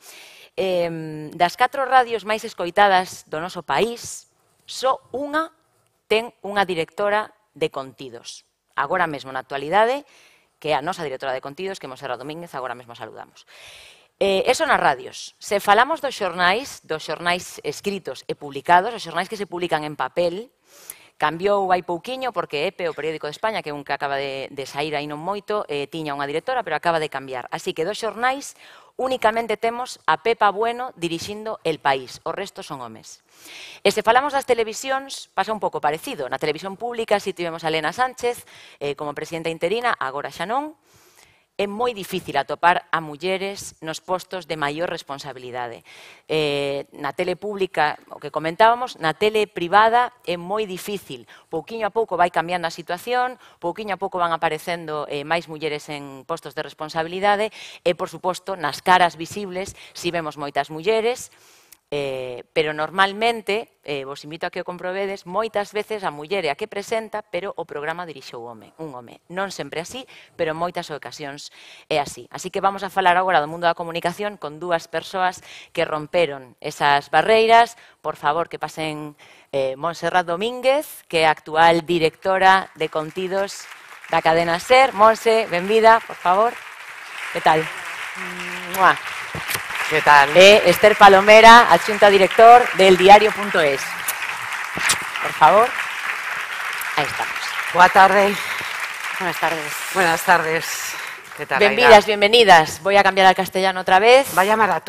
Das 4 radios máis escoitadas do noso país, só unha ten unha directora de contidos. Agora mesmo, na actualidade, que é a nosa directora de contidos, que é Monserrat Domínguez, agora mesmo saludamos. Eso nas radios. Se falamos dos xornais escritos e publicados, os xornais que se publican en papel, cambiou hai pouquiño porque EPE, o Periódico de España, que é un que acaba de saír aí non moito, tiña unha directora, pero acaba de cambiar. Así que dos xornais únicamente temos a Pepa Bueno dirixindo El País, o resto son homes. E se falamos das televisións, pasa un pouco parecido. Na televisión pública si tivemos a Elena Sánchez como presidenta interina, agora xa non. É moi difícil atopar a mulleres nos postos de maior responsabilidade. Na tele pública, o que comentábamos, na tele privada é moi difícil. Pouquiño a pouco vai cambiando a situación, pouquiño a pouco van aparecendo máis mulleres en postos de responsabilidade e, por suposto, nas caras visibles si vemos moitas mulleres, pero normalmente, vos invito a que o comprobedes, moitas veces a muller é a que presenta, pero o programa dirixou un home. Non sempre así, pero en moitas ocasións é así. Así que vamos a falar agora do mundo da comunicación con dúas persoas que romperon esas barreiras. Por favor, que pasen Monserrat Domínguez, que é a actual directora de contidos da cadena SER. Monse, benvida, por favor. Que tal? Mua. Que tal? E Esther Palomera, adxunta director del diario.es. Por favor. Ahí estamos. Boa tarde. Buenas tardes. Buenas tardes. ¿Qué tal? Bienvenidas, bienvenidas. Voy a cambiar al castellano otra vez. Vaya maratón.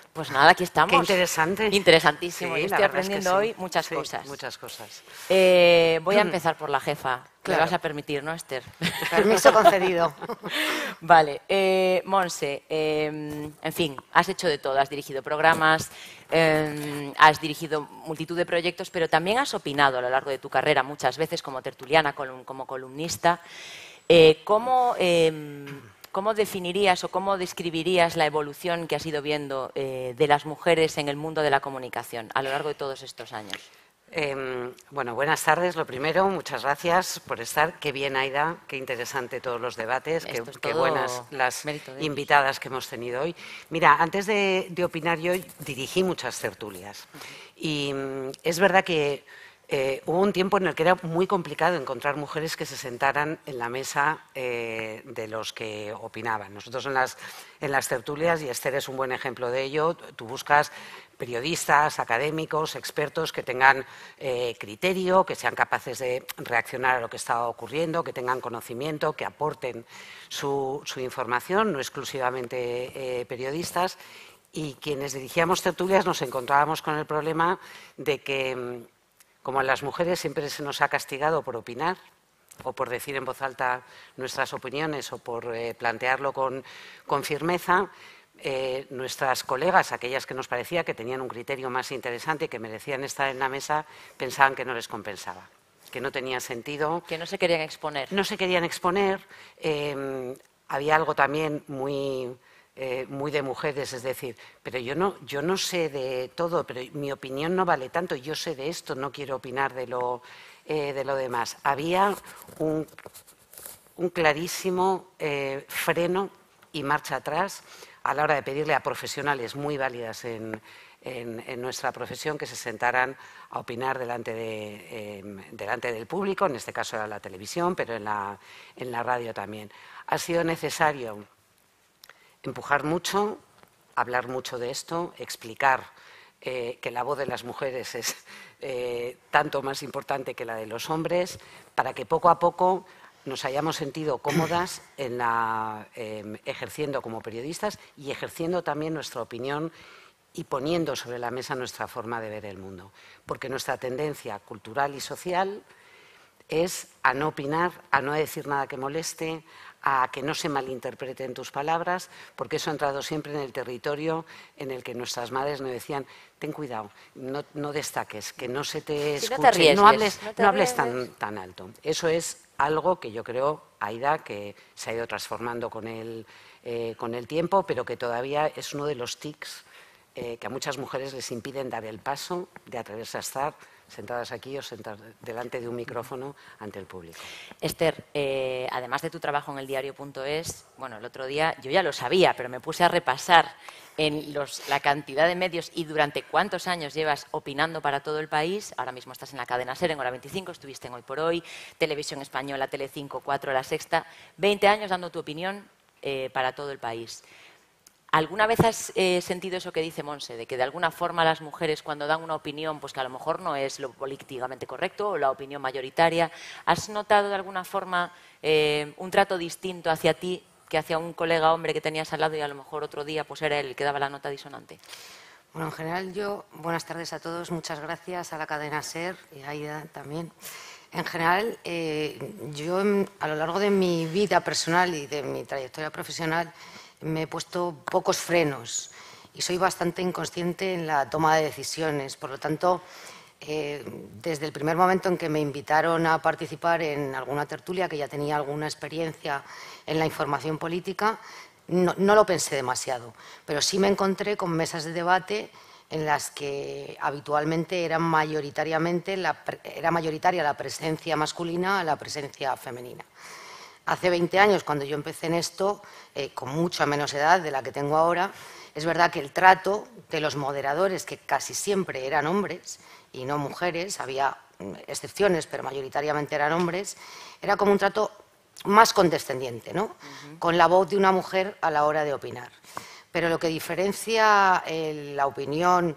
Pues nada, aquí estamos. Qué interesante. Interesantísimo. Sí, Yo la estoy verdad es que aprendiendo sí. hoy muchas Sí, cosas. muchas cosas. Voy a empezar por la jefa. Claro. Me vas a permitir, ¿no, Esther? Permiso concedido. Vale, Monse, en fin, has hecho de todo, has dirigido programas, has dirigido multitud de proyectos, pero también has opinado a lo largo de tu carrera muchas veces como tertuliana, como columnista. ¿Cómo definirías o cómo describirías la evolución que has ido viendo de las mujeres en el mundo de la comunicación a lo largo de todos estos años? Bueno, buenas tardes. Lo primero, muchas gracias por estar. Qué bien, Aida, qué interesante todos los debates, qué buenas las invitadas que hemos tenido hoy. Mira, antes de opinar, yo dirigí muchas tertulias y es verdad que hubo un tiempo en el que era muy complicado encontrar mujeres que se sentaran en la mesa de los que opinaban. Nosotros en las tertulias, y Esther es un buen ejemplo de ello, tú buscas periodistas, académicos, expertos que tengan criterio, que sean capaces de reaccionar a lo que está ocurriendo, que tengan conocimiento, que aporten su información, no exclusivamente periodistas. Y quienes dirigíamos tertulias nos encontrábamos con el problema de que, como a las mujeres siempre se nos ha castigado por opinar o por decir en voz alta nuestras opiniones o por plantearlo con firmeza, nuestras colegas, aquellas que nos parecía que tenían un criterio más interesante y que merecían estar en la mesa, pensaban que no les compensaba, que no tenía sentido. Que no se querían exponer. No se querían exponer. Había algo también muy de mujeres, es decir, pero yo no sé de todo, pero mi opinión no vale tanto, yo sé de esto, no quiero opinar de lo demás. Había un clarísimo freno y marcha atrás a la hora de pedirle a profesionales muy válidas en nuestra profesión que se sentaran a opinar delante del público, en este caso era la televisión, pero en la radio también. Ha sido necesario empujar mucho, hablar mucho de esto, explicar que la voz de las mujeres es tanto más importante que la de los hombres, para que poco a poco nos hayamos sentido cómodas ejerciendo como periodistas y ejerciendo también nuestra opinión y poniendo sobre la mesa nuestra forma de ver el mundo. Porque nuestra tendencia cultural y social es a no opinar, a no decir nada que moleste, a que no se malinterpreten tus palabras, porque eso ha entrado siempre en el territorio en el que nuestras madres nos decían: ten cuidado, no destaques, que no se te escuche, no hables tan alto. Eso es algo que yo creo, Aida, que se ha ido transformando con el tiempo, pero que todavía es uno de los tics que a muchas mujeres les impiden dar el paso de atreverse a estar sentadas aquí o sentadas delante de un micrófono ante el público. Esther, además de tu trabajo en eldiario.es, bueno, el otro día yo ya lo sabía, pero me puse a repasar en la cantidad de medios y durante cuántos años llevas opinando para todo el país. Ahora mismo estás en la cadena SER, en Hora 25, estuviste en Hoy por Hoy, Televisión Española, Telecinco, 4, La Sexta, 20 años dando tu opinión para todo el país. ¿Alguna vez has sentido eso que dice Monse, de que de alguna forma las mujeres cuando dan una opinión, pues que a lo mejor no es lo políticamente correcto o la opinión mayoritaria, has notado de alguna forma un trato distinto hacia ti que hacia un colega hombre que tenías al lado y a lo mejor otro día pues era él el que daba la nota disonante? Bueno, en general buenas tardes a todos, muchas gracias a la cadena SER y a Aida también. En general, yo a lo largo de mi vida personal y de mi trayectoria profesional me he puesto pocos frenos y soy bastante inconsciente en la toma de decisiones. Por lo tanto, desde el primer momento en que me invitaron a participar en alguna tertulia, que ya tenía alguna experiencia en la información política, no lo pensé demasiado. Pero sí me encontré con mesas de debate en las que habitualmente era mayoritaria la presencia masculina a la presencia femenina. Hace 20 años, cuando yo empecé en esto, con mucha menos edad de la que tengo ahora, es verdad que el trato de los moderadores, que casi siempre eran hombres y no mujeres, había excepciones, pero mayoritariamente eran hombres, era como un trato más condescendiente, ¿no? Con la voz de una mujer a la hora de opinar. Pero lo que diferencia la opinión,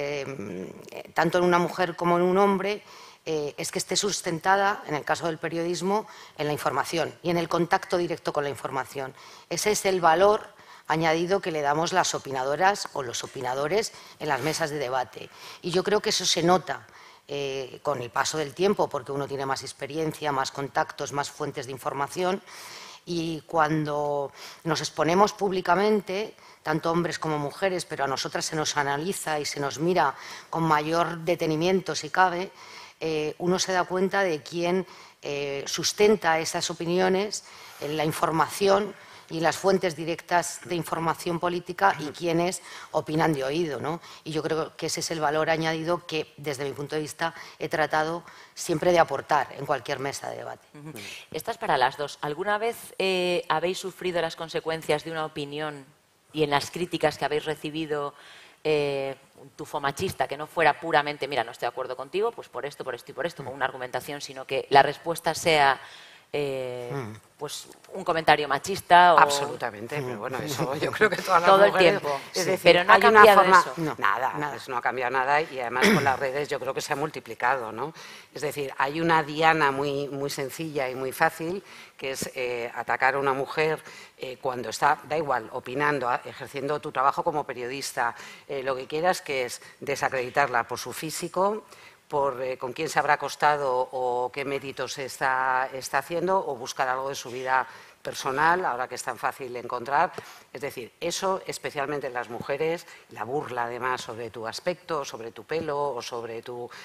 tanto en una mujer como en un hombre, es que esté sustentada, en el caso del periodismo, en la información y en el contacto directo con la información. Ese es el valor añadido que le damos las opinadoras o los opinadores en las mesas de debate. Y yo creo que eso se nota con el paso del tiempo, porque uno tiene más experiencia, más contactos, más fuentes de información, y cuando nos exponemos públicamente, tanto hombres como mujeres, pero a nosotras se nos analiza y se nos mira con mayor detenimiento, si cabe, uno se da cuenta de quién sustenta esas opiniones en la información y las fuentes directas de información política y quienes opinan de oído, ¿no? Y yo creo que ese es el valor añadido que, desde mi punto de vista, he tratado siempre de aportar en cualquier mesa de debate. Esta es para las dos. ¿Alguna vez habéis sufrido las consecuencias de una opinión y en las críticas que habéis recibido un tufo machista, que no fuera puramente, mira, no estoy de acuerdo contigo, pues por esto y por esto, con una argumentación, sino que la respuesta sea pues un comentario machista? Absolutamente, pero bueno, eso yo creo que todas las todo mujeres, el tiempo. Es decir, pero no ha hay una cambiado forma, eso. No, nada, eso no ha cambiado nada, y además con las redes yo creo que se ha multiplicado, ¿no? Es decir, hay una diana muy sencilla y muy fácil, que es atacar a una mujer cuando está, da igual, opinando, ejerciendo tu trabajo como periodista, lo que quieras, que es desacreditarla por su físico, por con quién se habrá acostado o qué méritos está haciendo, o buscar algo de su vida personal, ahora que es tan fácil encontrar. Es decir, eso, especialmente en las mujeres, la burla además sobre tu aspecto, sobre tu pelo o sobre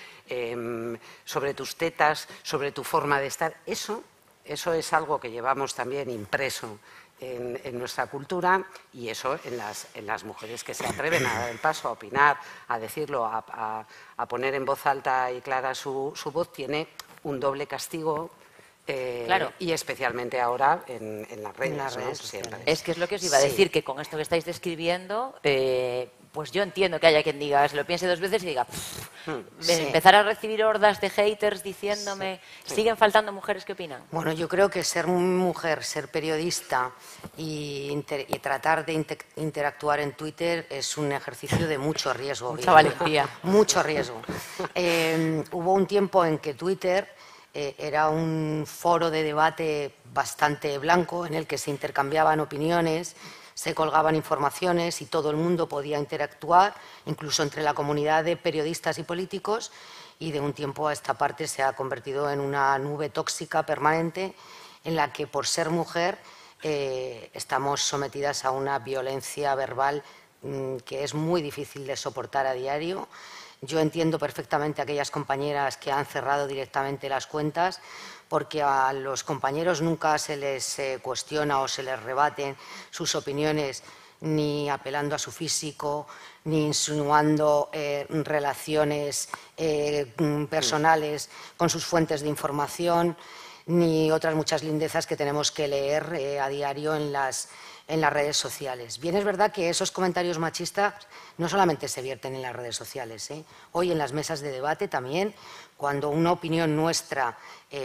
tus tetas, sobre tu forma de estar, eso es algo que llevamos también impreso en nuestra cultura, y eso en las mujeres que se atreven a dar el paso, a opinar, a decirlo, a poner en voz alta y clara su voz, tiene un doble castigo. Claro. Y especialmente ahora en las redes, ¿no? Siempre. Es que es lo que os iba a decir, que con esto que estáis describiendo, pues yo entiendo que haya quien diga, se lo piense dos veces y diga, empezar a recibir hordas de haters diciéndome, ¿siguen faltando mujeres que opinan? Bueno, yo creo que ser mujer, ser periodista y tratar de interactuar en Twitter es un ejercicio de mucho riesgo. Mucha valentía. Mucho riesgo. Hubo un tiempo en que Twitter era un foro de debate bastante blanco, en el que se intercambiaban opiniones, se colgaban informaciones y todo el mundo podía interactuar, incluso entre la comunidad de periodistas y políticos, y de un tiempo a esta parte se ha convertido en una nube tóxica permanente en la que, por ser mujer, estamos sometidas a una violencia verbal que es muy difícil de soportar a diario. Yo entiendo perfectamente a aquellas compañeras que han cerrado directamente las cuentas, porque a los compañeros nunca se les cuestiona o se les rebaten sus opiniones, ni apelando a su físico, ni insinuando relaciones personales con sus fuentes de información, ni otras muchas lindezas que tenemos que leer a diario en las redes sociales. Bien, es verdad que esos comentarios machistas no solamente se vierten en las redes sociales, hoy en las mesas de debate también, cuando una opinión nuestra,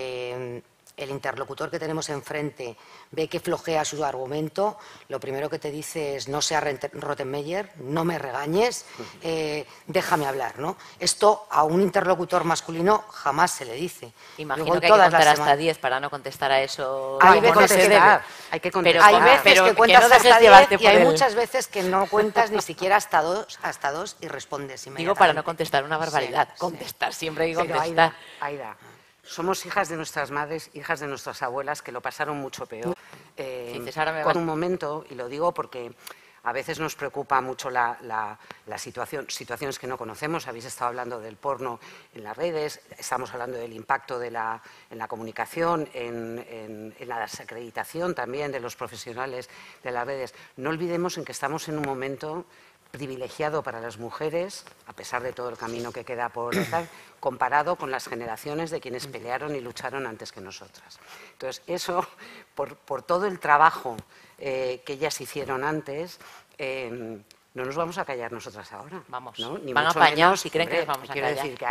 el interlocutor que tenemos enfrente ve que flojea su argumento, lo primero que te dice es: no seas Rottenmeier, no me regañes, déjame hablar, ¿no? Esto a un interlocutor masculino jamás se le dice. Imagino que hay que contar hasta 10 para no contestar a eso. Hay que contestar, pero hay veces que cuentas hasta 10 y hay el... muchas veces que no cuentas ni siquiera hasta dos y respondes inmediatamente. Digo, para no contestar una barbaridad, contestar, siempre hay que contestar. Aida, somos hijas de nuestras madres, hijas de nuestras abuelas, que lo pasaron mucho peor. Con un momento, y lo digo porque a veces nos preocupa mucho la situaciones que no conocemos. Habéis estado hablando del porno en las redes, estamos hablando del impacto en la comunicación, en la desacreditación también de los profesionales de las redes. No olvidemos en que estamos en un momento privilegiado para las mujeres, a pesar de todo el camino que queda por realizar, comparado con las generaciones de quienes pelearon y lucharon antes que nosotras. Entonces, eso, por todo el trabajo que ellas hicieron antes, no nos vamos a callar nosotras ahora. Vamos, ¿no? Ni van mucho apañados menos. y creen que nos vamos a callar. Quiero decir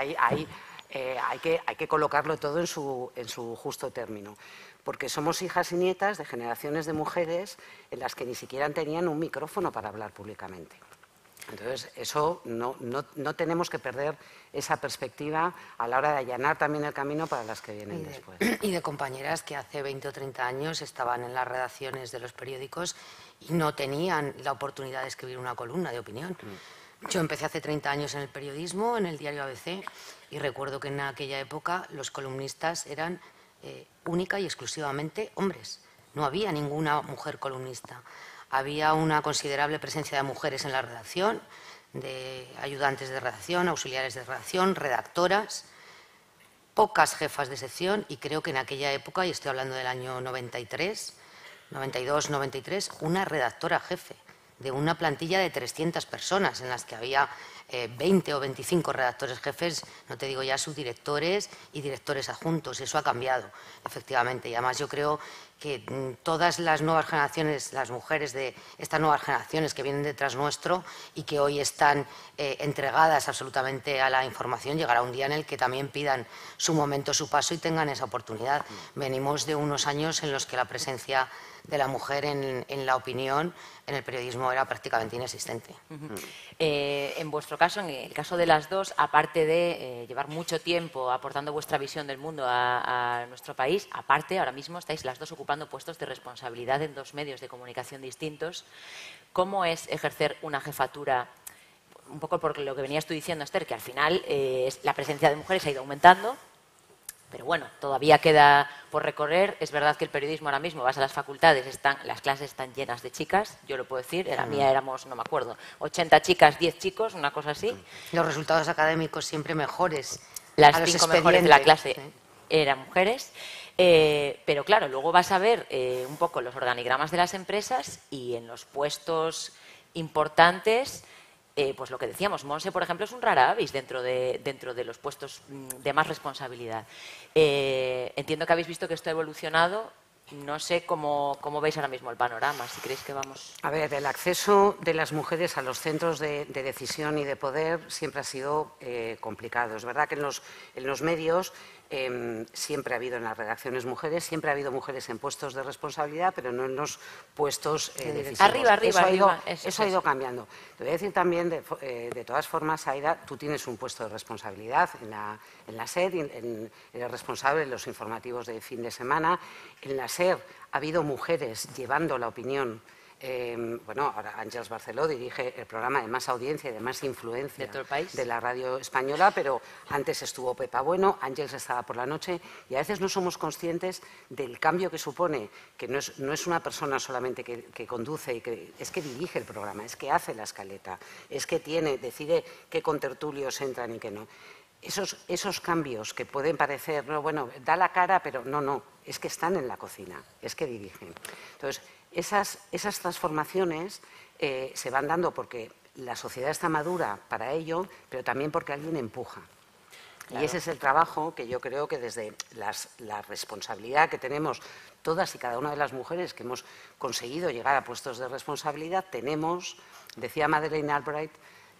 que hay que colocarlo todo en su justo término, porque somos hijas y nietas de generaciones de mujeres en las que ni siquiera tenían un micrófono para hablar públicamente. Entonces, eso no tenemos que perder esa perspectiva a la hora de allanar también el camino para las que vienen después. Y de compañeras que hace 20 o 30 años estaban en las redacciones de los periódicos y no tenían la oportunidad de escribir una columna de opinión. Yo empecé hace 30 años en el periodismo, en el diario ABC, y recuerdo que en aquella época los columnistas eran única y exclusivamente hombres. No había ninguna mujer columnista. Había una considerable presencia de mujeres en la redacción, de ayudantes de redacción, auxiliares de redacción, redactoras, pocas jefas de sección, y creo que en aquella época, y estoy hablando del año 93, 92, 93, una redactora jefe de una plantilla de 300 personas en las que había 20 o 25 redactores jefes, no te digo ya subdirectores y directores adjuntos. Eso ha cambiado, efectivamente. Y además yo creo que todas las nuevas generaciones, las mujeres de estas nuevas generaciones que vienen detrás nuestro y que hoy están entregadas absolutamente a la información, llegará un día en el que también pidan su momento, su paso y tengan esa oportunidad. Venimos de unos años en los que la presencia de la mujer en la opinión, en el periodismo, era prácticamente inexistente. En vuestro caso, en el caso de las dos, aparte de llevar mucho tiempo aportando vuestra visión del mundo a nuestro país, aparte, ahora mismo estáis las dos ocupando puestos de responsabilidad en dos medios de comunicación distintos. ¿Cómo es ejercer una jefatura? Un poco por lo que venías tú diciendo, Esther, que al final la presencia de mujeres ha ido aumentando, pero bueno, todavía queda por recorrer. Es verdad que el periodismo ahora mismo, vas a las facultades, las clases están llenas de chicas, yo lo puedo decir, en la mía éramos, no me acuerdo, 80 chicas, 10 chicos, una cosa así. Los resultados académicos siempre mejores. Las 5 mejores de la clase eran mujeres, pero claro, luego vas a ver un poco los organigramas de las empresas y en los puestos importantes, pues lo que decíamos, Monse, por ejemplo, es un rara avis dentro de los puestos de más responsabilidad. Entiendo que habéis visto que esto ha evolucionado. No sé cómo veis ahora mismo el panorama, si creéis que vamos... A ver, el acceso de las mujeres a los centros de decisión y de poder siempre ha sido complicado. Es verdad que en los medios siempre ha habido, en las redacciones, mujeres, siempre ha habido mujeres en puestos de responsabilidad, pero no en los puestos decisivos. Arriba. Eso ha ido cambiando. Te voy a decir también, de todas formas, Aida, tú tienes un puesto de responsabilidad en la SER, eres responsable de los informativos de fin de semana. En la SER ha habido mujeres llevando la opinión. Bueno, ahora Àngels Barceló dirige el programa de más audiencia y de más influencia de todo el país, de la radio española, pero antes estuvo Pepa Bueno, Àngels estaba por la noche, y a veces no somos conscientes del cambio que supone, que no es una persona solamente que conduce, es que dirige el programa, es que hace la escaleta, es que decide qué contertulios entran y qué no. Esos cambios que pueden parecer, no, bueno, da la cara, pero no, es que están en la cocina, es que dirigen. Entonces, esas transformaciones se van dando porque la sociedad está madura para ello, pero también porque alguien empuja. Claro. Y ese es el trabajo que yo creo que desde la responsabilidad que tenemos todas y cada una de las mujeres que hemos conseguido llegar a puestos de responsabilidad, tenemos, decía Madeleine Albright,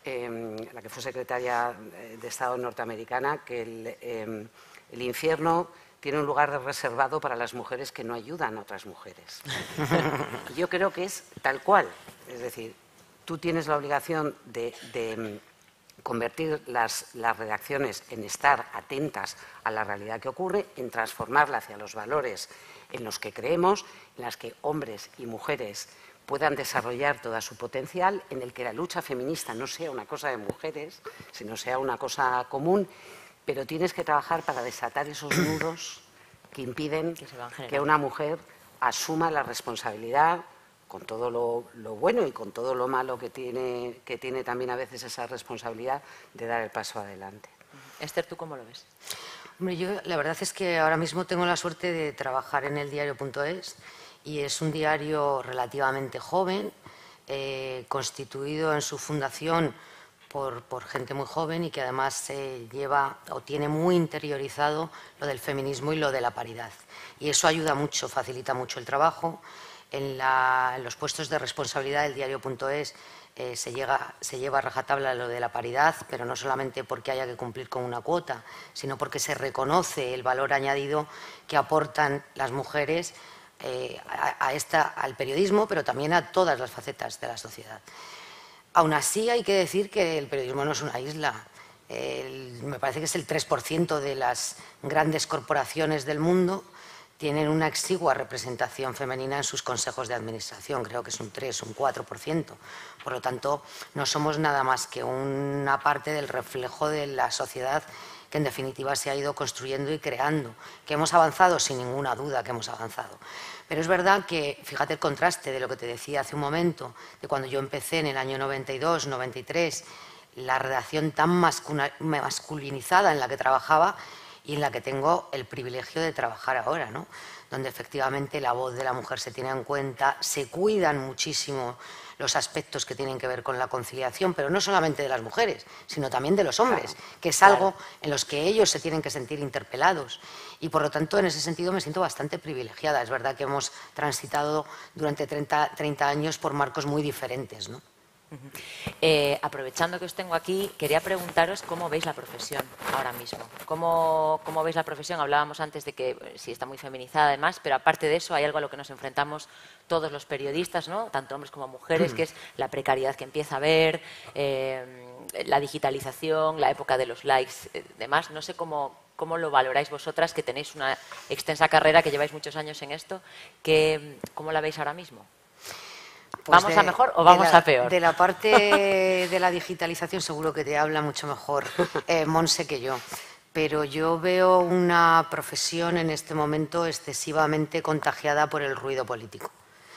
la que fue secretaria de Estado norteamericana, que el infierno tiene un lugar reservado para las mujeres que no ayudan a otras mujeres. Yo creo que es tal cual. Es decir, tú tienes la obligación de convertir las redacciones en estar atentas a la realidad que ocurre, en transformarla hacia los valores en los que creemos, en las que hombres y mujeres puedan desarrollar todo su potencial, en el que la lucha feminista no sea una cosa de mujeres, sino sea una cosa común. Pero tienes que trabajar para desatar esos nudos que impiden que una mujer asuma la responsabilidad, con todo lo bueno y con todo lo malo que tiene también a veces esa responsabilidad de dar el paso adelante. Esther, ¿tú cómo lo ves? Hombre, yo la verdad es que ahora mismo tengo la suerte de trabajar en el diario.es y es un diario relativamente joven, constituido en su fundación por gente muy joven y que además lleva o tiene muy interiorizado lo del feminismo y lo de la paridad. Y eso ayuda mucho, facilita mucho el trabajo. En los puestos de responsabilidad del diario.es se lleva a rajatabla lo de la paridad, pero no solamente porque haya que cumplir con una cuota, sino porque se reconoce el valor añadido que aportan las mujeres al periodismo, pero también a todas las facetas de la sociedad. Aún así hay que decir que el periodismo no es una isla. Me parece que es el 3% de las grandes corporaciones del mundo tienen una exigua representación femenina en sus consejos de administración, creo que es un 3, un 4%. Por lo tanto, no somos nada más que una parte del reflejo de la sociedad que en definitiva se ha ido construyendo y creando, que hemos avanzado, sin ninguna duda que hemos avanzado. Pero es verdad que, fíjate el contraste de lo que te decía hace un momento, de cuando yo empecé en el año 92, 93, la redacción tan masculinizada en la que trabajaba y en la que tengo el privilegio de trabajar ahora, ¿no? Donde efectivamente la voz de la mujer se tiene en cuenta, se cuidan muchísimo los aspectos que tienen que ver con la conciliación, pero no solamente de las mujeres, sino también de los hombres, que es algo en los que ellos se tienen que sentir interpelados. Y por lo tanto, en ese sentido, me siento bastante privilegiada. Es verdad que hemos transitado durante 30 años por marcos muy diferentes, ¿no? Aprovechando que os tengo aquí, quería preguntaros cómo veis la profesión ahora mismo. ¿Cómo veis la profesión? Hablábamos antes de que sí está muy feminizada además, pero aparte de eso hay algo a lo que nos enfrentamos todos los periodistas, ¿no? Tanto hombres como mujeres, que es la precariedad que empieza a haber, la digitalización, la época de los likes, demás. No sé cómo lo valoráis vosotras, que tenéis una extensa carrera, que lleváis muchos años en esto. ¿Cómo la veis ahora mismo? Pues ¿vamos a mejor o vamos a peor? De la parte de la digitalización seguro que te habla mucho mejor Monse que yo, pero yo veo una profesión en este momento excesivamente contagiada por el ruido político.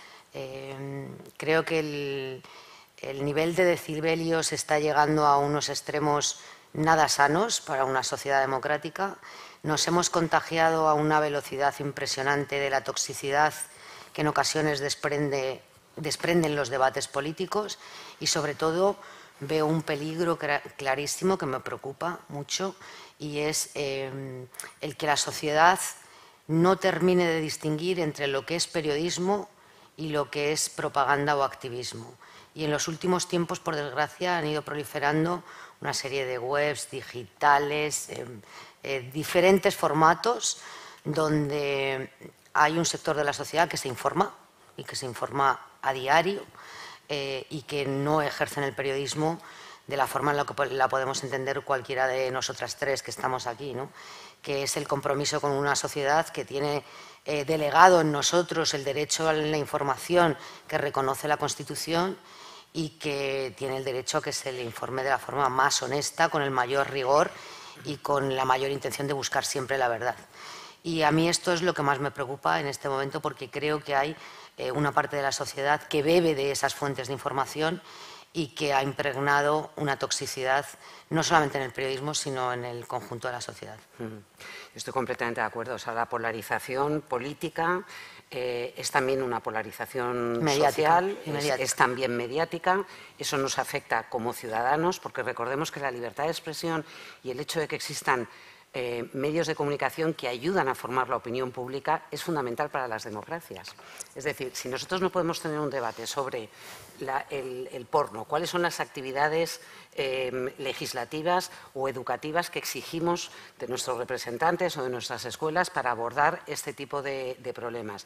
Creo que el nivel de decibelios está llegando a unos extremos nada sanos para una sociedad democrática. Nos hemos contagiado a una velocidad impresionante de la toxicidad que en ocasiones desprenden los debates políticos y sobre todo veo un peligro clarísimo que me preocupa mucho y es el que la sociedad no termine de distinguir entre lo que es periodismo y lo que es propaganda o activismo. Y en los últimos tiempos, por desgracia, han ido proliferando una serie de webs digitales, diferentes formatos donde hay un sector de la sociedad que se informa y que se informa a diario y que no ejercen el periodismo de la forma en la que la podemos entender cualquiera de nosotras tres que estamos aquí, ¿no? Que es el compromiso con una sociedad que tiene delegado en nosotros el derecho a la información que reconoce la Constitución y que tiene el derecho a que se le informe de la forma más honesta, con el mayor rigor y con la mayor intención de buscar siempre la verdad. Y a mí esto es lo que más me preocupa en este momento, porque creo que hay una parte de la sociedad que bebe de esas fuentes de información y que ha impregnado una toxicidad no solamente en el periodismo, sino en el conjunto de la sociedad. Estoy completamente de acuerdo. O sea, la polarización política es también una polarización social, es también mediática. Eso nos afecta como ciudadanos, porque recordemos que la libertad de expresión y el hecho de que existan medios de comunicación que ayudan a formar la opinión pública es fundamental para las democracias. Es decir, si nosotros no podemos tener un debate sobre el porno, cuáles son las actividades legislativas o educativas que exigimos de nuestros representantes o de nuestras escuelas para abordar este tipo de problemas.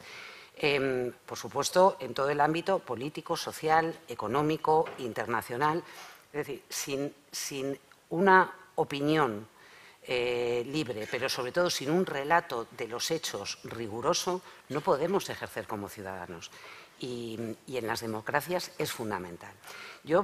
Por supuesto, en todo el ámbito político, social, económico, internacional. Es decir, sin una opinión libre, pero sobre todo sin un relato de los hechos riguroso, no podemos ejercer como ciudadanos. Y en las democracias es fundamental. Yo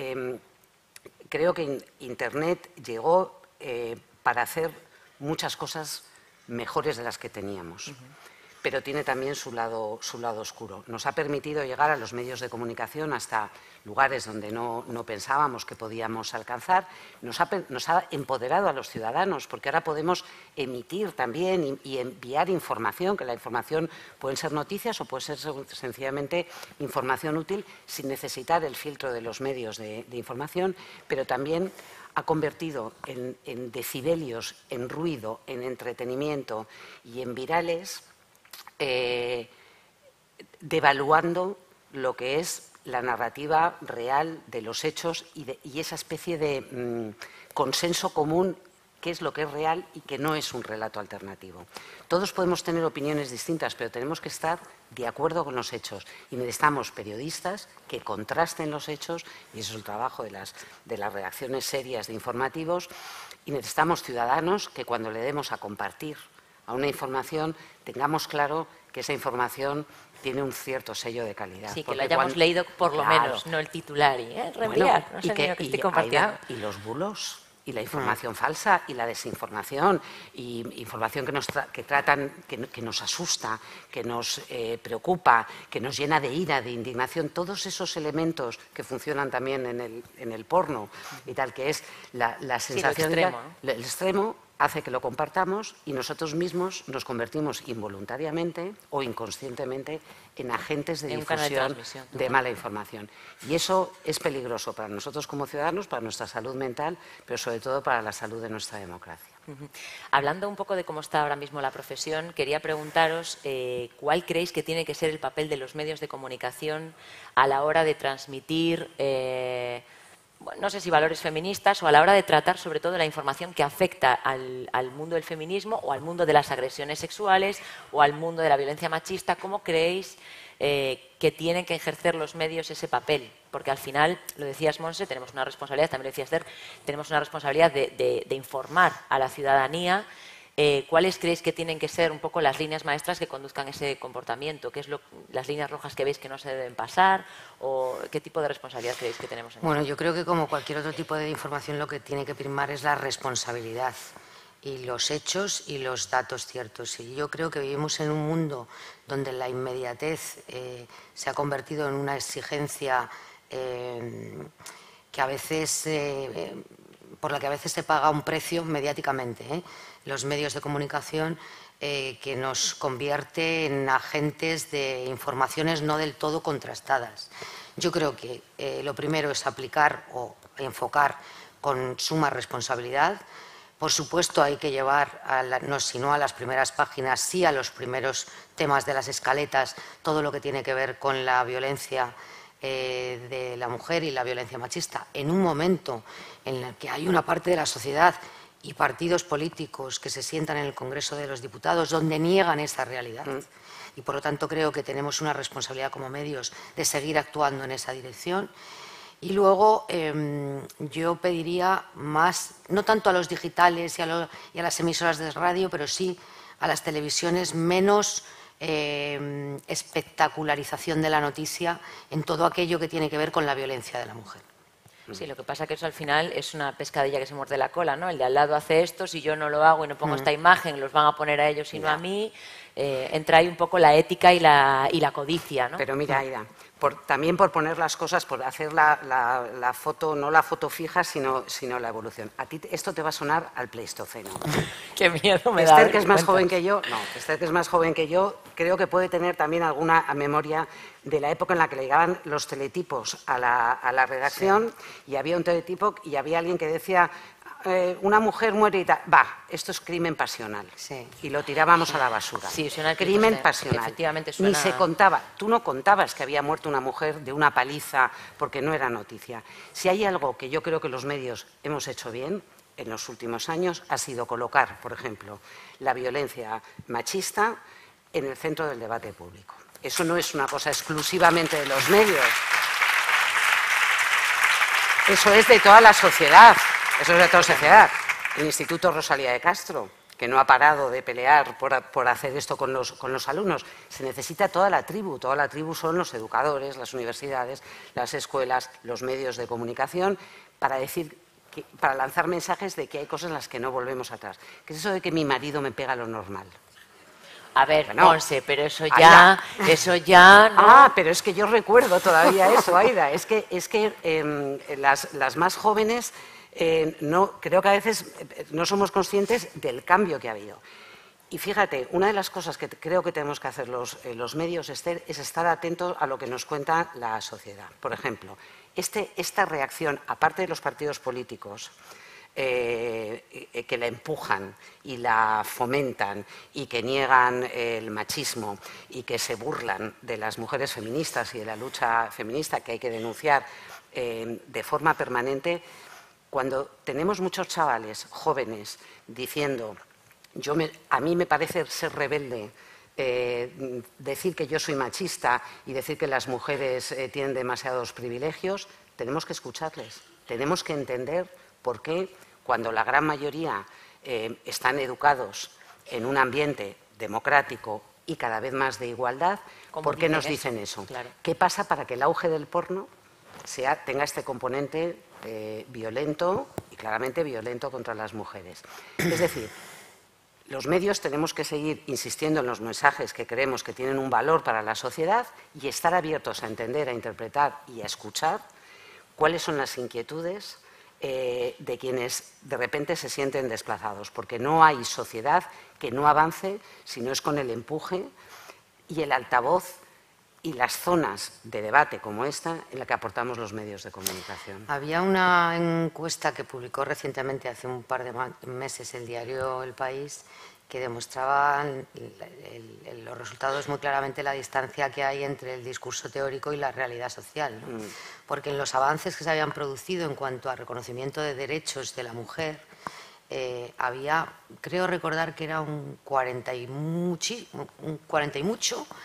creo que Internet llegó para hacer muchas cosas mejores de las que teníamos. Pero tiene también su lado oscuro. Nos ha permitido llegar a los medios de comunicación hasta lugares donde no pensábamos que podíamos alcanzar. Nos ha empoderado a los ciudadanos, porque ahora podemos emitir también y enviar información, que la información pueden ser noticias o puede ser sencillamente información útil sin necesitar el filtro de los medios de información, pero también ha convertido en decibelios, en ruido, en entretenimiento y en virales, devaluando lo que es la narrativa real de los hechos y esa especie de consenso común qué es lo que es real y qué no es un relato alternativo. Todos podemos tener opiniones distintas, pero tenemos que estar de acuerdo con los hechos y necesitamos periodistas que contrasten los hechos, y eso es el trabajo de las redacciones serias de informativos, y necesitamos ciudadanos que cuando le demos a compartir a una información tengamos claro que esa información tiene un cierto sello de calidad. Sí, que lo hayamos leído por lo menos, no el titular y reenviar, no sé lo que estoy compartiendo. Y los bulos, y la información falsa, y la desinformación, y información que nos asusta, que nos preocupa, que nos llena de ira, de indignación, todos esos elementos que funcionan también en el porno y tal, que es la sensación el extremo, hace que lo compartamos y nosotros mismos nos convertimos involuntariamente o inconscientemente en agentes de difusión de mala información. Y eso es peligroso para nosotros como ciudadanos, para nuestra salud mental, pero sobre todo para la salud de nuestra democracia. Hablando un poco de cómo está ahora mismo la profesión, quería preguntaros cuál creéis que tiene que ser el papel de los medios de comunicación a la hora de transmitir no sé si valores feministas o a la hora de tratar sobre todo la información que afecta al mundo del feminismo o al mundo de las agresiones sexuales o al mundo de la violencia machista. ¿Cómo creéis que tienen que ejercer los medios ese papel? Porque al final, lo decías Monse, tenemos una responsabilidad, también lo decías Esther, tenemos una responsabilidad de informar a la ciudadanía. ¿Cuáles creéis que tienen que ser un poco las líneas maestras que conduzcan ese comportamiento? ¿Qué es las líneas rojas que veis que no se deben pasar? ¿O qué tipo de responsabilidad creéis que tenemos en Bueno, yo creo que como cualquier otro tipo de información lo que tiene que primar es la responsabilidad y los hechos y los datos ciertos. Y yo creo que vivimos en un mundo donde la inmediatez se ha convertido en una exigencia que a veces por la que a veces se paga un precio mediáticamente, los medios de comunicación, que nos convierte en agentes de informaciones no del todo contrastadas. Yo creo que lo primero es aplicar o enfocar con suma responsabilidad. Por supuesto, hay que llevar, si no a las primeras páginas, sí a los primeros temas de las escaletas, todo lo que tiene que ver con la violencia de la mujer y la violencia machista, en un momento en el que hay una parte de la sociedad y partidos políticos que se sientan en el Congreso de los Diputados donde niegan esa realidad. Y por lo tanto creo que tenemos una responsabilidad como medios de seguir actuando en esa dirección. Y luego yo pediría más, no tanto a los digitales y a las emisoras de radio, pero sí a las televisiones, menos espectacularización de la noticia en todo aquello que tiene que ver con la violencia de la mujer. Sí, lo que pasa es que eso al final es una pescadilla que se muerde la cola, ¿no? El de al lado hace esto, si yo no lo hago y no pongo esta imagen, los van a poner a ellos y no a mí. Entra ahí un poco la ética y la codicia, ¿no? Pero mira, Aida, también por poner las cosas, por hacer la foto, no la foto fija, sino la evolución. A ti esto te va a sonar al Pleistoceno. Qué miedo me da. Esther, que es más joven que yo, Esther, que es más joven que yo, creo que puede tener también alguna memoria de la época en la que le llegaban los teletipos a la redacción, y había un teletipo y había alguien que decía una mujer muere y tal. Esto es crimen pasional. Y lo tirábamos a la basura. Sí, suena crimen pasional. Efectivamente suena... Ni se contaba. Tú no contabas que había muerto una mujer de una paliza porque no era noticia. Si hay algo que yo creo que los medios hemos hecho bien en los últimos años, ha sido colocar, por ejemplo, la violencia machista en el centro del debate público. Eso no es una cosa exclusivamente de los medios. Eso es de toda la sociedad. Eso es de toda la sociedad. El Instituto Rosalía de Castro, que no ha parado de pelear por hacer esto con los alumnos. Se necesita toda la tribu son los educadores, las universidades, las escuelas, los medios de comunicación, para lanzar mensajes de que hay cosas en las que no volvemos atrás. ¿Qué es eso de que mi marido me pega lo normal? A ver, Monse, pero eso ya no. Pero es que yo recuerdo todavía eso, Aida. Es que las más jóvenes creo que a veces no somos conscientes del cambio que ha habido. Y fíjate, una de las cosas que creo que tenemos que hacer los medios, Esther, es estar atentos a lo que nos cuenta la sociedad. Por ejemplo, esta reacción, aparte de los partidos políticos, que la empujan y la fomentan y que niegan el machismo y que se burlan de las mujeres feministas y de la lucha feminista que hay que denunciar de forma permanente, cuando tenemos muchos chavales jóvenes diciendo, a mí me parece ser rebelde decir que yo soy machista y decir que las mujeres tienen demasiados privilegios, tenemos que escucharles, tenemos que entender por qué cuando la gran mayoría están educados en un ambiente democrático y cada vez más de igualdad, ¿por qué nos dicen eso? Claro. ¿Qué pasa para que el auge del porno tenga este componente violento y claramente violento contra las mujeres? Es decir, los medios tenemos que seguir insistiendo en los mensajes que creemos que tienen un valor para la sociedad y estar abiertos a entender, a interpretar y a escuchar cuáles son las inquietudes de quienes de repente se sienten desplazados, porque no hay sociedad que no avance si no es con el empuje y el altavoz y las zonas de debate como esta en la que aportamos los medios de comunicación. Había una encuesta que publicó recientemente, hace un par de meses, el diario El País, que demostraba los resultados muy claramente, la distancia que hay entre el discurso teórico y la realidad social, ¿no? Porque en los avances que se habían producido en cuanto a reconocimiento de derechos de la mujer, había, creo recordar que era un 40 y mucho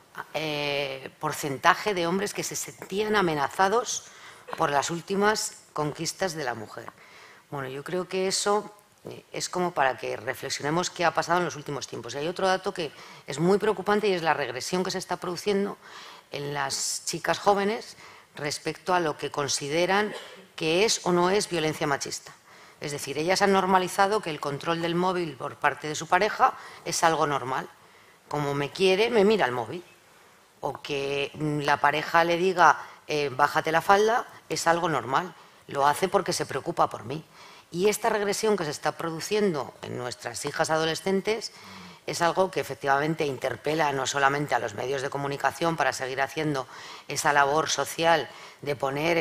porcentaje de hombres que se sentían amenazados por las últimas conquistas de la mujer. Bueno, yo creo que eso es como para que reflexionemos qué ha pasado en los últimos tiempos. Y hay otro dato que es muy preocupante y es la regresión que se está produciendo en las chicas jóvenes respecto a lo que consideran que es o no es violencia machista. Es decir, ellas han normalizado que el control del móvil por parte de su pareja es algo normal. Como me quiere, me mira el móvil. O que la pareja le diga, bájate la falda, es algo normal. Lo hace porque se preocupa por mí. Y esta regresión que se está produciendo en nuestras hijas adolescentes es algo que efectivamente interpela no solamente a los medios de comunicación para seguir haciendo esa labor social de poner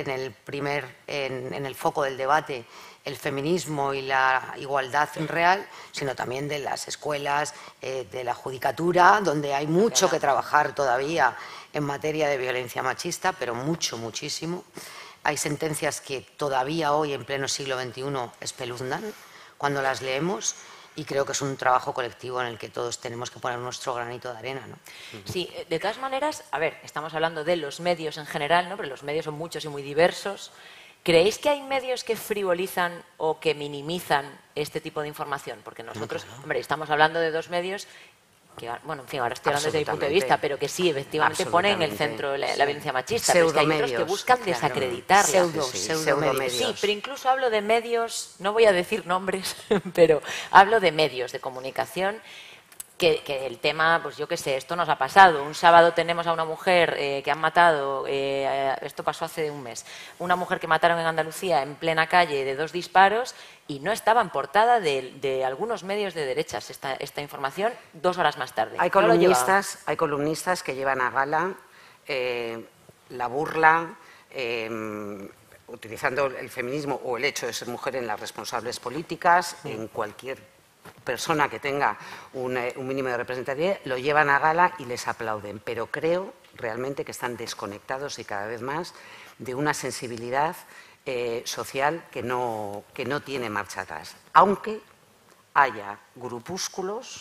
en el foco del debate el feminismo y la igualdad real, sino también de las escuelas, de la judicatura, donde hay mucho que trabajar todavía en materia de violencia machista, pero muchísimo. Hay sentencias que todavía hoy, en pleno siglo XXI, espeluznan cuando las leemos, y creo que es un trabajo colectivo en el que todos tenemos que poner nuestro granito de arena, ¿no? Sí, de todas maneras, a ver, estamos hablando de los medios en general, ¿no? Pero los medios son muchos y muy diversos. ¿Creéis que hay medios que frivolizan o que minimizan este tipo de información? Porque nosotros, hombre, estamos hablando de dos medios que, bueno, en fin, ahora estoy hablando desde mi punto de vista, pero que sí, efectivamente ponen en el centro la violencia machista. Pero es que hay otros que buscan desacreditarla. Pseudomedios. Sí, pero incluso hablo de medios, no voy a decir nombres, pero hablo de medios de comunicación que el tema, pues yo qué sé, esto nos ha pasado. Un sábado tenemos a una mujer que han matado, esto pasó hace un mes, una mujer que mataron en Andalucía en plena calle de 2 disparos y no estaba en portada de algunos medios de derechas esta información 2 horas más tarde. Hay columnistas que llevan a gala la burla, utilizando el feminismo o el hecho de ser mujer en las responsables políticas, en cualquier persona que tenga un mínimo de representatividad, lo llevan a gala y les aplauden. Pero creo realmente que están desconectados y cada vez más de una sensibilidad social que no tiene marcha atrás. Aunque haya grupúsculos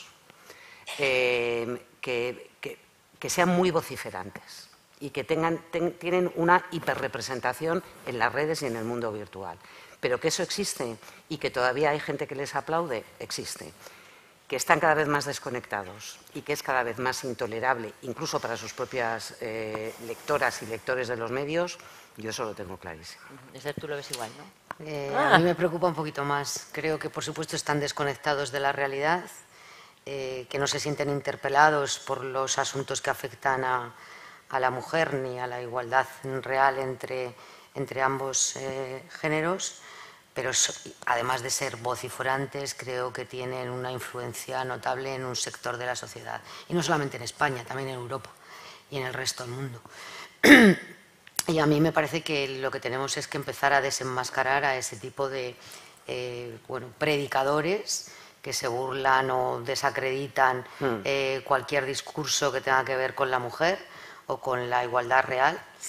que sean muy vociferantes y que tienen una hiperrepresentación en las redes y en el mundo virtual. Pero que eso existe y que todavía hay gente que les aplaude, existe. Que están cada vez más desconectados y que es cada vez más intolerable, incluso para sus propias lectoras y lectores de los medios, yo eso lo tengo clarísimo. Tú lo ves igual, ¿no? A mí me preocupa un poquito más. Creo que, por supuesto, están desconectados de la realidad, que no se sienten interpelados por los asuntos que afectan a la mujer ni a la igualdad real entre ambos géneros, pero además de ser vociferantes, creo que tienen una influencia notable en un sector de la sociedad, y no solamente en España, también en Europa y en el resto del mundo. Y a mí me parece que lo que tenemos es que empezar a desenmascarar a ese tipo de predicadores que se burlan o desacreditan cualquier discurso que tenga que ver con la mujer o con la igualdad real.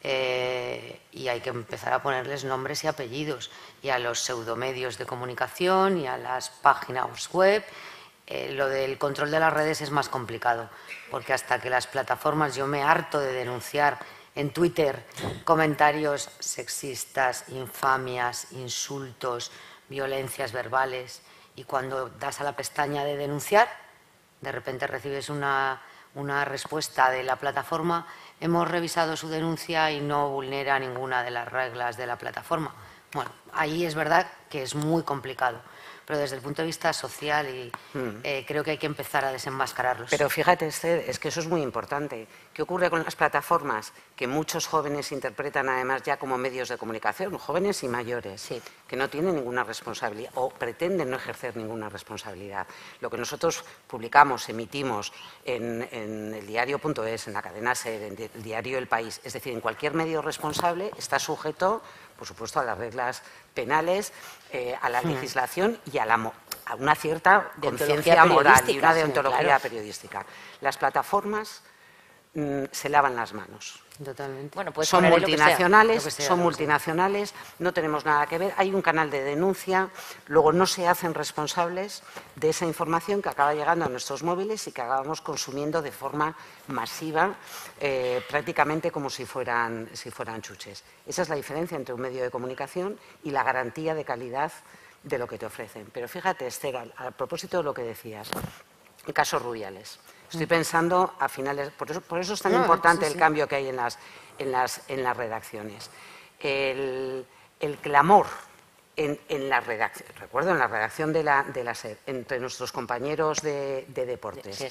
y hay que empezar a ponerles nombres y apellidos, y a los pseudomedios de comunicación y a las páginas web. Lo del control de las redes es más complicado, porque hasta que las plataformas, yo me harto de denunciar en Twitter comentarios sexistas, infamias, insultos, violencias verbales, y cuando das a la pestaña de denunciar, de repente recibes una respuesta de la plataforma: hemos revisado su denuncia y no vulnera ninguna de las reglas de la plataforma. Bueno, ahí es verdad que es muy complicado, pero desde el punto de vista social creo que hay que empezar a desenmascararlos. Pero fíjate, Esther, es que eso es muy importante. ¿Qué ocurre con las plataformas? Que muchos jóvenes interpretan además ya como medios de comunicación, jóvenes y mayores, que no tienen ninguna responsabilidad o pretenden no ejercer ninguna responsabilidad. Lo que nosotros publicamos, emitimos en el diario.es, en la cadena SER, en el diario El País, es decir, en cualquier medio responsable, está sujeto, por supuesto, a las reglas penales, a la legislación y a una cierta conciencia moral y una deontología periodística. Las plataformas se lavan las manos. Totalmente. Bueno, pues son multinacionales, no tenemos nada que ver. Hay un canal de denuncia, luego no se hacen responsables de esa información que acaba llegando a nuestros móviles y que acabamos consumiendo de forma masiva, prácticamente como si fueran chuches. Esa es la diferencia entre un medio de comunicación y la garantía de calidad de lo que te ofrecen. Pero fíjate, Esther, a propósito de lo que decías, el caso Rubiales. Estoy pensando a finales, por eso es tan importante el cambio que hay en las redacciones. El clamor en la redacción, recuerdo en la redacción de la SER, entre nuestros compañeros de deportes,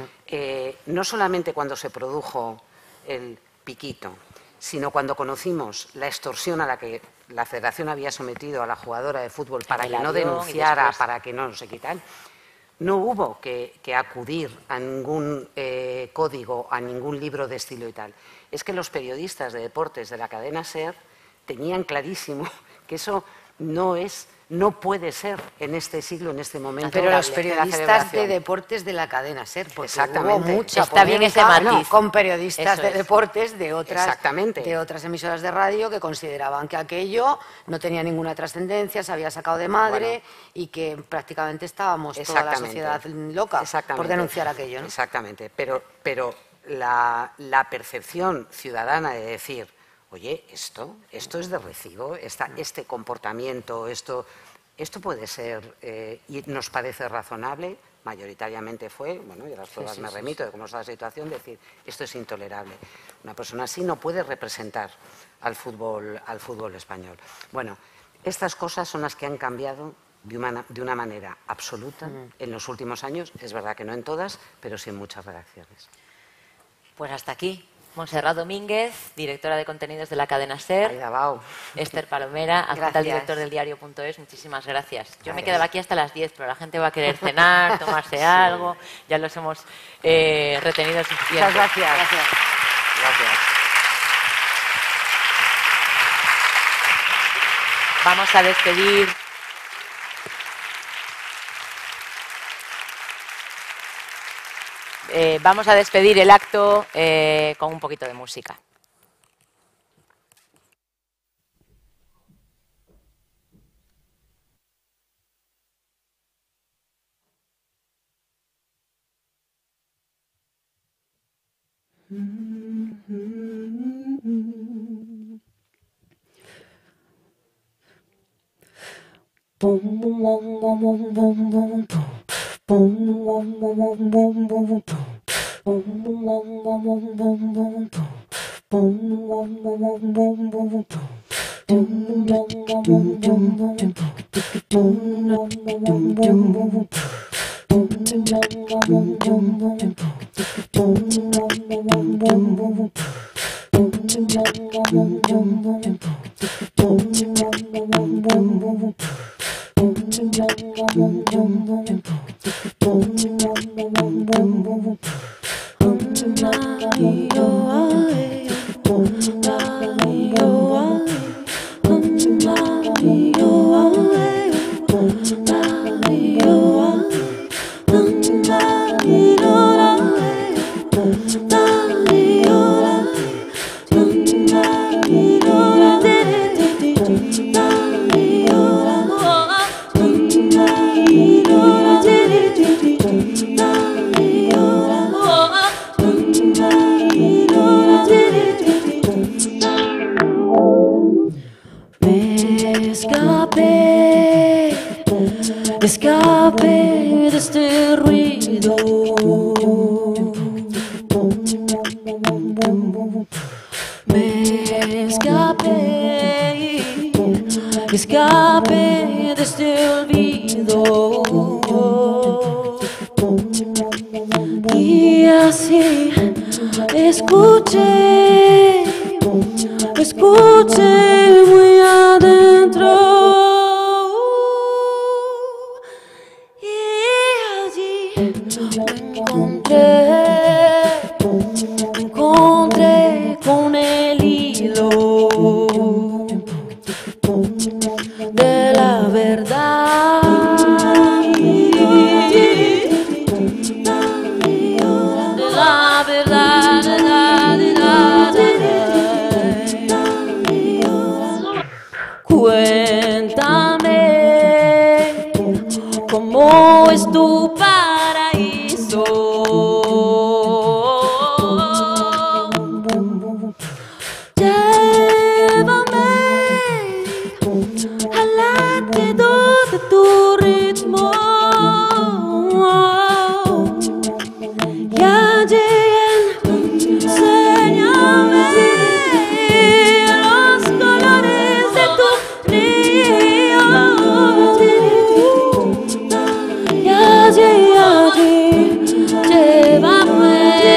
no solamente cuando se produjo el piquito, sino cuando conocimos la extorsión a la que la Federación había sometido a la jugadora de fútbol para que no denunciara, para que no se quitaran. No hubo que acudir a ningún código, a ningún libro de estilo y tal. Es que los periodistas de deportes de la cadena SER tenían clarísimo que eso no puede ser en este siglo, en este momento. Pero los periodistas de deportes de la cadena SER, porque hubo mucha Está bien ese matiz. Con periodistas de deportes de otras emisoras de radio que consideraban que aquello no tenía ninguna trascendencia, se había sacado de madre y que prácticamente estábamos toda la sociedad loca por denunciar aquello, ¿no? Exactamente, pero la percepción ciudadana de decir: oye, esto es de recibo, este comportamiento, esto puede ser, y nos parece razonable, mayoritariamente fue, bueno, y a las pruebas me remito de cómo está la situación, decir, esto es intolerable. Una persona así no puede representar al fútbol español. Bueno, estas cosas son las que han cambiado de una manera absoluta en los últimos años, es verdad que no en todas, pero sí en muchas redacciones. Pues hasta aquí. Montserrat Domínguez, directora de contenidos de la cadena SER. Esther Palomera, actual director del diario.es. Muchísimas gracias. Yo me quedaba aquí hasta las 10, pero la gente va a querer cenar, tomarse algo. Ya los hemos retenido suficiente. Muchas gracias. Gracias. Vamos a despedir. Vamos a despedir el acto con un poquito de música. La escapé de este ruido. Me escapé de este olvido. Y así escuché muy adentro. Y allí me encontré con el hilo de la verdad. De la verdad. Cuéntame cómo es tu paraíso. Llévame al latido de tu ritmo. Y allí enséñame los colores de tu río. Y allí llévame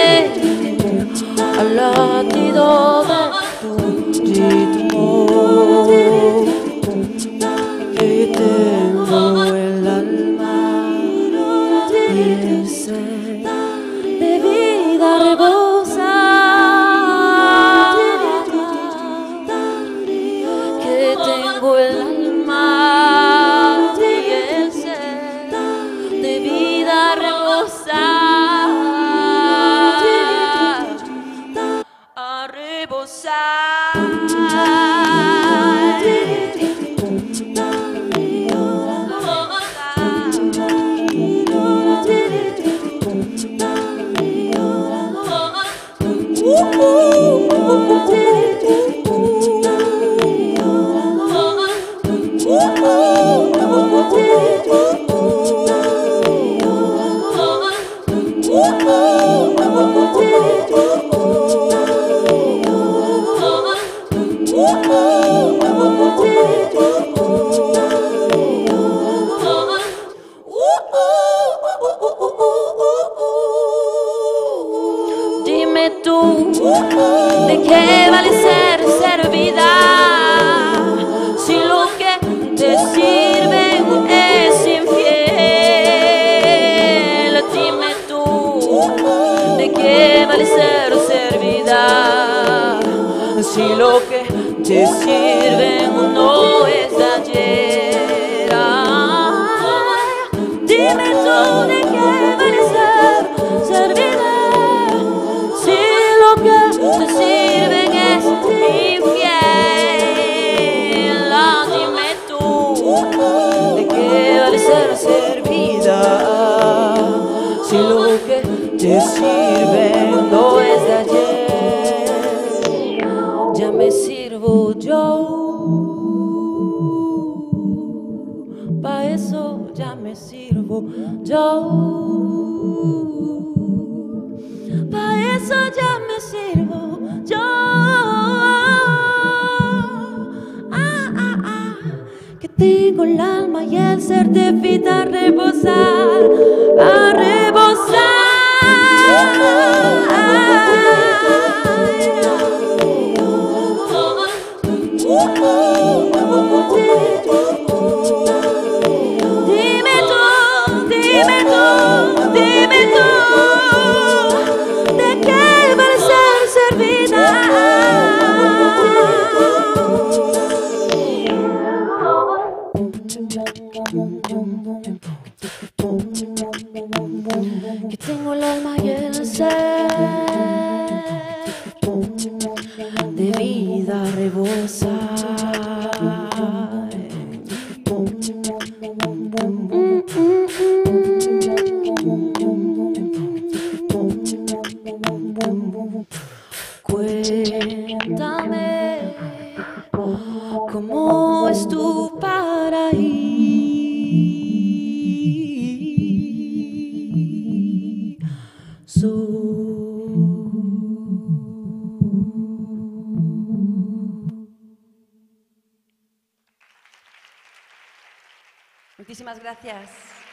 al latido de tu ritmo. Que tengo el alma y el ser de vida rebosa. Que tengo el alma y el ser de vida rebosa. A rebosar. Dime tú, ¿de qué vale ser servida si lo que te sirve es infiel? Dime tú, ¿de qué vale ser servida si lo que te sirve no es de ayer? Dime tú, ¿de qué vale ser servida si lo que te sirven es infiel? Dime tú, ¿de qué vale ser servida si lo que te sirve no es de ayer? Ya me sirvo yo, pa' eso ya me sirvo yo. Pa' eso ya me sirvo yo. Que tengo el alma y el ser de vida a rebosar, a rebosar. Dime tú, dime tú, dime tú, ¿de qué vale ser servida? Que tengo el alma y el ser de vida rebosar. Cuéntame cómo es tu paraíso. Muchísimas gracias.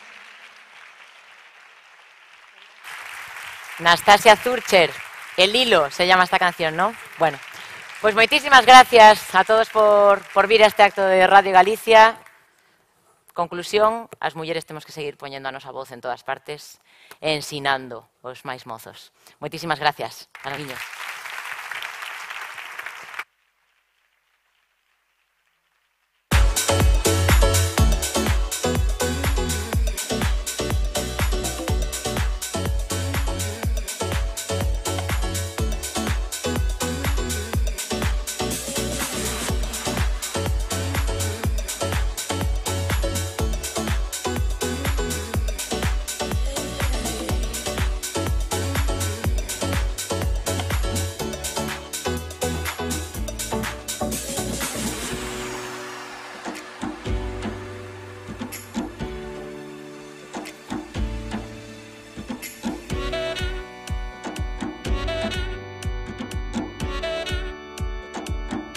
Nastasia Zurcher, El hilo se llama esta canción, ¿no? Bueno, pues moitísimas gracias a todos por vir a este acto de Radio Galicia. Conclusión, as mulleres temos que seguir poñendo a nosa voz en todas partes e ensinando os máis mozos. Moitísimas gracias, Anaguiño.